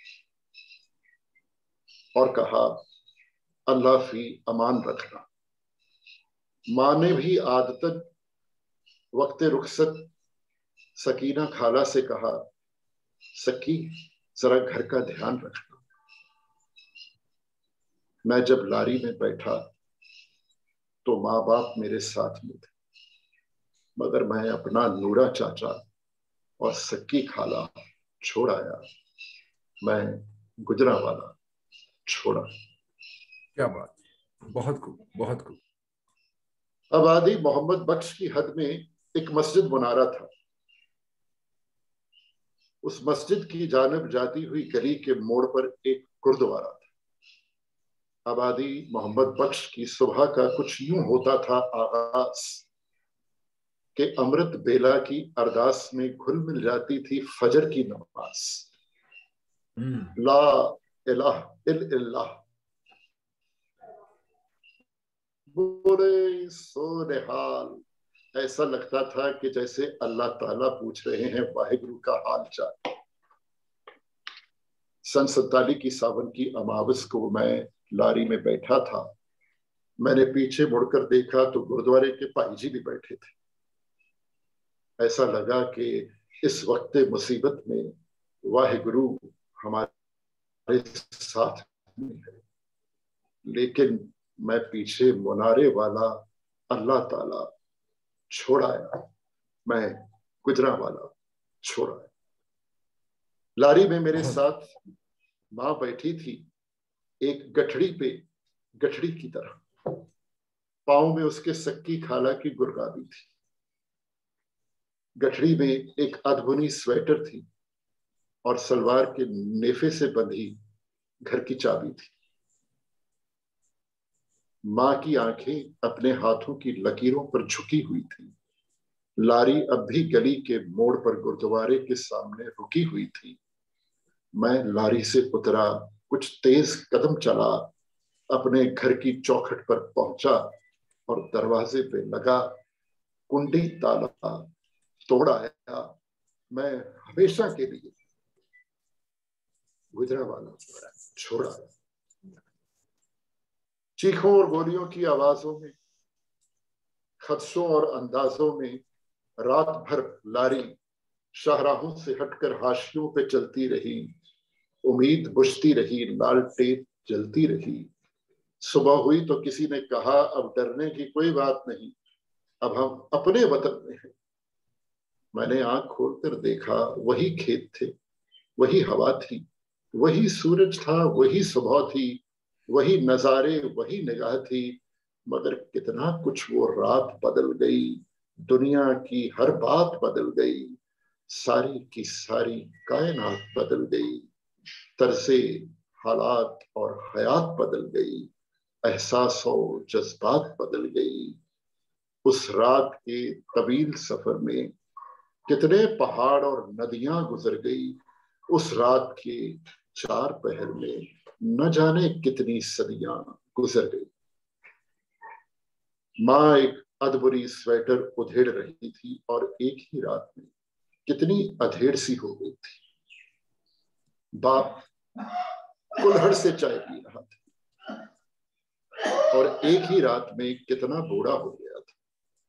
और कहा, अल्लाह फी अमान रखना। माँ ने भी आदतन वक्त रुखसत सकीना खाला से कहा, सकी जरा घर का ध्यान रखना। मैं जब लारी में बैठा तो माँ बाप मेरे साथ में थे, मगर मैं अपना नूरा चाचा और सक्की खाला छोड़ आया, मैं गुजरांवाला छोड़ा। क्या बात, बहुत खूब, बहुत खूब। आबादी मोहम्मद बख्श की हद में एक मस्जिद मुनारा था। उस मस्जिद की जानब जाती हुई गली के मोड़ पर एक गुरुद्वारा था। आबादी मोहम्मद बख्श की सुबह का कुछ यूं होता था आगाज कि अमृत बेला की अरदास में घुल मिल जाती थी फजर की नमाज। ला इलाह इल्लल्लाह बोले सोनेहाल, ऐसा लगता था कि जैसे अल्लाह ताला पूछ रहे हैं वाहिगुरु का हाल चाल। सन सत्ताली की सावन की अमावस को मैं लारी में बैठा था। मैंने पीछे मुड़कर देखा तो गुरुद्वारे के भाई जी भी बैठे थे। ऐसा लगा कि इस वक्त मुसीबत में वाहिगुरु हमारे साथ में है। लेकिन मैं पीछे मुनारे वाला अल्लाह ताला छोड़ाया, मैं गुजरांवाला छोड़ाया। लारी में मेरे साथ माँ बैठी थी, एक गठड़ी पे गठड़ी की तरह। पाँव में उसके सक्की खाला की गुरगाबी थी। गठड़ी में एक अधबुनी स्वेटर थी और सलवार के नेफे से बंधी घर की चाबी थी। माँ की आंखें अपने हाथों की लकीरों पर झुकी हुई थी। लारी अब भी गली के मोड़ पर गुरुद्वारे के सामने रुकी हुई थी। मैं लारी से उतरा, कुछ तेज कदम चला, अपने घर की चौखट पर पहुंचा और दरवाजे पे लगा। कुंडी ताला तोड़ आया। मैं हमेशा के लिए गुजरांवाला छोड़ा। चीखों और गोलियों की आवाजों में, खदशों और अंदाजों में रात भर लारी शाहराहों से हटकर हाशियों पे चलती रही। उम्मीद बुझती रही, लालटेन जलती रही। सुबह हुई तो किसी ने कहा, अब डरने की कोई बात नहीं, अब हम अपने वतन में हैं। मैंने आंख खोलकर देखा, वही खेत थे, वही हवा थी, वही सूरज था, वही सुबह थी, वही नजारे, वही निगाह थी। मगर कितना कुछ वो रात बदल गई। दुनिया की हर बात बदल गई। सारी की सारी कायनात बदल गई। तर्से हालात और हयात बदल गई। एहसास और जज्बात बदल गई। उस रात के तवील सफर में कितने पहाड़ और नदियां गुजर गई। उस रात के चार पहर में न जाने कितनी सदियां गुजर गई। माँ एक अधबुरी स्वेटर उधेड़ रही थी और एक ही रात में कितनी अधेड़ सी हो गई थी। बाप कुल्हड़ से चाय पी रहा था और एक ही रात में कितना बूढ़ा हो गया था।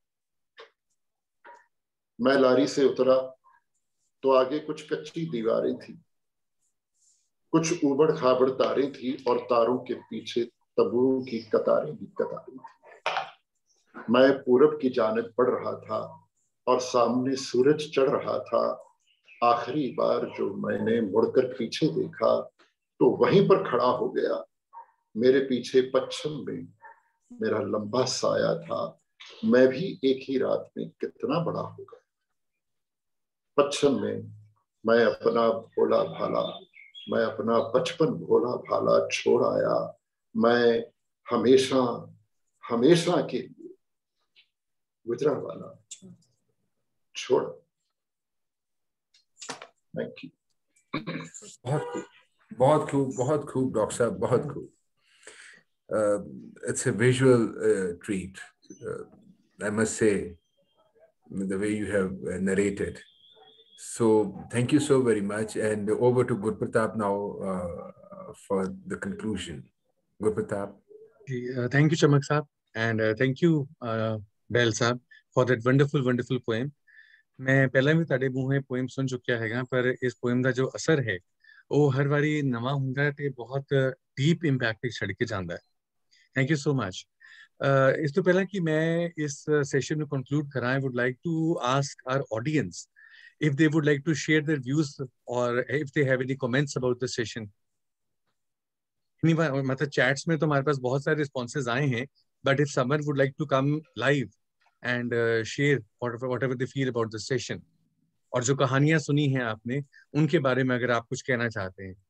मैं लारी से उतरा तो आगे कुछ कच्ची दीवारें थी, कुछ उबड़ खाबड़ तारें थी और तारों के पीछे तंबुओं की कतारें ही कतारें थी। मैं पूरब की जानिब बढ़ रहा था और सामने सूरज चढ़ रहा था। आखिरी बार जो मैंने मुड़कर पीछे देखा तो वहीं पर खड़ा हो गया। मेरे पीछे पश्चिम में मेरा लंबा साया था। मैं भी एक ही रात में कितना बड़ा हो गया। पश्चिम में मैं अपना भोला भाला, मैं अपना बचपन भोला भाला छोड़ आया। मैं हमेशा हमेशा के लिए गुजरांवाला छोड़। Thank you. बहुत खूब, बहुत खूब, बहुत खूब डॉक्टर साहब, बहुत खूब। It's a visual treat, I must say, the way you have uh, narrated. So thank you so very much, and over to Gurpratap now uh, for the conclusion. Gurpratap. Uh, thank you, Chamak Saab, and uh, thank you, uh, Bell Saab, for that wonderful, wonderful poem. मैं पहले भी ਤੁਹਾਡੇ ਮੂੰਹੋਂ poem सुन चुकिया हैगा, पर इस poem ਦਾ ਜੋ ਅਸਰ ਹੈ ਉਹ ਹਰ ਵਾਰੀ ਨਵਾਂ ਹੁੰਦਾ ਹੈ ਤੇ ਬਹੁਤ ਡੀਪ ਇੰਪੈਕਟ ਛੱਡ ਕੇ ਜਾਂਦਾ ਹੈ। Thank you so much. ਇਸ ਤੋਂ ਪਹਿਲਾਂ ਕਿ ਮੈਂ ਇਸ ਸੈਸ਼ਨ ਨੂੰ ਕੰਕਲੂਡ ਕਰਾਂ, I would like to ask our audience if they would like to share their views or if they have any comments about the session. मतलब chats में तो हमारे पास बहुत सारे responses आए हैं, but if someone would like to come live and uh, share whatever, whatever they feel about the session, और जो कहानियां सुनी हैं आपने उनके बारे में अगर आप कुछ कहना चाहते हैं।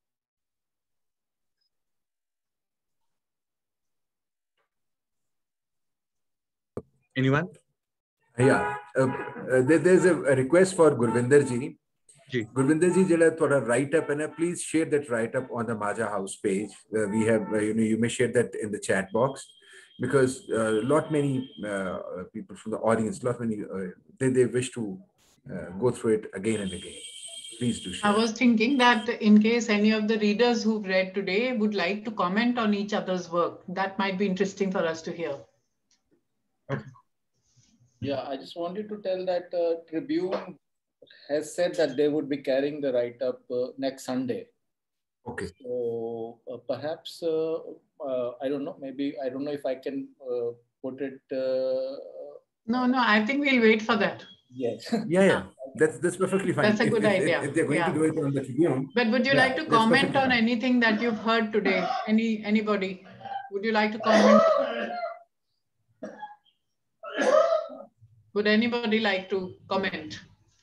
Anyone? Yeah, uh, uh, there, there's a, a request for Gurvinder ji. Ji Gurvinder ji, जरा थोड़ा write up है ना, please share that write up on the Maja House page. Uh, we have, uh, you know, you may share that in the chat box, because a uh, lot many uh, people from the audience, lot many uh, they they wish to uh, go through it again and again. Please do share. I was thinking that in case any of the readers who've read today would like to comment on each other's work, that might be interesting for us to hear. Okay. Yeah, I just wanted to tell that uh, Tribune has said that they would be carrying the write-up uh, next Sunday. Okay. So uh, perhaps, uh, uh, I don't know, maybe, I don't know if I can uh, put it. Uh, no, no, I think we'll wait for that. Yes. Yeah, yeah. That's, that's perfectly fine. That's a good if, idea. If, if they're going yeah. to do it on the Tribune. But would you yeah, like to comment on fine. anything that you've heard today? Any Anybody? Would you like to comment? Would anybody like to comment?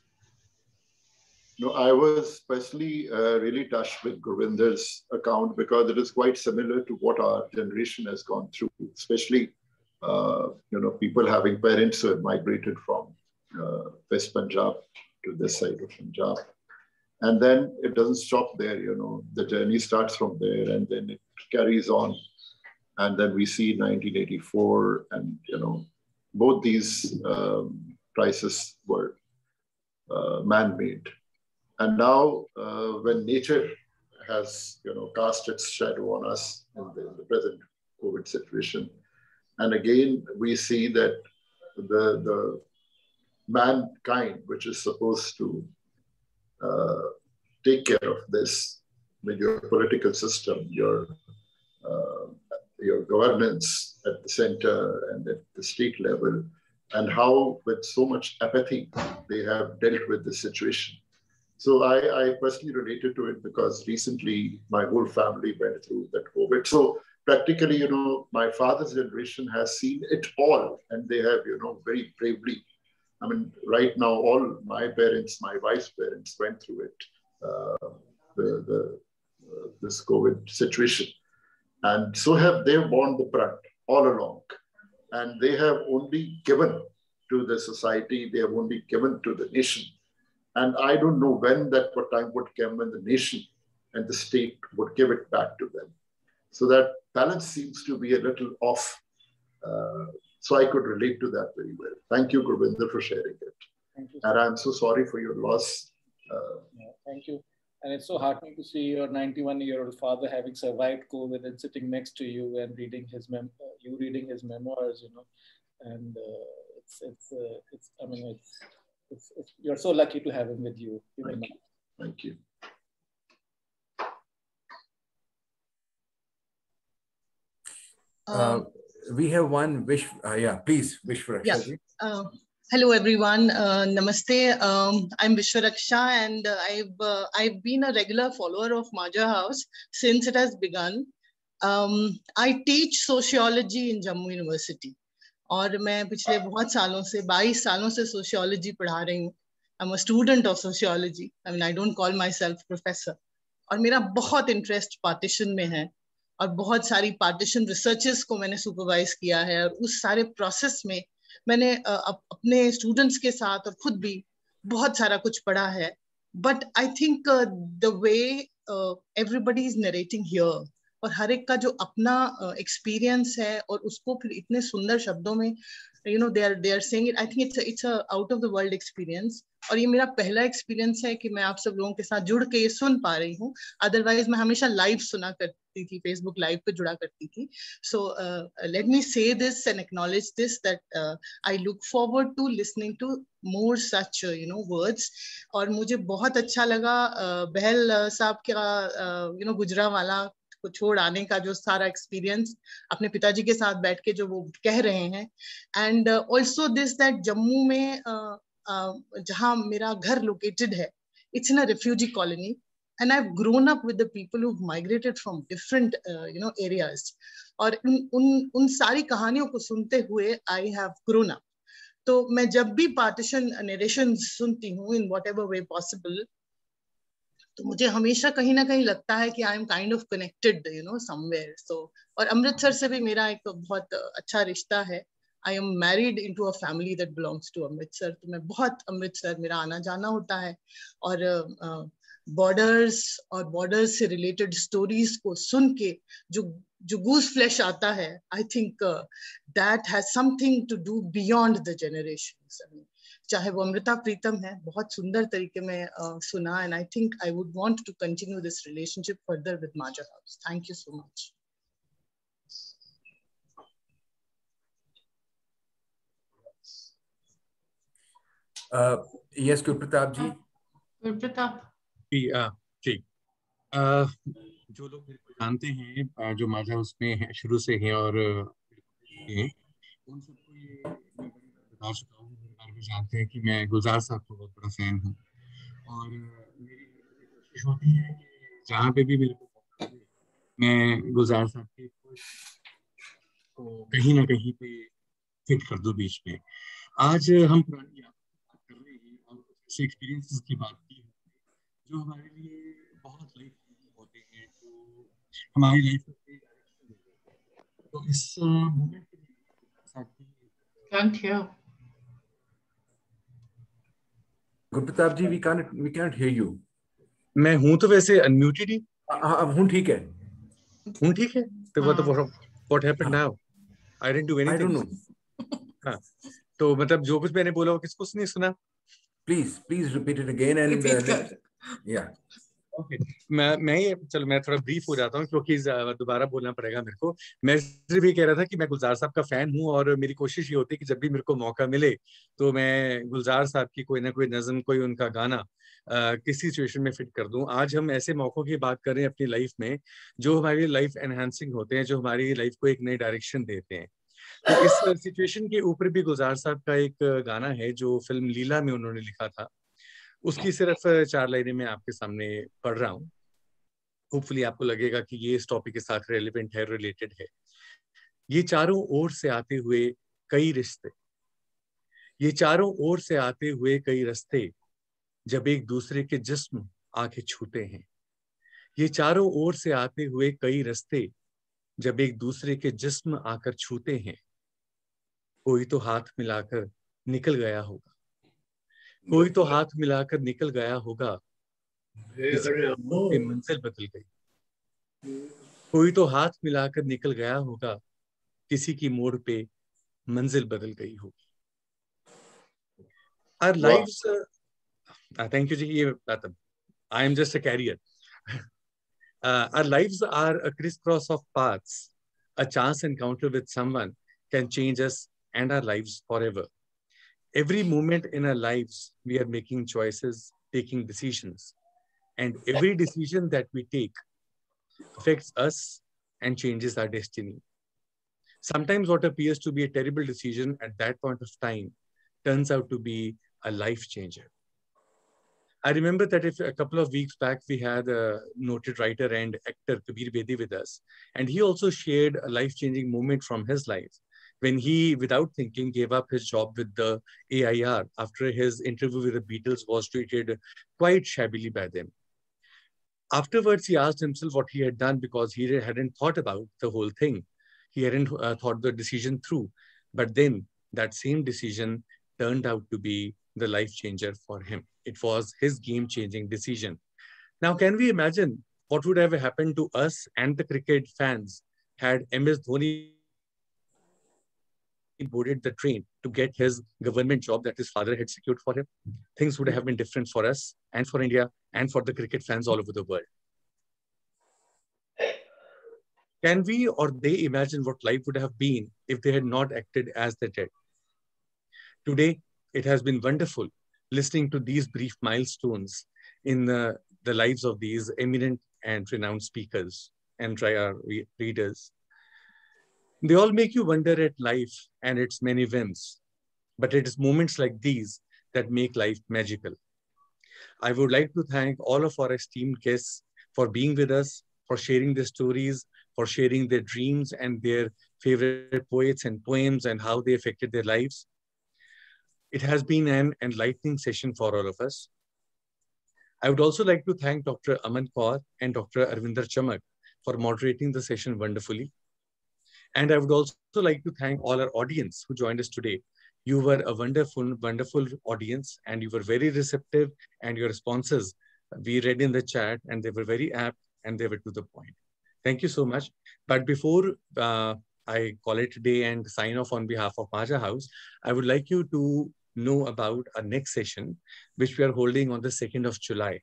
No, I was especially uh, really touched with Gurvinder's account because it is quite similar to what our generation has gone through, especially, uh, you know, people having parents who have migrated from uh, West Punjab to this side of Punjab. And then it doesn't stop there, you know, the journey starts from there and then it carries on. And then we see nineteen eighty-four and, you know, both these um, crises were uh, man-made. And now uh, when nature has, you know, cast its shadow on us in the, in the present COVID situation, and again, we see that the, the mankind, which is supposed to uh, take care of this with your political system, your, uh, your governance at the center and at the state level, and how with so much apathy they have dealt with the situation. So I, I personally related to it because recently my whole family went through that COVID. So practically, you know, my father's generation has seen it all and they have, you know, very bravely. I mean, right now, all my parents, my wife's parents went through it, uh, the, the, uh, this COVID situation. And so have they borne the brunt all along. And they have only given to the society, they have only given to the nation. And I don't know when that time would come when the nation and the state would give it back to them. So that balance seems to be a little off. Uh, so I could relate to that very well. Thank you, Gurvinder, for sharing it. Thank you. And I'm so sorry for your loss. Uh, yeah, thank you. And it's so heartening to see your ninety-one-year-old father having survived COVID and sitting next to you and reading his mem uh, you reading his memoirs, you know. And uh, it's it's uh, it's I mean it's, it's it's you're so lucky to have him with you. Thank you. Thank you. Uh, we have one wish. Uh, yeah, please, Vishwaraksha. Yeah. Uh, hello, everyone. Uh, namaste. Um, I'm Vishwaraksha, and uh, I've uh, I've been a regular follower of Majha House since it has begun. Um, I teach sociology in Jammu University, और मैं पिछले बहुत सालों से बाईस सालों से sociology पढ़ा रही हूँ. I'm a student of sociology. I mean, I don't call myself professor. और मेरा बहुत interest partition में है. और बहुत सारी पार्टीशन रिसर्चेस को मैंने सुपरवाइज किया है और उस सारे प्रोसेस में मैंने अप, अपने स्टूडेंट्स के साथ और खुद भी बहुत सारा कुछ पढ़ा है. But I think the way everybody is narrating here और हर एक का जो अपना एक्सपीरियंस uh, है और उसको फिर इतने सुंदर शब्दों में you know they are they are saying it. I think it's it's a out of the world experience. और ये मेरा पहला एक्सपीरियंस है कि मैं आप सब लोगों के साथ जुड़ के ये सुन पा रही हूँ. अदरवाइज मैं हमेशा लाइव सुना करती थी, फेसबुक लाइव पे जुड़ा करती थी. सो let me say this and acknowledge this that I look forward to listening to more such you know words. और मुझे बहुत अच्छा लगा uh, बहल uh, साहब का यू नो गुजरांवाला को छोड़ आने का जो सारा एक्सपीरियंस अपने पिताजी के साथ बैठ के जो वो कह रहे हैं. And also this that Jammu में uh, Uh, जहाँ मेरा घर लोकेटेड है, it's in a refugee colony, and I've grown up with the people who've migrated from different uh, you know areas. और उन उन उन सारी कहानियों को सुनते हुए I have grown up. तो मैं जब भी पार्टीशन नरेशन सुनती हूँ in whatever way possible, तो मुझे हमेशा कहीं ना कहीं लगता है कि I am kind of connected you know somewhere. So और अमृतसर से भी मेरा एक बहुत अच्छा रिश्ता है. I am married into a family that belongs to Amritsar. तो मैं बहुत अमृतसर मेरा आना जाना होता है और बॉर्डर्स uh, और बॉर्डर्स से रिलेटेड स्टोरीज को सुन के जो जो गूस फ्लैश आता है, I think that has something to do beyond the generations. चाहे वो अमृता प्रीतम है, बहुत सुंदर तरीके में uh, सुना. And I think I would want to continue this relationship further with Majha house. Thank you so much. Uh, yes, Gurpratap ji. Gurpratap. जी जी uh, जो लोग मेरे को जानते हैं, uh, जो माजा उसमें शुरू से हैं और हैं, उन सबको ये मैं बता चुका हूँ. हर बार भी जानते हैं कि मैं गुलजार साहब का बहुत बड़ा फैन हूँ और मेरी कोशिश होती है कि जहाँ पे भी मेरे को मैं गुलजार साहब के को कहीं ना कहीं पे फिट कर दूँ बीच में. आज हम पुरानी ऐसे एक्सपीरियंसेस की बात की है जो हमारे लिए बहुत लाइफ होते हैं, जो हमारी लाइफ को डायरेक्शन देते हैं. तो इस मोमेंट के लिए can't hear. Gurpratap ji, we can't we can't hear you. मैं हूं तो वैसे अनम्यूटेड ही. हाँ, हूं ठीक है. हूं ठीक है. तो वो तो what happened now? I didn't do anything. I don't know. हाँ, तो मतलब जो कुछ मैंने बोला वो किसको नहीं सुना? Please, please repeat it again and uh, yeah. Okay. मैं मैं ये चलो मैं थोड़ा ब्रीफ हो जाता हूँ क्योंकि दोबारा बोलना पड़ेगा मेरे को. मैं सिर्फ ये कह रहा था कि मैं गुलजार साहब का फैन हूँ और मेरी कोशिश ये होती है कि जब भी मेरे को मौका मिले तो मैं गुलजार साहब की कोई ना कोई नज़म, कोई उनका गाना आ, किसी सिचुएशन में फिट कर दूं. आज हम ऐसे मौकों की बात कर रहे हैं अपनी लाइफ में जो हमारी लाइफ एनहांसिंग होते हैं, जो हमारी लाइफ को एक नई डायरेक्शन देते हैं. तो इस सिचुएशन के ऊपर भी गुलजार साहब का एक गाना है जो फिल्म लीला में उन्होंने लिखा था. उसकी सिर्फ चार लाइनें मैं आपके सामने पढ़ रहा हूँ. होपफुली आपको लगेगा कि ये इस टॉपिक के साथ रेलेवेंट है, रिलेटेड है. ये चारों ओर से आते हुए कई रिश्ते, ये चारों ओर से आते हुए कई रास्ते जब एक दूसरे के जिस्म आके छूते हैं. ये चारों ओर से आते हुए कई रास्ते जब एक दूसरे के जिस्म आकर छूते हैं. कोई तो हाथ मिलाकर निकल गया होगा, कोई तो हाथ मिलाकर निकल गया होगा. की मंजिल बदल गई, कोई तो हाथ मिलाकर निकल गया होगा, किसी की मोड़ पे मंजिल बदल गई होगी. Our lives, uh, thank you ji, I am just a carrier. Uh, our lives are a crisscross of paths. A chance encounter with someone can change us and our lives forever. Every moment in our lives, we are making choices, taking decisions. And every decision that we take affects us and changes our destiny. Sometimes what appears to be a terrible decision at that point of time turns out to be a life changer. I remember that if a couple of weeks back, we had a noted writer and actor Kabir Bedi with us. And he also shared a life-changing moment from his life when he, without thinking, gave up his job with the A I R after his interview with the Beatles was treated quite shabbily by them. Afterwards, he asked himself what he had done because he hadn't thought about the whole thing. He hadn't uh, thought the decision through. But then that same decision turned out to be the life changer for him. It was his game-changing decision. Now, can we imagine what would have happened to us and the cricket fans had M S Dhoni boarded the train to get his government job that his father had secured for him? Things would have been different for us and for India and for the cricket fans all over the world. Can we or they imagine what life would have been if they had not acted as they did? Today, it has been wonderful listening to these brief milestones in the, the lives of these eminent and renowned speakers and try our re readers. They all make you wonder at life and its many whims, but it is moments like these that make life magical. I would like to thank all of our esteemed guests for being with us, for sharing their stories, for sharing their dreams and their favorite poets and poems and how they affected their lives. It has been an enlightening session for all of us. I would also like to thank Doctor Aman Kaur and Doctor Arvinder Chamak for moderating the session wonderfully. And I would also like to thank all our audience who joined us today. You were a wonderful, wonderful audience, and you were very receptive, and your responses we read in the chat, and they were very apt, and they were to the point. Thank you so much. But before uh, I call it a day and sign off on behalf of Maja House, I would like you to know about our next session, which we are holding on the second of July.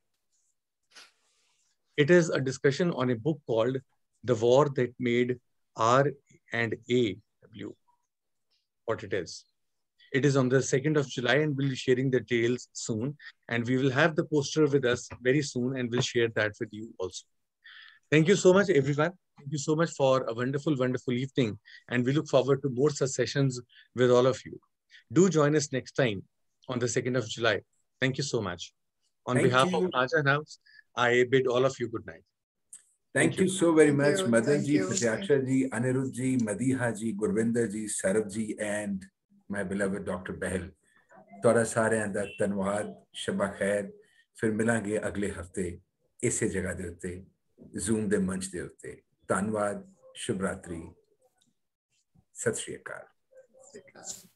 It is a discussion on a book called The War That Made R and A W what it is. It is on the second of July, and we'll be sharing the details soon. And we will have the poster with us very soon, and we'll share that with you also. Thank you so much, everyone. Thank you so much for a wonderful, wonderful evening. And we look forward to more such sessions with all of you. Do join us next time on the second of July. Thank you so much. On Thank behalf you. of Maja House, I bid all of you good night. Thank, Thank you. you so very Thank much, Madan ji, Pratyaksha ji, Anirudh ji, Madiha ji, Gurvinder ji, Sarab ji, and my beloved Doctor Bahel. Tora sareyan da tanwad, Shaba khair. Fir milange agle hafte isse jagah de utte, Zoom de manch de utte. Tanwad, Shubh Ratri, Sat Shri Akal.